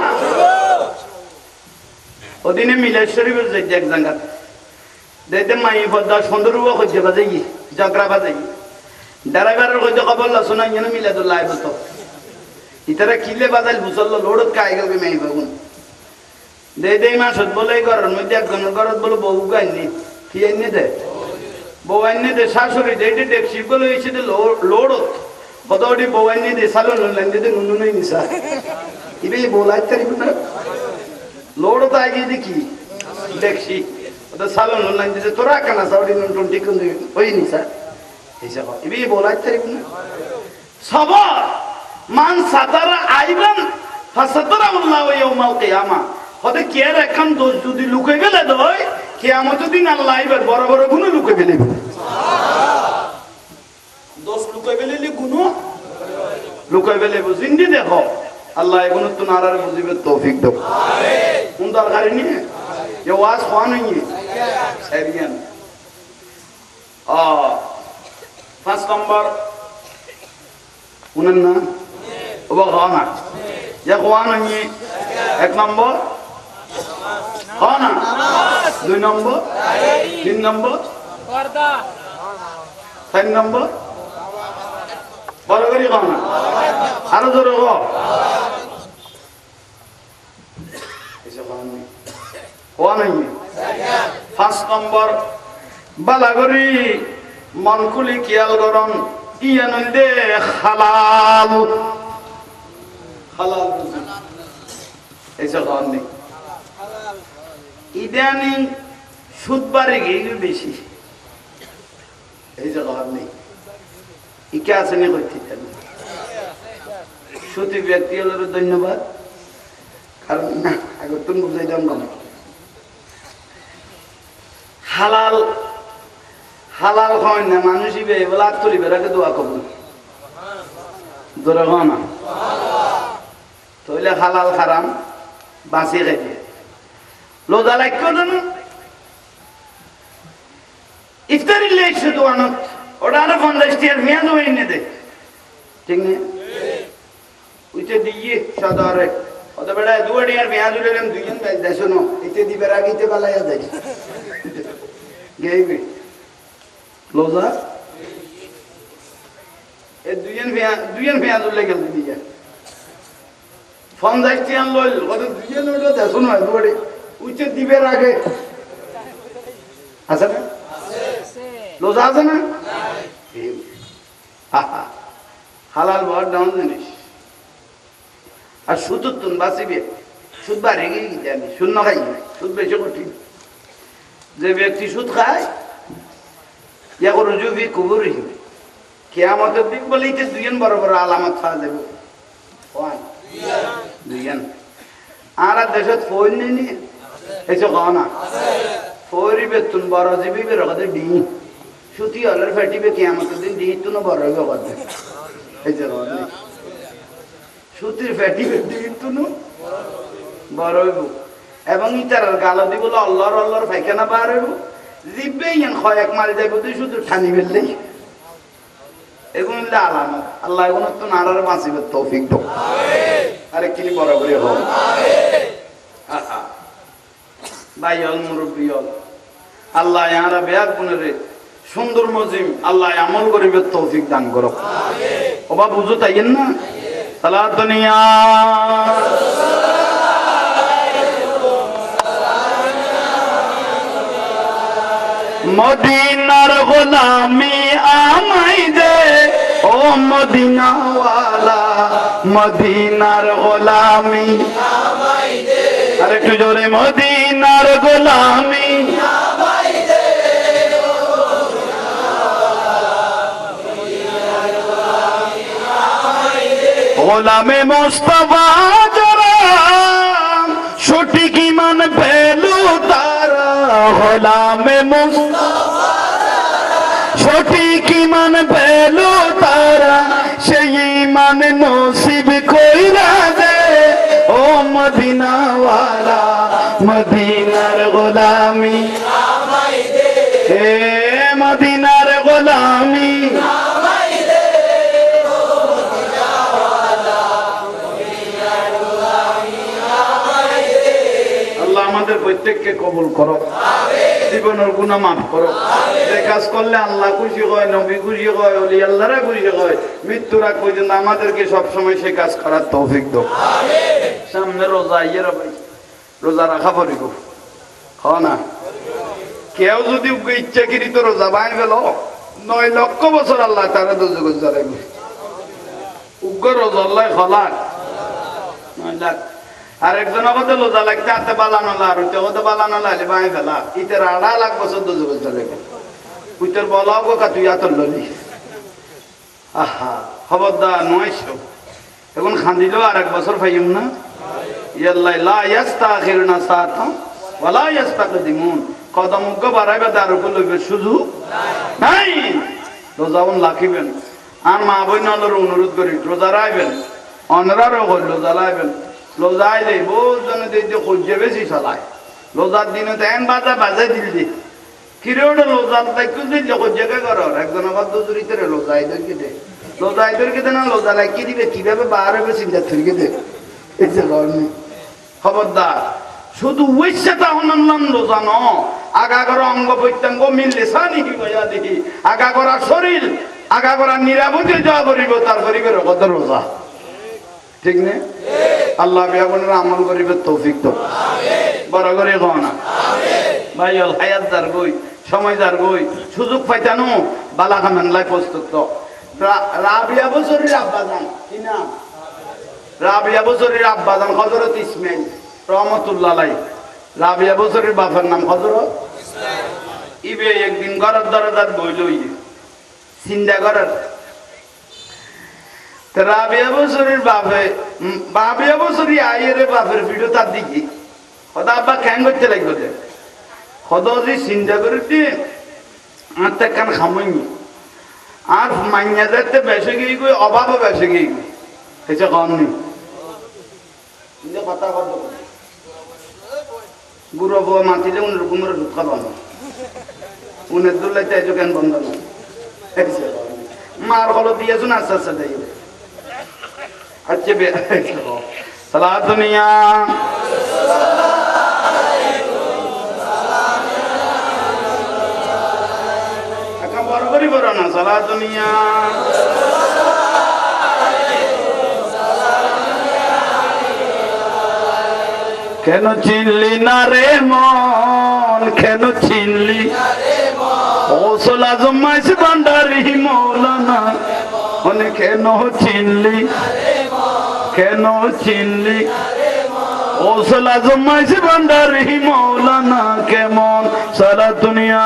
ওদিনে মিলাদ শরীফের যাই এক জায়গা দেতে মাই বদা সুন্দরও কইতে বাজাই জাগরা বাজাই ড্রাইভারের কইতে খবর লা শোনা ইনে মিলাদুল লাইভ তো ইতারা কিলে বাজাল বুঝল লোড়ত কাই গেল মেই বাগুন দে মাসত বলে ঘরের মধ্যে একজন ঘরত বলে বউ গাইনি কি আইনে দে বউ আইনে দে শাশুড়ি দে দেখছি বলে এসে দে লোড়ত বদৌড়ি বউ আইনে দে সালো নলেন দে নুনু নাই নিসা ইবে বলাই তারিব না লোড়ত আগে দেখি দেখছি ওটা সালো নলেন দে তোরা কানা সাউডি নুন ঠিক ওই নিসা হিসাব ইবে বলাই তারিব না সবার মান সাতারা আইবান ফাসাতারা আল্লাহু ইয়াউমাল কিয়ামা হতে কেয়ার এখন দোষ যদি লুকে গেলে দই কিয়ামতের দিন আল্লাহ আইবার বড় বড় গুনাহ লুকে গেলে সুবহানাল্লাহ দোষ লুকে গেলে গুনাহ লুকে গেলে জিন্দি দেখো আল্লাহ এগুলো তো নারার বুঝিবে তৌফিক দাও আমিন কোন দরকার নেই ये वास कौन है ये सैरियन 5 নম্বর উনেন না ওবা খাওয়া ইয়া খাওয়া নয় 1 নম্বর খাওয়া না 2 নম্বর 3 নম্বর পর্দা 4 নম্বর বড় করে খাওয়া না আরো জোরে খাও এসব খাওয়া নাই 5 নম্বর বালাগরি মন খুলি খেয়াল করন ইয়ানন্দে হালাল হালাল এসব খাওয়ান নেই ইদানিং সুদ বাড়ে গিয়ে বেশি এই যে খাওয়ান নেই ইকে আছে নি করতে সুতি ব্যক্তি হল ধন্যবাদ কারণ না আগে তুমি বুঝাই দেন কম হালাল হালাল হয় না মানুষই বে বলে আত্মরি বেড়াকে দোয়া করবো ধরে না তইলে হালাল খারাম বাঁচিয়ে খাইবে লোজা লাগতো না ইফতারি লেগছে দোয়ানত ওটা আরো 50 টিয়ার মেয়াদ হয়ে নে দে ঠিক না উইতে দিয়ে সাদারে অত বেড়া দুয়াড়ি আর মেয়াদ হইলাম দুইজন বাইক দেছো না এতে দিবে রাগিতে বালাইয়া যায় গেইবে লোজা এ দুইজন মেয়াদ হইলে গেল দিয়া 50 টিয়ার লইল কত দুইজন ওটা দেছো না দুয়াড়ি উইতে দিবে রাগে আছে না লোজা আছে না হালাল বড় ডাউন জিনিস আর সুদ তুন বাঁচিবে সুদ বাড়ে গিয়ে জানি শূন্য খাই সুদ বেশি কঠিন যে ব্যক্তি সুদ খায় ইয়া করো জুবি কুবুর হিবে কেয়ামতের দিক বলে ইতে দুইজন বড় বড় আলামত খাওয়া যাবে দুইজন আর দেশত ফোন নেই এসব খাওয়া না ফোরি বেতুন বড় জিবি বের কথা ডি সুতি হলের ফেটিবে কেয়ামতের দিন ডি তুনো বড় হইবে কথা এই যে সুতির ফেটিবে ডি তুনো বড় হইব এবং ইতার গালা দিব আল্লাহর আল্লাহর ফাইখানা বার হইব জিববে ইয়ান কয়েক মাল যাইব তুই শুধু ঠানি ফেললেই এগুলো আলামত আল্লাহ এখন তো নারার বাঁচিবে তৌফিক দাও আরেক কিনি বরাবরই হোক ভাই হল মুরব্বী হল আল্লাহ ইয়ারা বেয়ার পুনরে সুন্দর মজিম আল্লাহ আমল করিবে তৌফিক দান করো ওবা বুঝো তাইয়েন না সালাতুনিয়া মদিনার গোলামি আমাই দে ও মদিনাওয়ালা মদিনার গোলামি আমাই দে আরে একটু জোরে মদিনার গোলামি আমাই দে ও মদিনার গোলামি আমাই দে গোলামে মুস্তাফা যারা সঠিক ঈমান পেলো তারা গোলামে মুস্তাফা সঠিক ঈমান পেলো তারা সেই ঈমান নসিব কইরা দে ও মদিনাওয়ালা মদিনার গোলামি আমাই দে হে মদিনার গোলামি আমাই দে ও মদিনাওয়ালা মদিনার গোলামি আমাই দে আল্লাহ আমাদের প্রত্যেককে কবুল করো জীবনের গুনাহ মাফ করো যে কাজ করলে আল্লাহ খুশি হয় নবী খুশি হয় ওলি আল্লাহরা খুশি হয় মৃত্যুর আগ পর্যন্ত আমাদেরকে সব সময় সেই কাজ করার তৌফিক দাও আমিন সামনে রোজা আইয়ে ভাই রোজা রাখা পড়িব খাও না কেউ যদি ইচ্ছাকৃত রোজা বাই গেল 9 লক্ষ বছর আল্লাহ তারা দোজখ জ্বালাইব উগ্র রোজা আল্লাহ খলাক 9 লাখ আর একজন আমাদের রোজা লাগতে হাতে বালানো আর ওতে বালানো লাইলে বাই ফেলা ইতের 2.5 লাখ বছর দোজখ জ্বালাইব উইতের বলাও গো কা তুই আতর ললি আহা খবরদার 900 এখন খান্দিলো আর 1 বছর পাইম না ইয়াল্লাহ লা ইস্তাখিরুনা সাআতা ওয়ালা ইস্তাকদিমুন কদম গো বাড়াইবে তার উপর লইবে সুযোগ নাই রোজাউন লাখিবেন আর মা বোনদের অনুরোধ করি রোজা রাখবেন অনরারও হল রোজা রাখবেন রোজা আইলে বহু জনে দিতে খুঁজে বেশি চালায় রোজার দিনে তো এন বাজা বাজে দিল দি কিরে ওটা লোজাল তাই কুদিল যখন জায়গা করো একজন আবার দুজুরিতে লোজাই দই কেটে লোজাই দই কেটে না লোজা লাগিয়ে দিবে কিভাবে বার হবে চিন্তা থুরিকে দে এই যে খবরদার শুধু উইসাটা হনলাম লোজানো আগা করা অঙ্গ প্রত্যঙ্গ মিললে সানি বয়া দেখি আগা করা শরীর আগা করা নিরাপদে যাওয়া করিব তারপরে করে কত রোজা ঠিক না আল্লাহ বিয়াবনের আমল করিবে তৌফিক তো বড় করে কও না ভাই অল হায়াত দার গই সময় দার গই সুযোগ পাইতানো বালা খামেনলাই প্রস্তুত তো রাবিয়া বছরের আব্বাজান কি নাম রাবিয়া বছরের আব্বাজান হযরত ইসমাইল রহমতুল্লাহ আলাইহি রাবিয়া বছরের বাবার নাম হযরত ইবে একদিন ঘরের দরজার বই লইয়ে চিন্তা করার রাবিয়া বছরের বাবিয়া বছরই আইয়ের বাপের ভিডিও তার দিকে হদা আব্বা খ্যাং করতে লাগবে যে হদা যে চিন্তা করে দিয়ে আর তা কান খামাইনি আর মাইয়া যাতে বেসে গিয়ে গই অভাবও বেসে গিয়ে গই এসে কম নেই কথা কথা গুরু বাবা মাতিলে উনের কুমড়ে ঢুক খাবা না উনের দুলাইতে এসে কেন বন্ধ না মার হলো দিয়েছো না আস্তে আস্তে দেয় আচ্ছা সালা দুনিয়া বরাবরই বড় না সালা দুনিয়া কেন চিনলি না রে মন কেন চিনলি ওসল আজম আইসি ভান্ডারি মৌলানা মনে কেন চিনলি কেন চিনলি ওসল আজম আইসি ভান্ডারি মৌলানা কেমন সারা দুনিয়া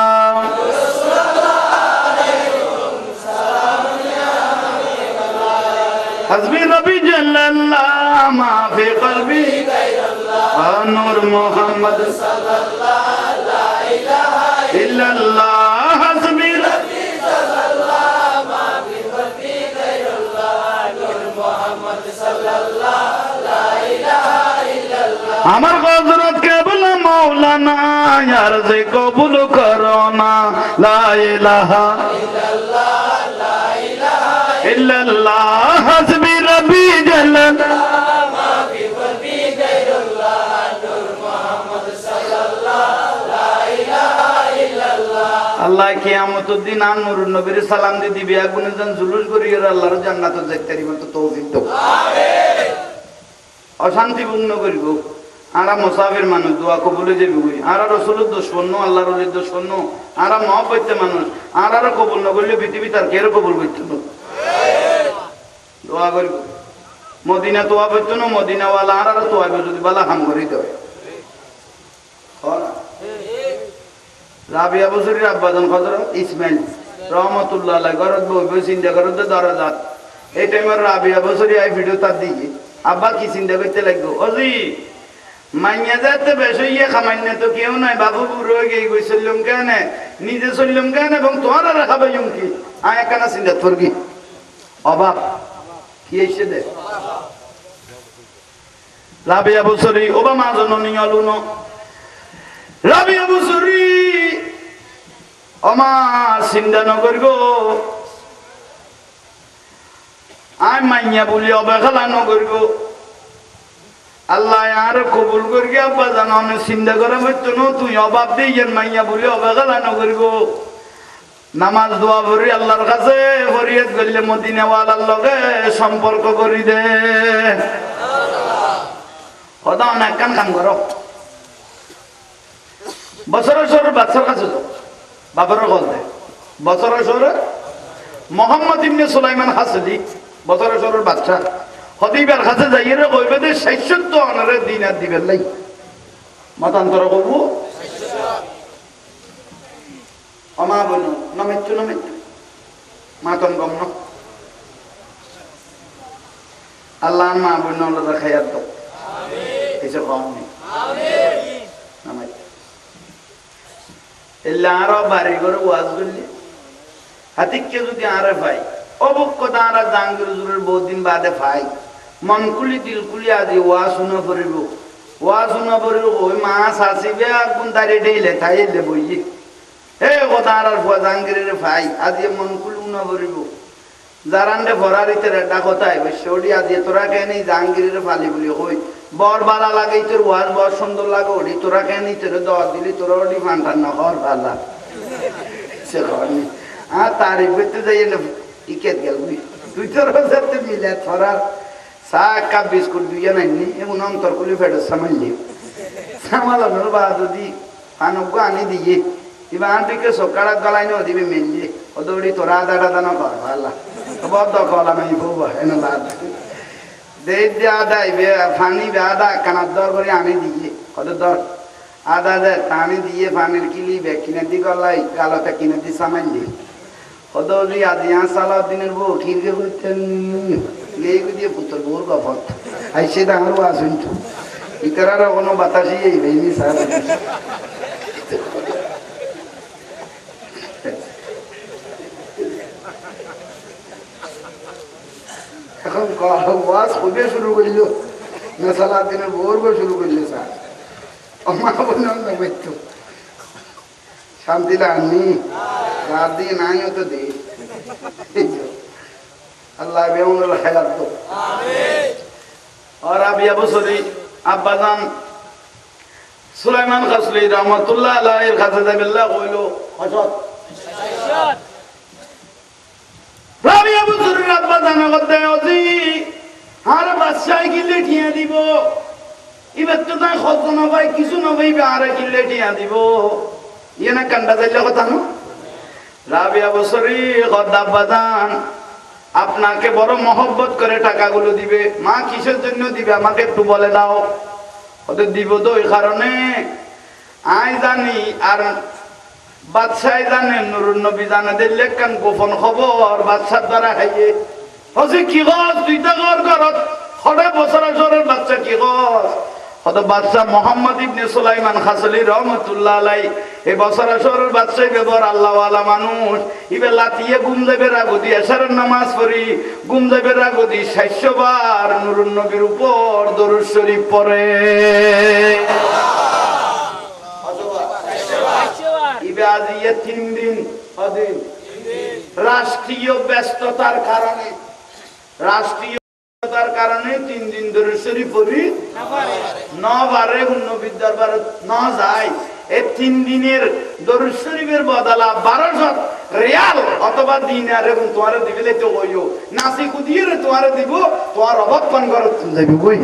حسبي ربي جل الله ما في قلبي نور محمد صلى الله لا إله إلا الله حسبي ربي صلى الله ما في قلبي غير الله نور محمد صلى الله لا إله إلا الله আমার হযরত কেবল মাওলানা ইয়ার যে কবুল করো না লা ইলাহা ইল্লাল্লাহ লা ইলাহা ইল্লাল্লাহ হাসবি রব্বি জাল্লাল্লাহ মা ফি কলবি গায়রুল্লাহ নূর মুহাম্মদ সাল্লাল্লাহ লা ইলাহা ইল্লাল্লাহ আল্লাহ কিয়ামতের দিন নূরুন নবীর সালাম দিবি আগুনে জন জুলুস করিয়ে আল্লাহর জান্নাতে যাইতে পারিব তো তৌফিক দাও আমিন অশান্তি পূর্ণ করিব আরা মুসাফির মানুষ দোয়া কবুলে যাবি কই আরা রাসূলের দুশমন আল্লাহর ওলির দুশমন আরা মহব্বতে মানুষ আরা কবুল না করলে পৃথিবী তার কেরে কবুল করতে না দোয়া করিব মদিনা দোয়া করতে না মদিনা ওয়ালা আরা দোয়া করে যদি বালা হাম করি দেয় রাবিয়া বছরের আব্বাজান হযরত ইসমাইল রহমাতুল্লাহ আলাইহি ঘরত বই চিন্তা করতে দরজাত এই টাইমের রাবিয়া বছরই আই ভিডিও তার দিকে আব্বা কি চিন্তা করতে লাগলো অজি মাইয়া যাতে বেশ ইয়ে খামান্য তো কেউ নাই বাবু বুড়ো গিয়ে গই চললাম কেন নিজে চললাম কেন এবং তোমার আর খাবাই কি আয় একখানা চিন্তা তোর কি অভাব কি এসে দে রাবিয়া বছরি ওবা মা জননী অলুন রাবিয়া বছরি অমা চিন্তা নকর গো আয় মাইয়া বলি অবহেলা নকর গো আল্লাহ আর কবুল করি আব্বা জানো আমি চিন্তা করা হইতো না তুই অভাব দিয়ে মাইয়া বলি অবহেলা নকরিব নামাজ দোয়া ভরি আল্লাহর কাছে ফরিয়াদ করলে মদিনা ওয়ালার লগে সম্পর্ক করি দে খোদা অনেক কান কাম করো বছর বাচ্চার কাছে যাও বাবার কল দে বছর মোহাম্মদ ইবনে সুলাইমান হাসলি বছর বাচ্চা হদিবার কাছে যাই রে কইবে দে ৬৬ অনারে দিনার দিবেন লাই মতান্তর করব আমা বনো নমিত মাতন গম ন আল্লাহ মা বনো আল্লাহ খায়াত দাও আমিন এসে কওনি আমিন নামাই এল্লা আর বাড়ি করে ওয়াজ করলে হাতিকে যদি আরে ভাই অবক্কতা আর জাঙ্গির জুরের বহুত দিন বাদে ভাই মনকুলি দিলকুলি আজি ওয়া শুনা পড়িব ওই মাছ আসিবে আগুন তারে ডেইলে তাইলে বইয়ে এ কথা আর ফুয়া জাহাঙ্গীরের ভাই আজ মন কুলু না ভরিব যারান্ডে ভরারিতে রেডা কথায় বৈশ্বরি আজ তোরা কেন জাহাঙ্গীরের ফালি বলি হই বর বালা লাগে তোর ওয়াজ বর সুন্দর লাগে ওডি তোরা কেন তোর দর দিলি তোরা ওডি ফান্টান না হর বালা সে হয়নি আর তারিফ করতে যাই না ইকেত গেল তুই তোর সাথে মিলে থরার চা কাপ বিস্কুট দিয়ে নাইনি এমন অন্তর কুলি ফেটে সামাইলি সামালানোর বা যদি ফানক আনি দিয়ে এবার আন্টিকে সকাল গলাই নো দিবি মিললি ওদৌড়ি তোরা আদা টাদা না কর ভালা বদ্ধ কলাম এই বউ এনে বাদ দে আদা ইবে ফানি বে আদা কানার দর করে আনি দিয়ে কত দর আদা দে টানি দিয়ে ফানির কিলি বে কিনে দি গলাই গালতে কিনে দি সামাইলি ওদৌড়ি আজিয়া সালাউদ্দিনের বউ ঠিকরে করতেন এই দিয়ে পুত্র বউর গফত আইসে ডাঙরও আসুন তো ইকার কোনো বাতাসি এই ভেঙে সারা এখন ওয়াজ কবে শুরু করলো না সালাউদ্দিনের বউর শুরু করলো স্যার আমার বললাম না বৈতো শান্তি আননি রাত দিয়ে নাই হতো দে अल्लाह बेउन खैरात दो और अब अबू सरी अब्बाजान सुलाइमान खसली रहमतुल्लाह अलैहि खासा बिल्लाह কইলো হযরত রাবি আবু সরি আব্বাজান গদে ওজি আর বাদশাহ কিলে ঠিয়া দিব ইবাত তো তাই খত না ভাই কিছু না ভাই আরে কিলে ঠিয়া দিব ইনা কান্ডা যাইলে কথা না রাবি আবু সরি গদ আব্বাজান আপনাকে বড় মহব্বত করে টাকাগুলো দিবে মা কিসের জন্য দিবে আমাকে একটু বলে দাও ওদের দিব তো এই কারণে আই জানি আর বাদশাহ জানে নুরুন নবী জানে দিলে কান গোপন খবর বাদশার দ্বারা খাইয়ে হচ্ছে কি গছ দুইটা ঘর ঘরত সদায় বছরের বাচ্চা কি গছ হয়তো বাদশাহ মোহাম্মদ ইবনে সুলাইমান খাসলি রহমতুল্লাহ আলাই এই বছর আসরের বাদশাহ বেবর আল্লাহওয়ালা মানুষ ইবে লাতিয়ে গুম যাবে রাগদি এশারের নামাজ পড়ি গুম যাবে রাগদি 600 বার নুরুন নবীর উপর দরুদ শরীফ পড়ে ইবে আজ 3 দিন অদিন রাষ্ট্রীয় ব্যস্ততার কারণে 3 দিন দরুদ শরীফ পড়ি নবারে নবীর দরবারে না যায় এই 3 দিনের দরুদ শরীফের বদলা 1200 রিয়াল অথবা দিনার এবং তোমারে দিলে তো কইও নাসি কুদিয়ে তোমারে দিব তোমার অভাব পান করত যাইবে কই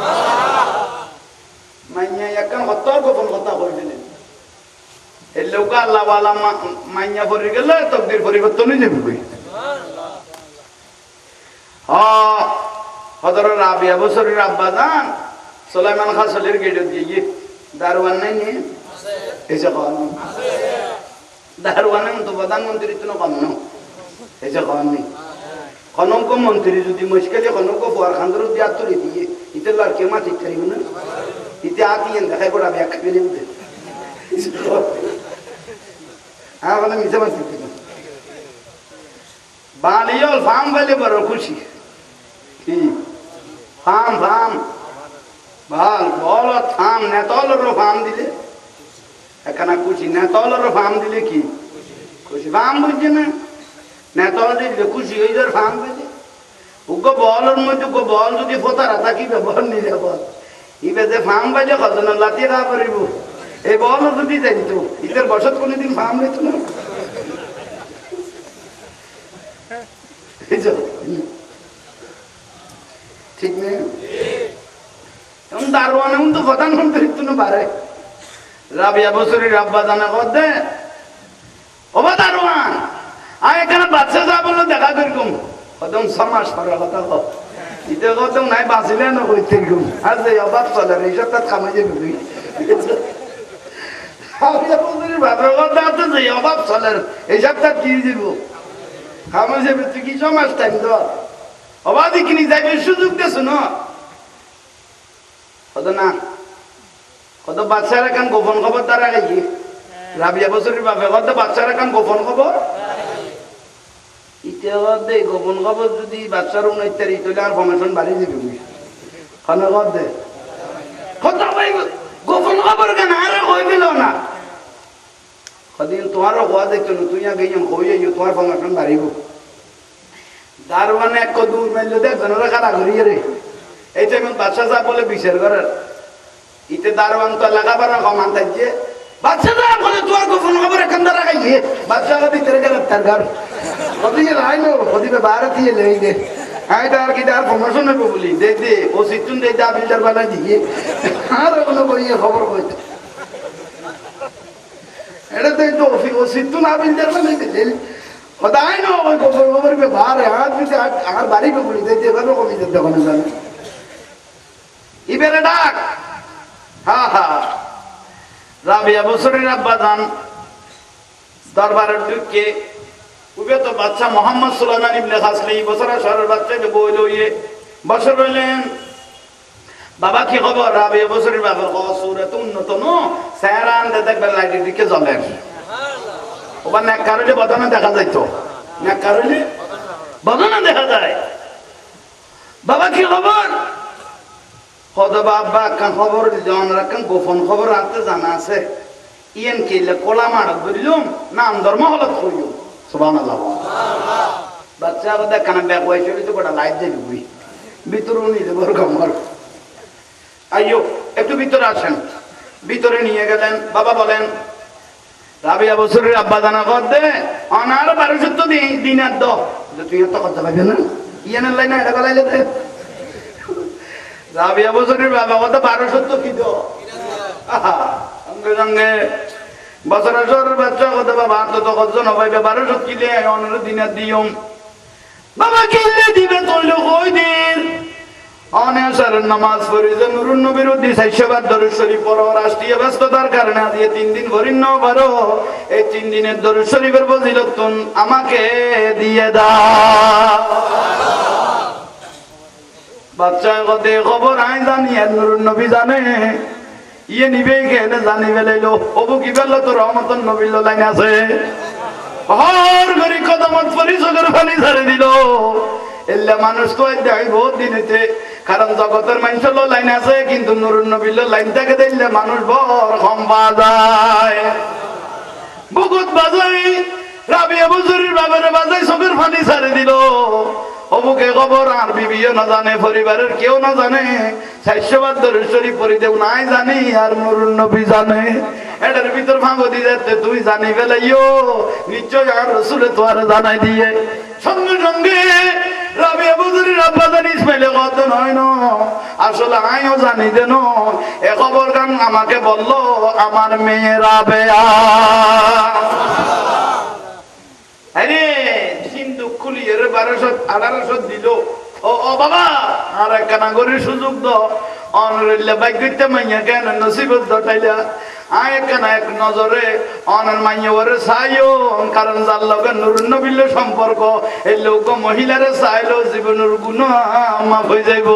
মাইয়া একখান কত গোপন কথা কইলেন এই লোক আল্লাহ ওয়ালা মাইয়া পড়ে গেলে তকদির পরিবর্তন হয়ে যাবে কই হ্যাঁ হযরত রাবি আবু সরির আব্বাজান সুলাইমান খাসলির গেট দিয়ে দারওয়ান নাই নি এই যে কোন আছে দারওয়ানে তো প্রধানমন্ত্রী তো কম না এই যে কোন নি কনক মন্ত্রী যদি মুশকিলে কনক ফর খান্দর দিয়া তুলি দিয়ে ইতে লার কে মাটি করিব না ইতে আতিয়েন দেখাই বড় ব্যাখ্যা করে দিতে হ্যাঁ বলে মিছে মাটি বালিয়ল ফার্ম বলে বড় খুশি কি ফার্ম ভাল বল থাম নেতলের ফার্ম দিলে এখানে খুশি নেতলের ফার্ম দিলে কি খুশি ফার্ম বুঝছে না নেতল দিলে খুশি হয়ে যার ফার্ম দিলে উগো বলের মধ্যে বল যদি ফোতারা থাকি বল নিলে বল ইবে যে ফার্ম বাজে খজন লাতিয়ে না পারিব এই বল যদি জানতো ইদের বসত কোনদিন ফার্ম নিত না ঠিক নেই এখন দারোয়ানে তো প্রধানমন্ত্রী তো পারে রাবিয়া বছরের আব্বা জানা দে ওবা দারোয়ান আর এখানে বাচ্চা যা বললো দেখা করকুম কদম 6 মাস পরের কথা কো ইতে কদম নাই বাঁচিলে না কইতে গম আর যে অবাক চলে এইসব তার কামে যাবে রাবিয়া বছরের ভাবর কথা তো যে অবাক চলে এইসব তার কি দিব কামে যাবে তুই কি 6 মাস টাইম দাও অবাদি কিনি যাইবে সুযোগ দেছ না কত না কত বাচ্চারা কান গোপন খবর তারা গাইছে রাবিয়া বছরের বাপে কত বাচ্চারা কান গোপন খবর ইতিহাস দে গোপন খবর যদি বাচ্চার 19 তারিখ হইলে আর ফরমেশন বাড়ি যাবে খানা কত দে কত ভাই গোপন খবর কেন আরে কই দিল না কদিন তোমারও হওয়া দেখতো না, তুই আগে হয়ে তোমার ফর্মেশন বাড়িব। দারোয়ানে এক দূর মাইল দেখ জনরা কারা ঘুরিয়ে রে, এই টাইমে বাচ্চা যা বলে বিচার করার ইতে দারোয়ান তো লাগাবার কমান থাকছে, বাচ্চা যা বলে তোমার গোপন খবর এখান দ্বারা খাইছে বাচ্চা ভিতরে গ্রেপ্তার কর কদিকে লাইলো কদিকে বাইরে দিয়ে লেই দে আইটা আর কি তার প্রমোশন হবে বলি দে দে ও সিটুন দে যা বিল্ডার বানা দিয়ে আর কোনো বইয়ে খবর কইতো এটা তো একটু ও সিটুন আর বিল্ডার বানা দিলে খোদাই না ওই খবর খবর বে বারে হাত দিতে আর বাড়ি বে বলি দে দে ভালো কমি দে দেখো না জানে ইবেরে ডাক হা হা রাবিয়া বছরের আব্বা জান দরবারের ঢুকে উবে তো বাচ্চা মোহাম্মদ সুলাইমান ইবনে খাসলি বছরের শহরের বাচ্চাকে বই লইয়ে বছর রইলেন। বাবা কি খবর? রাবিয়া বছরের বাবার কসুরে তো উন্নত নো স্যারান দে দেখবেন লাইটের দিকে জ্বলেন ওবার নেক কারলে বদনা দেখা যাইতো, নেক কারলে বদনা দেখা যায়। বাবা কি খবর? হদবা আব্বা কান খবর জন রাখেন গোপন খবর আনতে জানা আছে ইয়েন কিলে কোলা মার বললুম নাম ধর্ম হলত কইও সুবহানাল্লাহ সুবহানাল্লাহ। বাচ্চা কথা কানা ব্যাগ ওয়াইছলি তো বড় লাইট দেবি বুই ভিতরে নিয়ে দেবর কমর আইয়ো একটু ভিতরে আসেন। ভিতরে নিয়ে গেলেন। বাবা বলেন রাবিয়া বছরের আব্বা জানা কর দে অনার 1200 দিনার দ তুই তো কথা পাইবে না ইয়েনের লাইনে এটা গলাইলে দে রাবিয়া বছরের বাবা কত 1200 কি দো সঙ্গে সঙ্গে বছরের শহরের বাচ্চা কত বাবা তো কতজন পাইবে 1200 কিলে অনার দিনার দিয়ম বাবা কিলে দিবে তৈল কই দিন অনেসারের নামাজ পড়িছে নুরুন নবীর উদ্দি 400 বার দরুদ শরীফ পড়ো রাষ্ট্রীয় ব্যস্ততার কারণে আজ 3 দিন ভরিন ন পারো এই 3 দিনের দরুদ শরীফের ফজিলত তুন আমাকে দিয়ে দাও। বাচ্চা কতে খবর আই জানি নুরুন নবী জানে ইয়ে নিবে কেনে জানি বেলাইলো ওবু কি বেলা তো রহমতুন নবীর লাইন আছে হর গরি কদমত পরিচয়ের পানি ঝরে দিল এল্লা মানুষ তো দেয় বহুত দিন হইতে কারণ জগতের মানুষের লাইন আছে কিন্তু নুরুন নবীর লাইন থেকে দিলে মানুষ বড় কম বাজায় বহুত বাজাই রাবিয়া বছরের বাবারে বাজাই চোখের পানি ঝরে দিল অবুকে খবর আর বিবিও না জানে পরিবারের কেউ না জানে 400 বার দরুদ শরীফ পড়ি দেও নাই জানি আর নুরুন নবী জানে এটার ভিতর ভাঙো দি যাতে তুই জানি বেলাইও নিশ্চয় আর রাসূলে তোরে জানাই দিয়ে সঙ্গে সঙ্গে রাবিয়া বছরের আব্বা জানি ইসমাইলে কত নয় না আসলে আমিও জানি দেন এ খবর গান আমাকে বললো আমার মেয়ে রাবিয়া আরে সিন্ধু খুলিয়ে 1200-1800 দিল ও বাবা আর একখানা করে সুযোগ দাও অনরইলে বাইক করতে মাইয়া কেন নসিবত দটাইলা আয় একখানা এক নজরে অনর মাইয়া ওরে চাইও কারণ যার লগে নুরুন নবীর সম্পর্ক এই লোক মহিলারে চাইলো জীবনের গুনাহ মাফ হয়ে যাইব।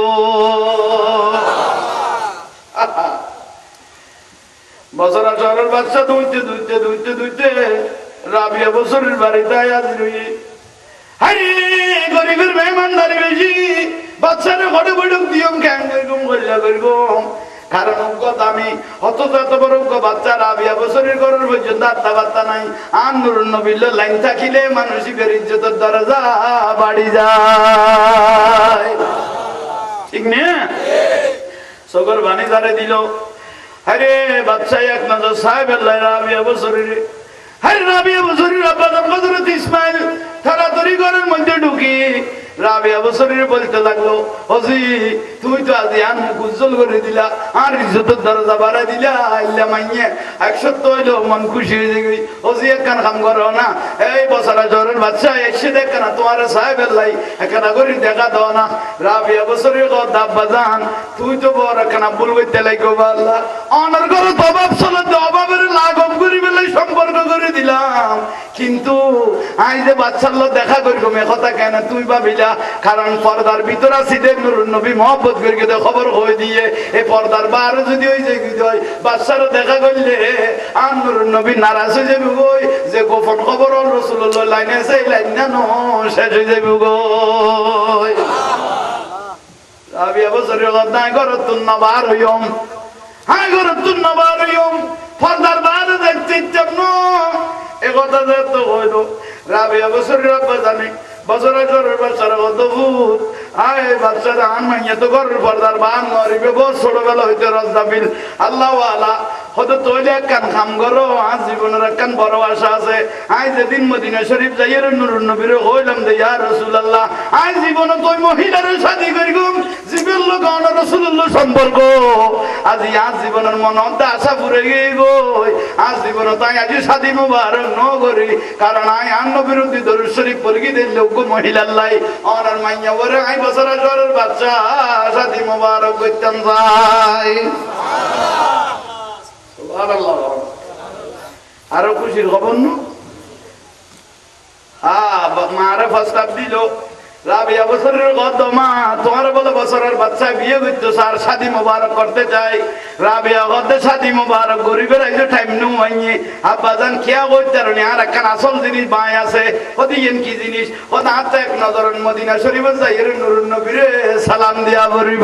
বছরা শহরের বাচ্চা দুইতে রাবিয়া বছরের বাড়িতে আজ রই হাই গরিবের মেহমানদারি বেশি বাচ্চারে ঘরে বৈঠক দিয়ম কেন এরকম করলাম কারণ আমি অত এত বড় বাচ্চা রাবিয়া বছরের ঘরের পর্যন্ত আত্মা বার্তা নাই আর নুরুন নবীর লাইন থাকিলে মানুষের ইজ্জতের দরজা বাড়ি যায় ঠিক না সগর বাণী ধারে দিল আরে বাচ্চা এক নজর সাহেব রাবিয়া বছরের হ্যাঁ রাবিয়া বছরের আব্বা হযরত ইসমাইল তাড়াতাড়ি ঘরের মধ্যে ঢুকি রাবিয়া বছরের বলতে লাগলো হজি তুই তো আজ আন মুখ উজ্জ্বল করে দিলা আর ইজ্জতের দরজা বাড়াই দিলা আইলা মাইয়ে 170 হইলো মন খুশি হয়ে যাই হজি একখান কাম করো না এই বছরা জোরের বাচ্চা এসে দেখ না তোমার সাহেবের লাই একখানা করে দেখা দাও না রাবিয়া বছরের আব্বা জান তুই তো বড় একখানা ভুল করতে লাগো আল্লাহ অনার ঘরে তো অভাব চলে অভাবের লাঘব করি বেলাই সম্পর্ক করে দিলাম কিন্তু আই যে বাচ্চার লোক দেখা করি মে কথা কেন তুই ভাবিলা কারণ পর্দার ভিতর আছি দেখ নুরুন নবী মহব্বত করে খবর হয়ে দিয়ে এই পর্দার বাইরে যদি ওই যে বাচ্চারও দেখা করলে আর নুরুন নবী নারাজ হয়ে যাবি গই যে গোপন খবর রাসূলুল্লাহ লাইনে আছে এই লাইন না শেষ হয়ে যাবি গই রাবিয়া বছরের কথা ঘর তুন না বার হইম হ্যাঁ ঘর তুন না বার হইম ফর্দার বাদ দেখতে ইচ্ছাম এ কথা যে তো হইল রাবিয়া বছর রব্বা জানে বছরের ঘরের বাচ্চারা কত ভূত আয় বাচ্চারা আন মাইয়া তো ঘরের পর্দার বান নরিবে বড় ছোটবেলা হইতে রসদাবিল আল্লাহ আলা হয়তো তৈলে একখান খাম করো আজ জীবনের একখান বড় আশা আছে আয় যেদিন মদিনা শরীফ যাইয়ের নুরুন নবীরে হইলাম দে ইয়া রাসূলুল্লাহ আয় জীবনে তুই মহিলার শাদি করিগুম জীবন লোক অনা রাসূলুল্লাহ সম্পর্ক আজ আজ জীবনের মনতে আশা পুরে গিয়ে গো আজ জীবনে তাই আজ শাদি মুবারক ন করি কারণ আয় আন বিরোধী দরুদ শরীফ পড়ি দিল লোক মহিলার লাই অনার মাইয়া ওরে আয় বছরের ঘরের বাচ্চা শাদি মুবারক করতেন যাই আরো খুশির খবর মারে প্রস্তাব দিল রাবিয়া বছরের গত মা তোমার বলে বছরের বাচ্চা বিয়ে করতো স্যার শাদি মোবারক করতে চাই রাবিয়া গতে শাদি মোবারক গরিবের আইজো টাইম নু হইনি আব্বাজান খেয়া করতে পারি আর একখান আসল জিনিস বাই আছে ওদিন কি জিনিস ওটা হাতে এক নজরের মদিনা শরীফে যাই নুরুন নবীরে সালাম দিয়া বলিব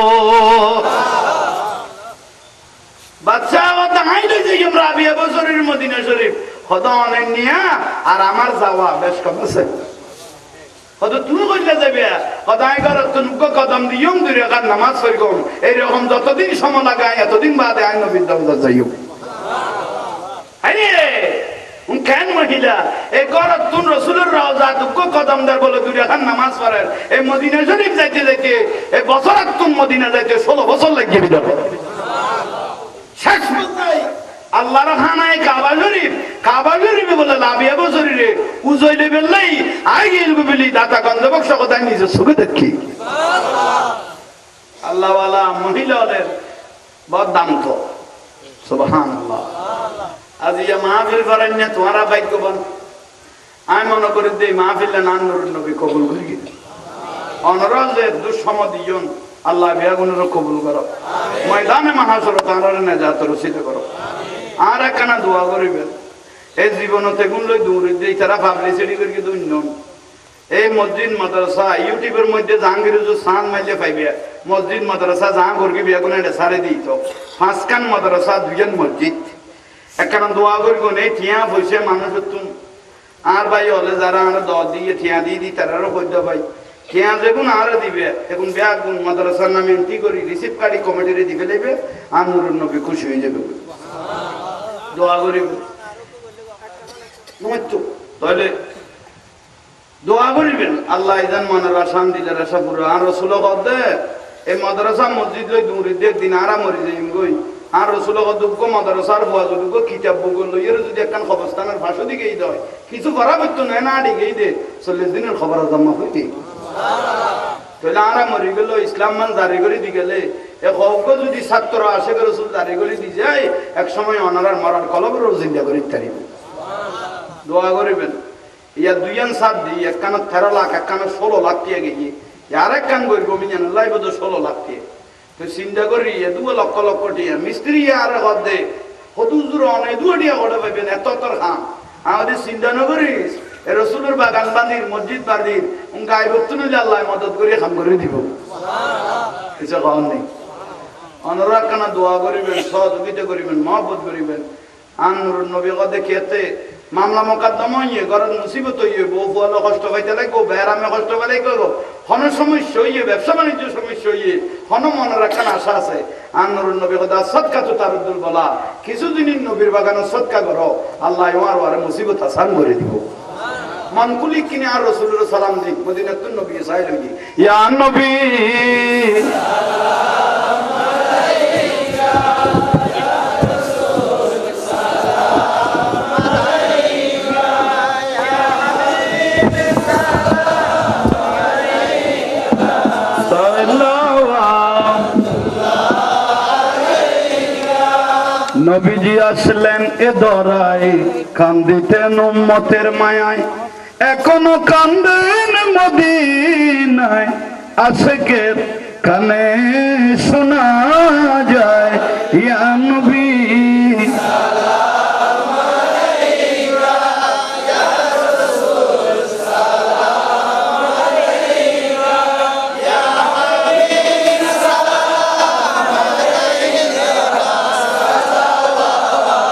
বাচ্চা কথা হাইলে যে রাবিয়া বছরের মদিনা শরীফ হদ অনেক নিয়া আর আমার যাওয়া বেশ কম আছে হয়তো তুমি কইলে যাবে কদাই ঘরত তুমকে কদম দিয়ম দুই রাকাত নামাজ পড়িম এইরকম যতদিন সময় লাগায় এতদিন বাদে আইন নবীর দরজা যাইও আরে কেন মহিলা এই ঘরত তুম রাসূলের রওজা তুমকে কদম দের বলে দুই রাকাত নামাজ পড়েন এই মদিনা শরীফ যাইতে যাইতে এই বছরত তুম মদিনা যাইতে 16 বছর লাগিয়ে দিল শেষ নাই আল্লাহর খানায় কাবা শরীফে বলে লাভিয়া বছরে উজইলে বেললাই আগে বলি দাতা গন্ধবক সকদাই নিজে চোখে দেখি আল্লাহ ওয়ালা মহিলাদের বড় দাম তো সুবহানাল্লাহ আজ ইয়া মাহফিল করেন না তোমারা ভাগ্যবান আমি মনে করি দেই মাহফিলে নানুর নবী কবুল করি অনরজে দুঃসমদিয়ন আল্লাহ বিয়াগুনের কবুল করো ময়দানে মাহাসর তাঁর নেজাত রসিদ করো আর একখানা দোয়া করিবেন এই জীবনতে গুণ লই দৌড়ে দিয়ে তারা পাবলিসিটি করি দুইজন এই মসজিদ মাদ্রাসা ইউটিউবের মধ্যে জাহাঙ্গীর সান মাইলে পাইবে মসজিদ মাদ্রাসা জাহাং করবি বিয়াগুন এটা সারে দিত 5খান মাদ্রাসা 2জন মসজিদ একখানা দোয়া করিব নেই ঠিয়া বসে মানুষ তুম আর ভাই হলে যারা আর দ দিয়ে ঠিয়া দিয়ে দি তারারও বৈধ ভাই ঠিয়া যেগুন আরো দিবে এখন বিয়াগুন মাদ্রাসার নামে এন্ট্রি করি রিসিভ কার্ড কমিটিরে দিবে দেবে আর নুরুন নবী খুশি হয়ে যাবে দোয়া করিব তাহলে দোয়া করিবেন আল্লাহ ইদান মনের আসান দিলের আশা পুরো আর রসুল দে এই মাদ্রাসা মসজিদ লই দৌড়ি দেখ দিন আরা মরি যাইম গই আর রসুল দুঃখ মাদ্রাসার বুয়া যদি কিতাব বগল লইয়ের যদি একখান খবরস্থানের ভাষা দিকেই দেয় কিছু করা করতো না না দিকেই দে 40 দিনের খবর জমা হইতে তাহলে আরা মরি গেল ইসলাম মান জারি করে দি গেলে যদি ছাত্র আশেখ রসুল জারি করে দি যায় এক সময় অনারার মরার কলবর জিন্দা করে তারিব দোয়া করিবেন ইয়া 2 সাত দি একখান 13 লাখ একখান 16 লাখ দিয়ে গিয়ে আর একখান গরিব মিজান আল্লাহ বদ 16 লাখ দিয়ে তো চিন্তা করি 2 লক্ষ লক্ষ টিয়া মিস্ত্রি আর গদে হতুজুর অনেক দুটিয়া গড়ে পাইবেন এত তোর খাম আমাদের চিন্তা না করিস রসুলের বাগান বান্দির মসজিদ বান্দির গায়ে বর্তন হইলে আল্লাহ মদত করে খাম করে দিব কিছু খাওয়ার নেই অনুরাগ কানা দোয়া করিবেন সহযোগিতা করিবেন মহব্বত করিবেন আন নুরুন নবী কদে খেতে মামলা মোকদ্দমা হইয়ে ঘরের মুসিবত হইয়ে বউ ফুয়ালো কষ্ট পাইতে লাগবো বেড়ামে কষ্ট পাইলে করবো হন সমস্যা হইয়ে ব্যবসা বাণিজ্য সমস্যা হইয়ে হন মনে রাখার আশা আছে আন নুরুন নবী কদা সৎকা তো তারুদ্দুল বলা কিছুদিনই নবীর বাগানে সৎকা করো আল্লাহ আমার ওয়ারে মুসিবত আসান করে দিব মানকুলি কিনে আর রাসূলুল্লাহ সালাম দিক মদিনাতুন নবী সাইল হই ইয়া নবী সালাম আলাইকা ইয়া রাসূল সালাম আলাইকা ইয়া হাবিব সালাম আলাইকা সাল্লাল্লাহু আলাইকা নবীজি আসলেন এ দরাই কান্দিতেন উম্মতের মায়ায় এখনো কান্দেন মদিনায় আশিকের কানে শোনা যায় ইয়া নবী সালাম আলাইকা ইয়া রাসূল সালাম আলাইকা ইয়া হাবিব সালাম আলাইকা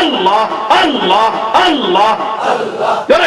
আল্লাহ আল্লাহ আল্লাহ জোরে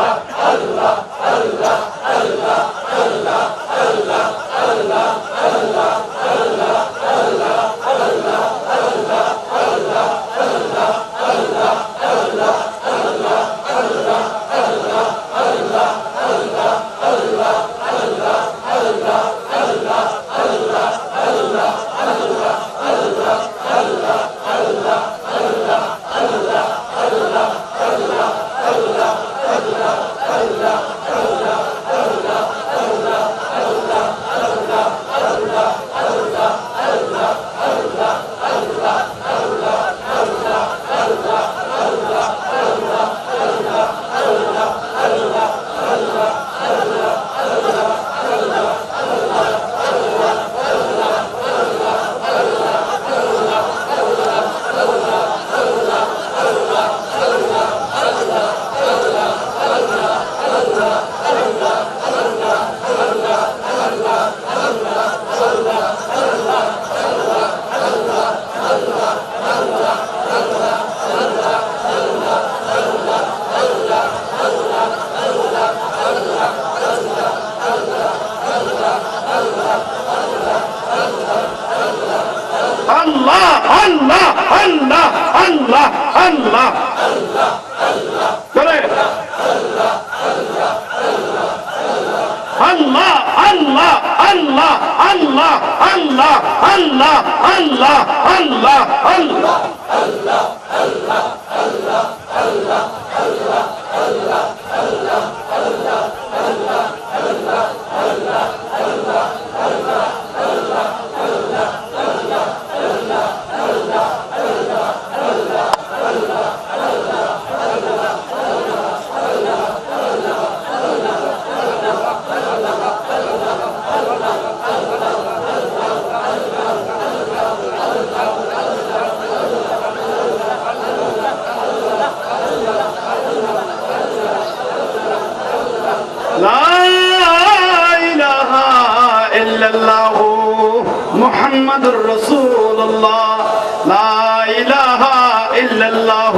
মুহাম্মাদুর রাসূলুল্লাহ লা ইলাহা ইল্লাল্লাহ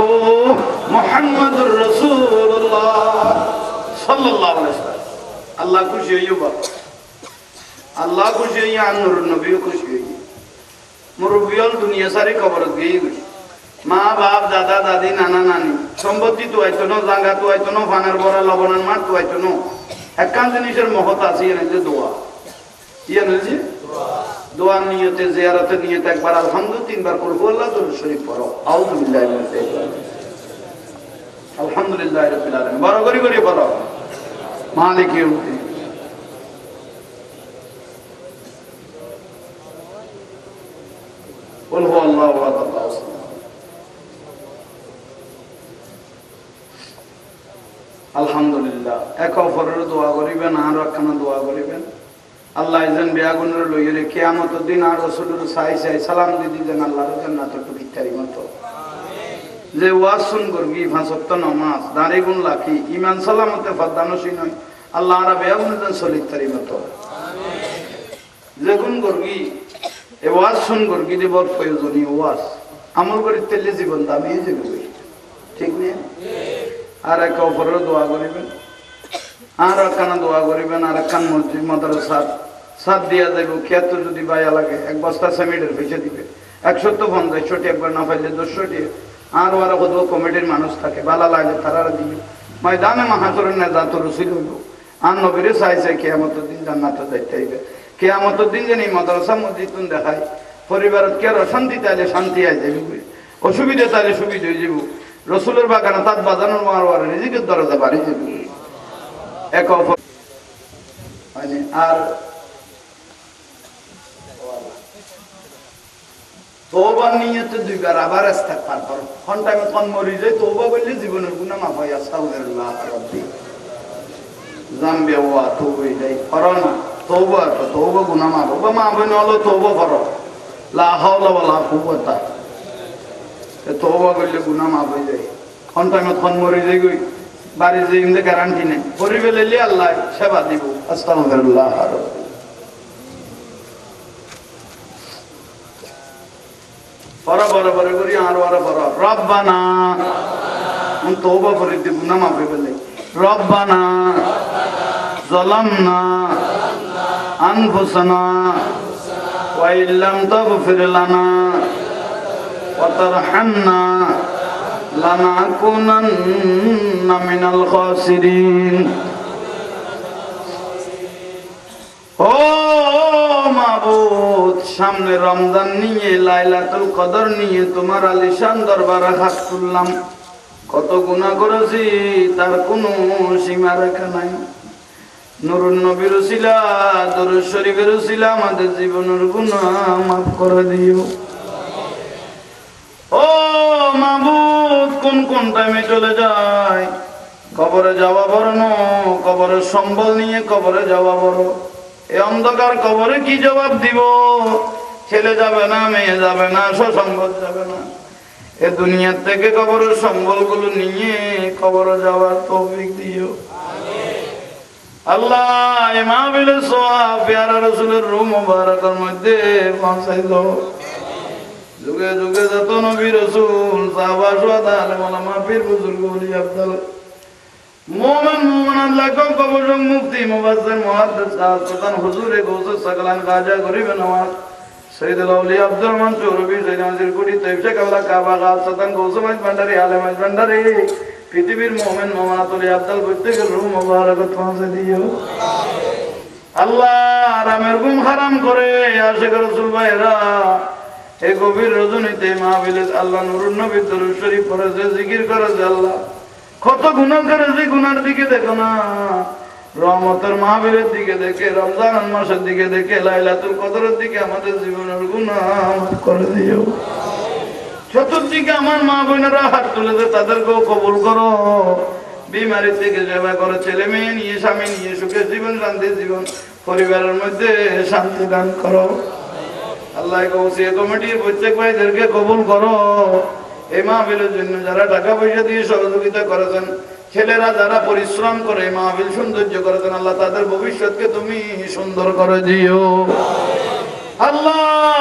মুহাম্মাদুর রাসূলুল্লাহ সাল্লাল্লাহু আলাইহি ওয়াসাল্লাম। আল্লাহ খুশি হইবা, আল্লাহ খুশি হইয়া নূর নবী খুশি হইয়া মুরব্বিয়াল দুনিয়া সারি কবরত গিয়ে গেছে। মা বাপ দাদা দাদি নানা নানি সম্পত্তি তো আইতো না, জায়গা তো আইতো না, ফানার বড়া লবণের মাঠ তো আইতো না। একখান জিনিসের মহৎ আছে এনে যে দোয়া, এনে যে দোয়ার নিয়তে জিয়ারতের নিয়তে একবার আলহামদুলিল্লাহ, তিনবার কুল হুয়াল্লাহ দুরূদ শরীফ পড়ো। আউযু বিল্লাহি মিনাশ শাইতানির রাজিম। আলহামদুলিল্লাহি রাব্বিল আলামিন। বড় করে করে পড়ো। মালিকি ইয়াউমিদ্দিন। কুল হুয়াল্লাহু আহাদ আল্লাহু সামাদ। আলহামদুলিল্লাহ। এক অপরের দোয়া করিবেন, আর একখানা দোয়া করিবেন। আল্লাহ যেন বেয়াগুনের লইরে কিয়ামতের দিন আর রাসূলের সাই সাই সালাম দিদি যেন আল্লাহর জান্নাতের ভিতরি মতো যে ওয়াজ শুন করবি, পাঁচ ওয়াক্ত নামাজ, দাঁড়ি গুণ লাখি, ঈমান সালামতে ফাদানসি নয়, আল্লাহ আর বেয়াগুনের যেন সলিতারি মতো যে গুণ করবি, এ ওয়াজ শুন করবি যে বড় প্রয়োজনীয় ওয়াজ আমল করি তেলে জীবন দামি হয়ে যাবে, ঠিক নেই? আর একে অপরের দোয়া করিবেন, আর একখানা দোয়া করিবেন, আর একখান মসজিদ মাদ্রাসার সাত দিয়া যাইব। খেয়াত যদি বায়া লাগে এক বস্তা সিমেন্টের পয়সা দিবে, 150 একবার না পাইলে 200 আর ওরা কত কমিটির মানুষ থাকে, বালা লাগে তারা দিবে। ময়দানে মাহাতরের নেতা তো রসিল হইব। আর নবীরে চাই চাই কিয়ামতের দিন জান্নাতে যাইতে হইবে। কিয়ামতের দিন যেন মাদ্রাসা মসজিদ দেখায়, পরিবারত কে অশান্তি তাইলে শান্তি আই যাইব, অসুবিধা তাইলে সুবিধা হয়ে যাব। রসুলের বাগানে তাত বাজানোর মার রিজিকের দরজা বাড়ি যাবে। এক অপর আর তওবার নিয়তে দুইবার আবার ইস্তেগফার করো। কোন টাইমে কোন মরি যায় তওবা করলে জীবনের গুনাহ মাফ হয়। আস্তাগফিরুল্লাহ রাব্বি জামবি ওয়া তুবু ইলাইহি। করো না তওবা, তো তওবা গুনাহ মাফ হবে। মা বইন হলো তওবা করো, লা হাওলা ওয়ালা কুওয়াতা। তওবা করলে গুনাহ মাফ হয়ে যায়। কোন টাইমে কোন মরি যায় গই বাড়ি যে ইন্দে গ্যারান্টি নেই, পরিবেলে আল্লাহ সেবা দিব। আস্তাগফিরুল্লাহ রাব্বি। পড়া বরাবর করি আর ওরা পড়া রব্বানা তওবা করে দিব গুনাহ মাফ করে রব্বানা যালামনা আনফুসানা ওয়া ইল্লাম তাগফির লানা ওয়া তারহামনা লানাকুনান্না মিনাল খাসিরিন। ও মাবুদ, সামনে রমজান নিয়ে লাইলাতুল কদর নিয়ে তোমার আলিশান দরবারে হাত তুললাম। কত গুনাহ করেছি তার কোনো সীমা রেখা নাই। নুরুন নবীর উসিলা দরুদ শরীফের উসিলা আমাদের জীবনের গুনাহ মাফ করে দিও। ও মাবুদ, কোন কোন টাইমে চলে যায়, কবরে যাওয়া বড় ন, কবরের সম্বল নিয়ে কবরে যাওয়া বড়। এই অন্ধকার কবরে কি জবাব দিব? ছেলে যাবে না, মেয়ে যাবে না, সসম্পদ যাবে না। এ দুনিয়ার থেকে কবরের সম্বলগুলো নিয়ে কবরে যাওয়ার তৌফিক দিও আল্লাহ। এই মাহফিলের সওয়াব পেয়ারা রাসূলের রূহ মুবারকের মধ্যে পৌঁছাই দাও। যুগে যুগে যত নবী রাসূল সাহাবা সুহাদা আলেম ওলামা পীর বুজুর্গ ওলি আফদাল মুমিন মুমিনাত লাখো কবর মুফতি মুফাসসির মুহাদ্দিস সুলতান হুজুরে গৌস সকলান খাজা গরিব নওয়াজ সৈয়দুল আউলিয়া আব্দুর রহমান চৌরবি সৈয়দ নাজির কুড়ি তৈফে কাবলা কাবা গাল সুলতান গৌস মাইজ ভান্ডারী আলেম মাইজ ভান্ডারী পৃথিবীর মুমিন মুমিনাত ওলি আফদাল প্রত্যেকের রূহ মুবারকাত পৌঁছে দিও আল্লাহ। আরামের ঘুম হারাম করে আশিক রাসূল ভাইরা এই গভীর রজনীতে মাহফিলে আল্লাহ নুরুন নবীর দরুদ শরীফ পড়েছে, জিকির করেছে। আল্লাহ কত গুনাহ করেছে, গুনার দিকে দেখো না, রহমতের মাহফিলের দিকে দেখে, রমজান মাসের দিকে দেখে, লাইলাতুল কদরের দিকে আমাদের জীবনের গুনাহ মাফ করে দিও। চতুর্দিকে আমার মা বোনেরা হাত তুলেছে, তাদেরকেও কবুল করো। বিমারির থেকে সেবা করো, ছেলে মেয়ে নিয়ে স্বামী নিয়ে সুখে জীবন, শান্তির জীবন, পরিবারের মধ্যে শান্তি দান করো আল্লাহ। কৌশিয়া কমিটির প্রত্যেক ভাইদেরকে কবুল করো। এই মাহফিলের জন্য যারা টাকা পয়সা দিয়ে সহযোগিতা করেছেন, ছেলেরা যারা পরিশ্রম করে মাহফিল সৌন্দর্য করেছেন, আল্লাহ তাদের ভবিষ্যৎকে তুমি সুন্দর করে দিও আল্লাহ।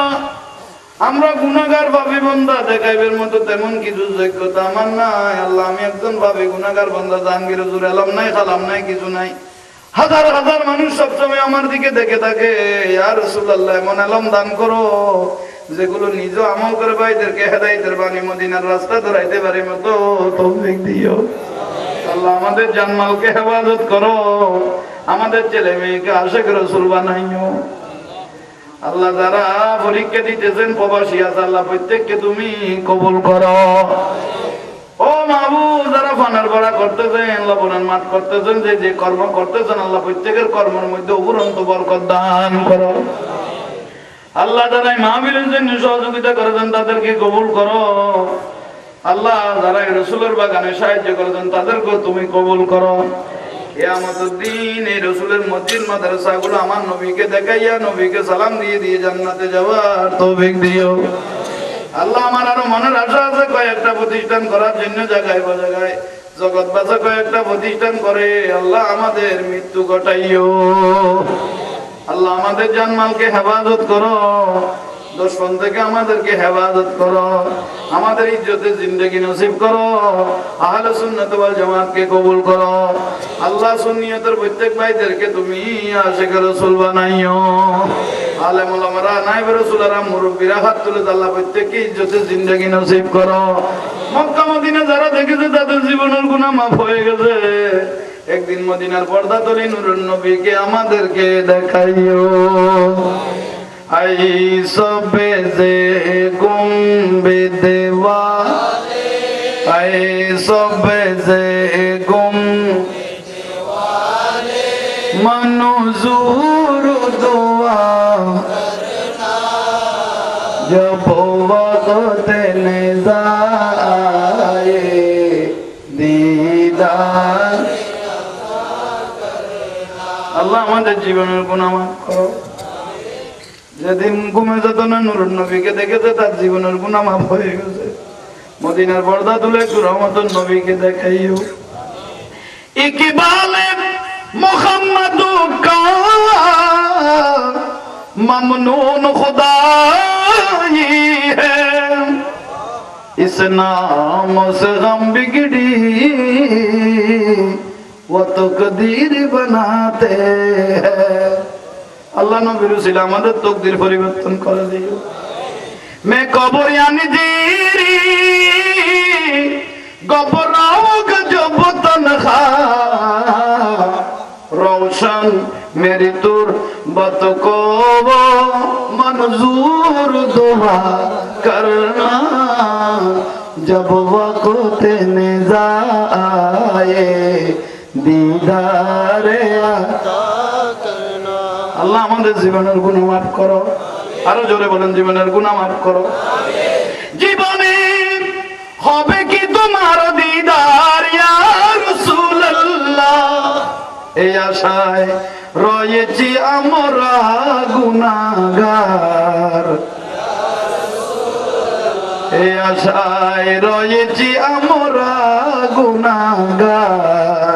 আমরা গুনাহগার ভাবি বান্দা, দেখাইবের মতো তেমন কিছু যোগ্যতা আমার নাই আল্লাহ। আমি একজন ভাবি গুনাহগার বান্দা, জাহাঙ্গীর হুজুর এলাম নাই, খালাম নাই, কিছু নাই। হাজার হাজার মানুষ সবসময় আমার দিকে দেখে থাকে। ইয়া রাসূলুল্লাহ, এমন এলম দান করো যেগুলো নিজ আমল করে ভাইদেরকে হেদায়েতের বাণী মদিনার রাস্তা ধরাইতে পারে মতো তৌফিক দিও আল্লাহ। আমাদের জানমালকে হেফাজত করো, আমাদের ছেলে মেয়েকে আশিক রাসূল বানাইও আল্লাহ। যারা পরীক্ষা দিতেছেন প্রবাসী আছে, আল্লাহ প্রত্যেককে তুমি কবুল করো। ও মাহবুব, যারা ফানার ভাড়া করতেছেন, লবণের মাঠ করতেছেন, যে যে কর্ম করতেছেন, আল্লাহ প্রত্যেকের কর্মের মধ্যে উপরন্ত বরকত দান করো আল্লাহ। যারা মাহফিলের জন্য সহযোগিতা করেছেন তাদেরকে কবুল করো আল্লাহ। যারা রাসূলের বাগানে সাহায্য করেছেন তাদেরকে তুমি কবুল করো। কিয়ামতের দিন এই রাসূলের মসজিদ মাদ্রাসাগুলো আমার নবীকে দেখাইয়া, নবীকে সালাম দিয়ে দিয়ে জান্নাতে যাওয়ার তৌফিক দিও আল্লাহ। আমার আরো মনের আশা আছে কয়েকটা প্রতিষ্ঠান করার জন্য, জায়গায় বা জায়গায় জগৎ বাঁচা কয়েকটা প্রতিষ্ঠান করে আল্লাহ আমাদের মৃত্যু ঘটাইও আল্লাহ। আমাদের জানমালকে হেফাজত করো, দুশমন থেকে আমাদেরকে হেফাজত করো, আমাদের ইজ্জতের জিন্দেগি নসিব করো। আহলে সুন্নাত ওয়াল জামাতকে কবুল করো আল্লাহ। সুন্নিয়তের প্রত্যেক ভাইদেরকে তুমি আশিক রাসূল বানাইও। আলেম ওলামারা, নায়েব রাসূলরা, মুরব্বিরা হাত তুলে আল্লাহ প্রত্যেককে ইজ্জতের জিন্দেগি নসিব করো। মক্কা মদিনা যারা দেখেছে তাদের জীবনের গুনাহ মাফ হয়ে গেছে। একদিন মদিনার পর্দা তলে নূরুন নবীকে আমাদেরকে দেখাইও। আই সবে যে গুম্বে দেওয়া, আই সবে যে গুম মনুজুর দোয়া জব वक्त ने जाए दीदार। আল্লাহ আমাদের জীবনের গুনাহ মাফ করো। যেদিন ঘুমে যেত না নূরুন নবীকে দেখেছে তার জীবনের গুনাহ মাফ হয়ে গেছে। মদিনার পর্দা তুলে একটু রহমতুন নবীকে দেখাইও। ইকবালে মুহাম্মদু কা মমনুন খুদাই है इस नाम से गम बिगड़ी वो तकदीर बनाते हैं अल्लाह नबी रसूल আমাদের তকদির পরিবর্তন করে দিও मैं कब्र यानी दीरी गबराओ जब तनखा रोशन मेरी तुर बत को वो मंजूर दुआ करना जब वक्त निज़ा आए दीदारे अता करना अल्लाह আমাদের জীবনের গুনাহ maaf করো আরো জোরে বলেন জীবনের গুনাহ maaf করো জীবনে হবে কি তোমার দিদার ইয়া রাসূলুল্লাহ এই আশায় রয়েছি আমরা গুনাহগার এই আশায় রয়েছি আমরা গুনাহগার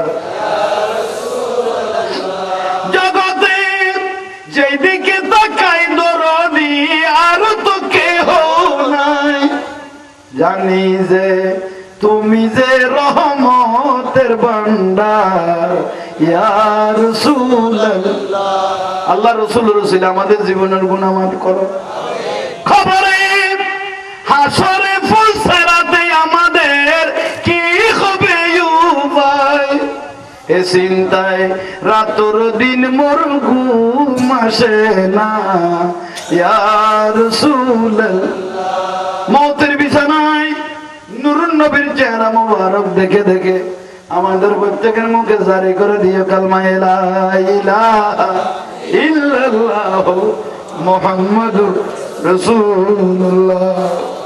জগতে যেদিকে তাকাই দরদি আর তো কেহ নাই জানি যে তুমি যে রহমতের ভান্ডার ইয়া রাসূলুল্লাহ আল্লাহ রাসূল আমাদের জীবনের গুনাহ maaf করো খবরে হাসরে ফুলসরাতে আমাদের কি হবে উপায় এ চিন্তায় রাতর দিন মোর ঘুম আসে না ইয়া রাসূলুল্লাহ মওতের বিছানায় নূরুন নবীর চেহারা মোবারক দেখে দেখে আমাদের প্রত্যেকের মুখে জারি করে দিও কালমা লা ইলাহা ইল্লাল্লাহু মুহাম্মাদুর রাসূলুল্লাহ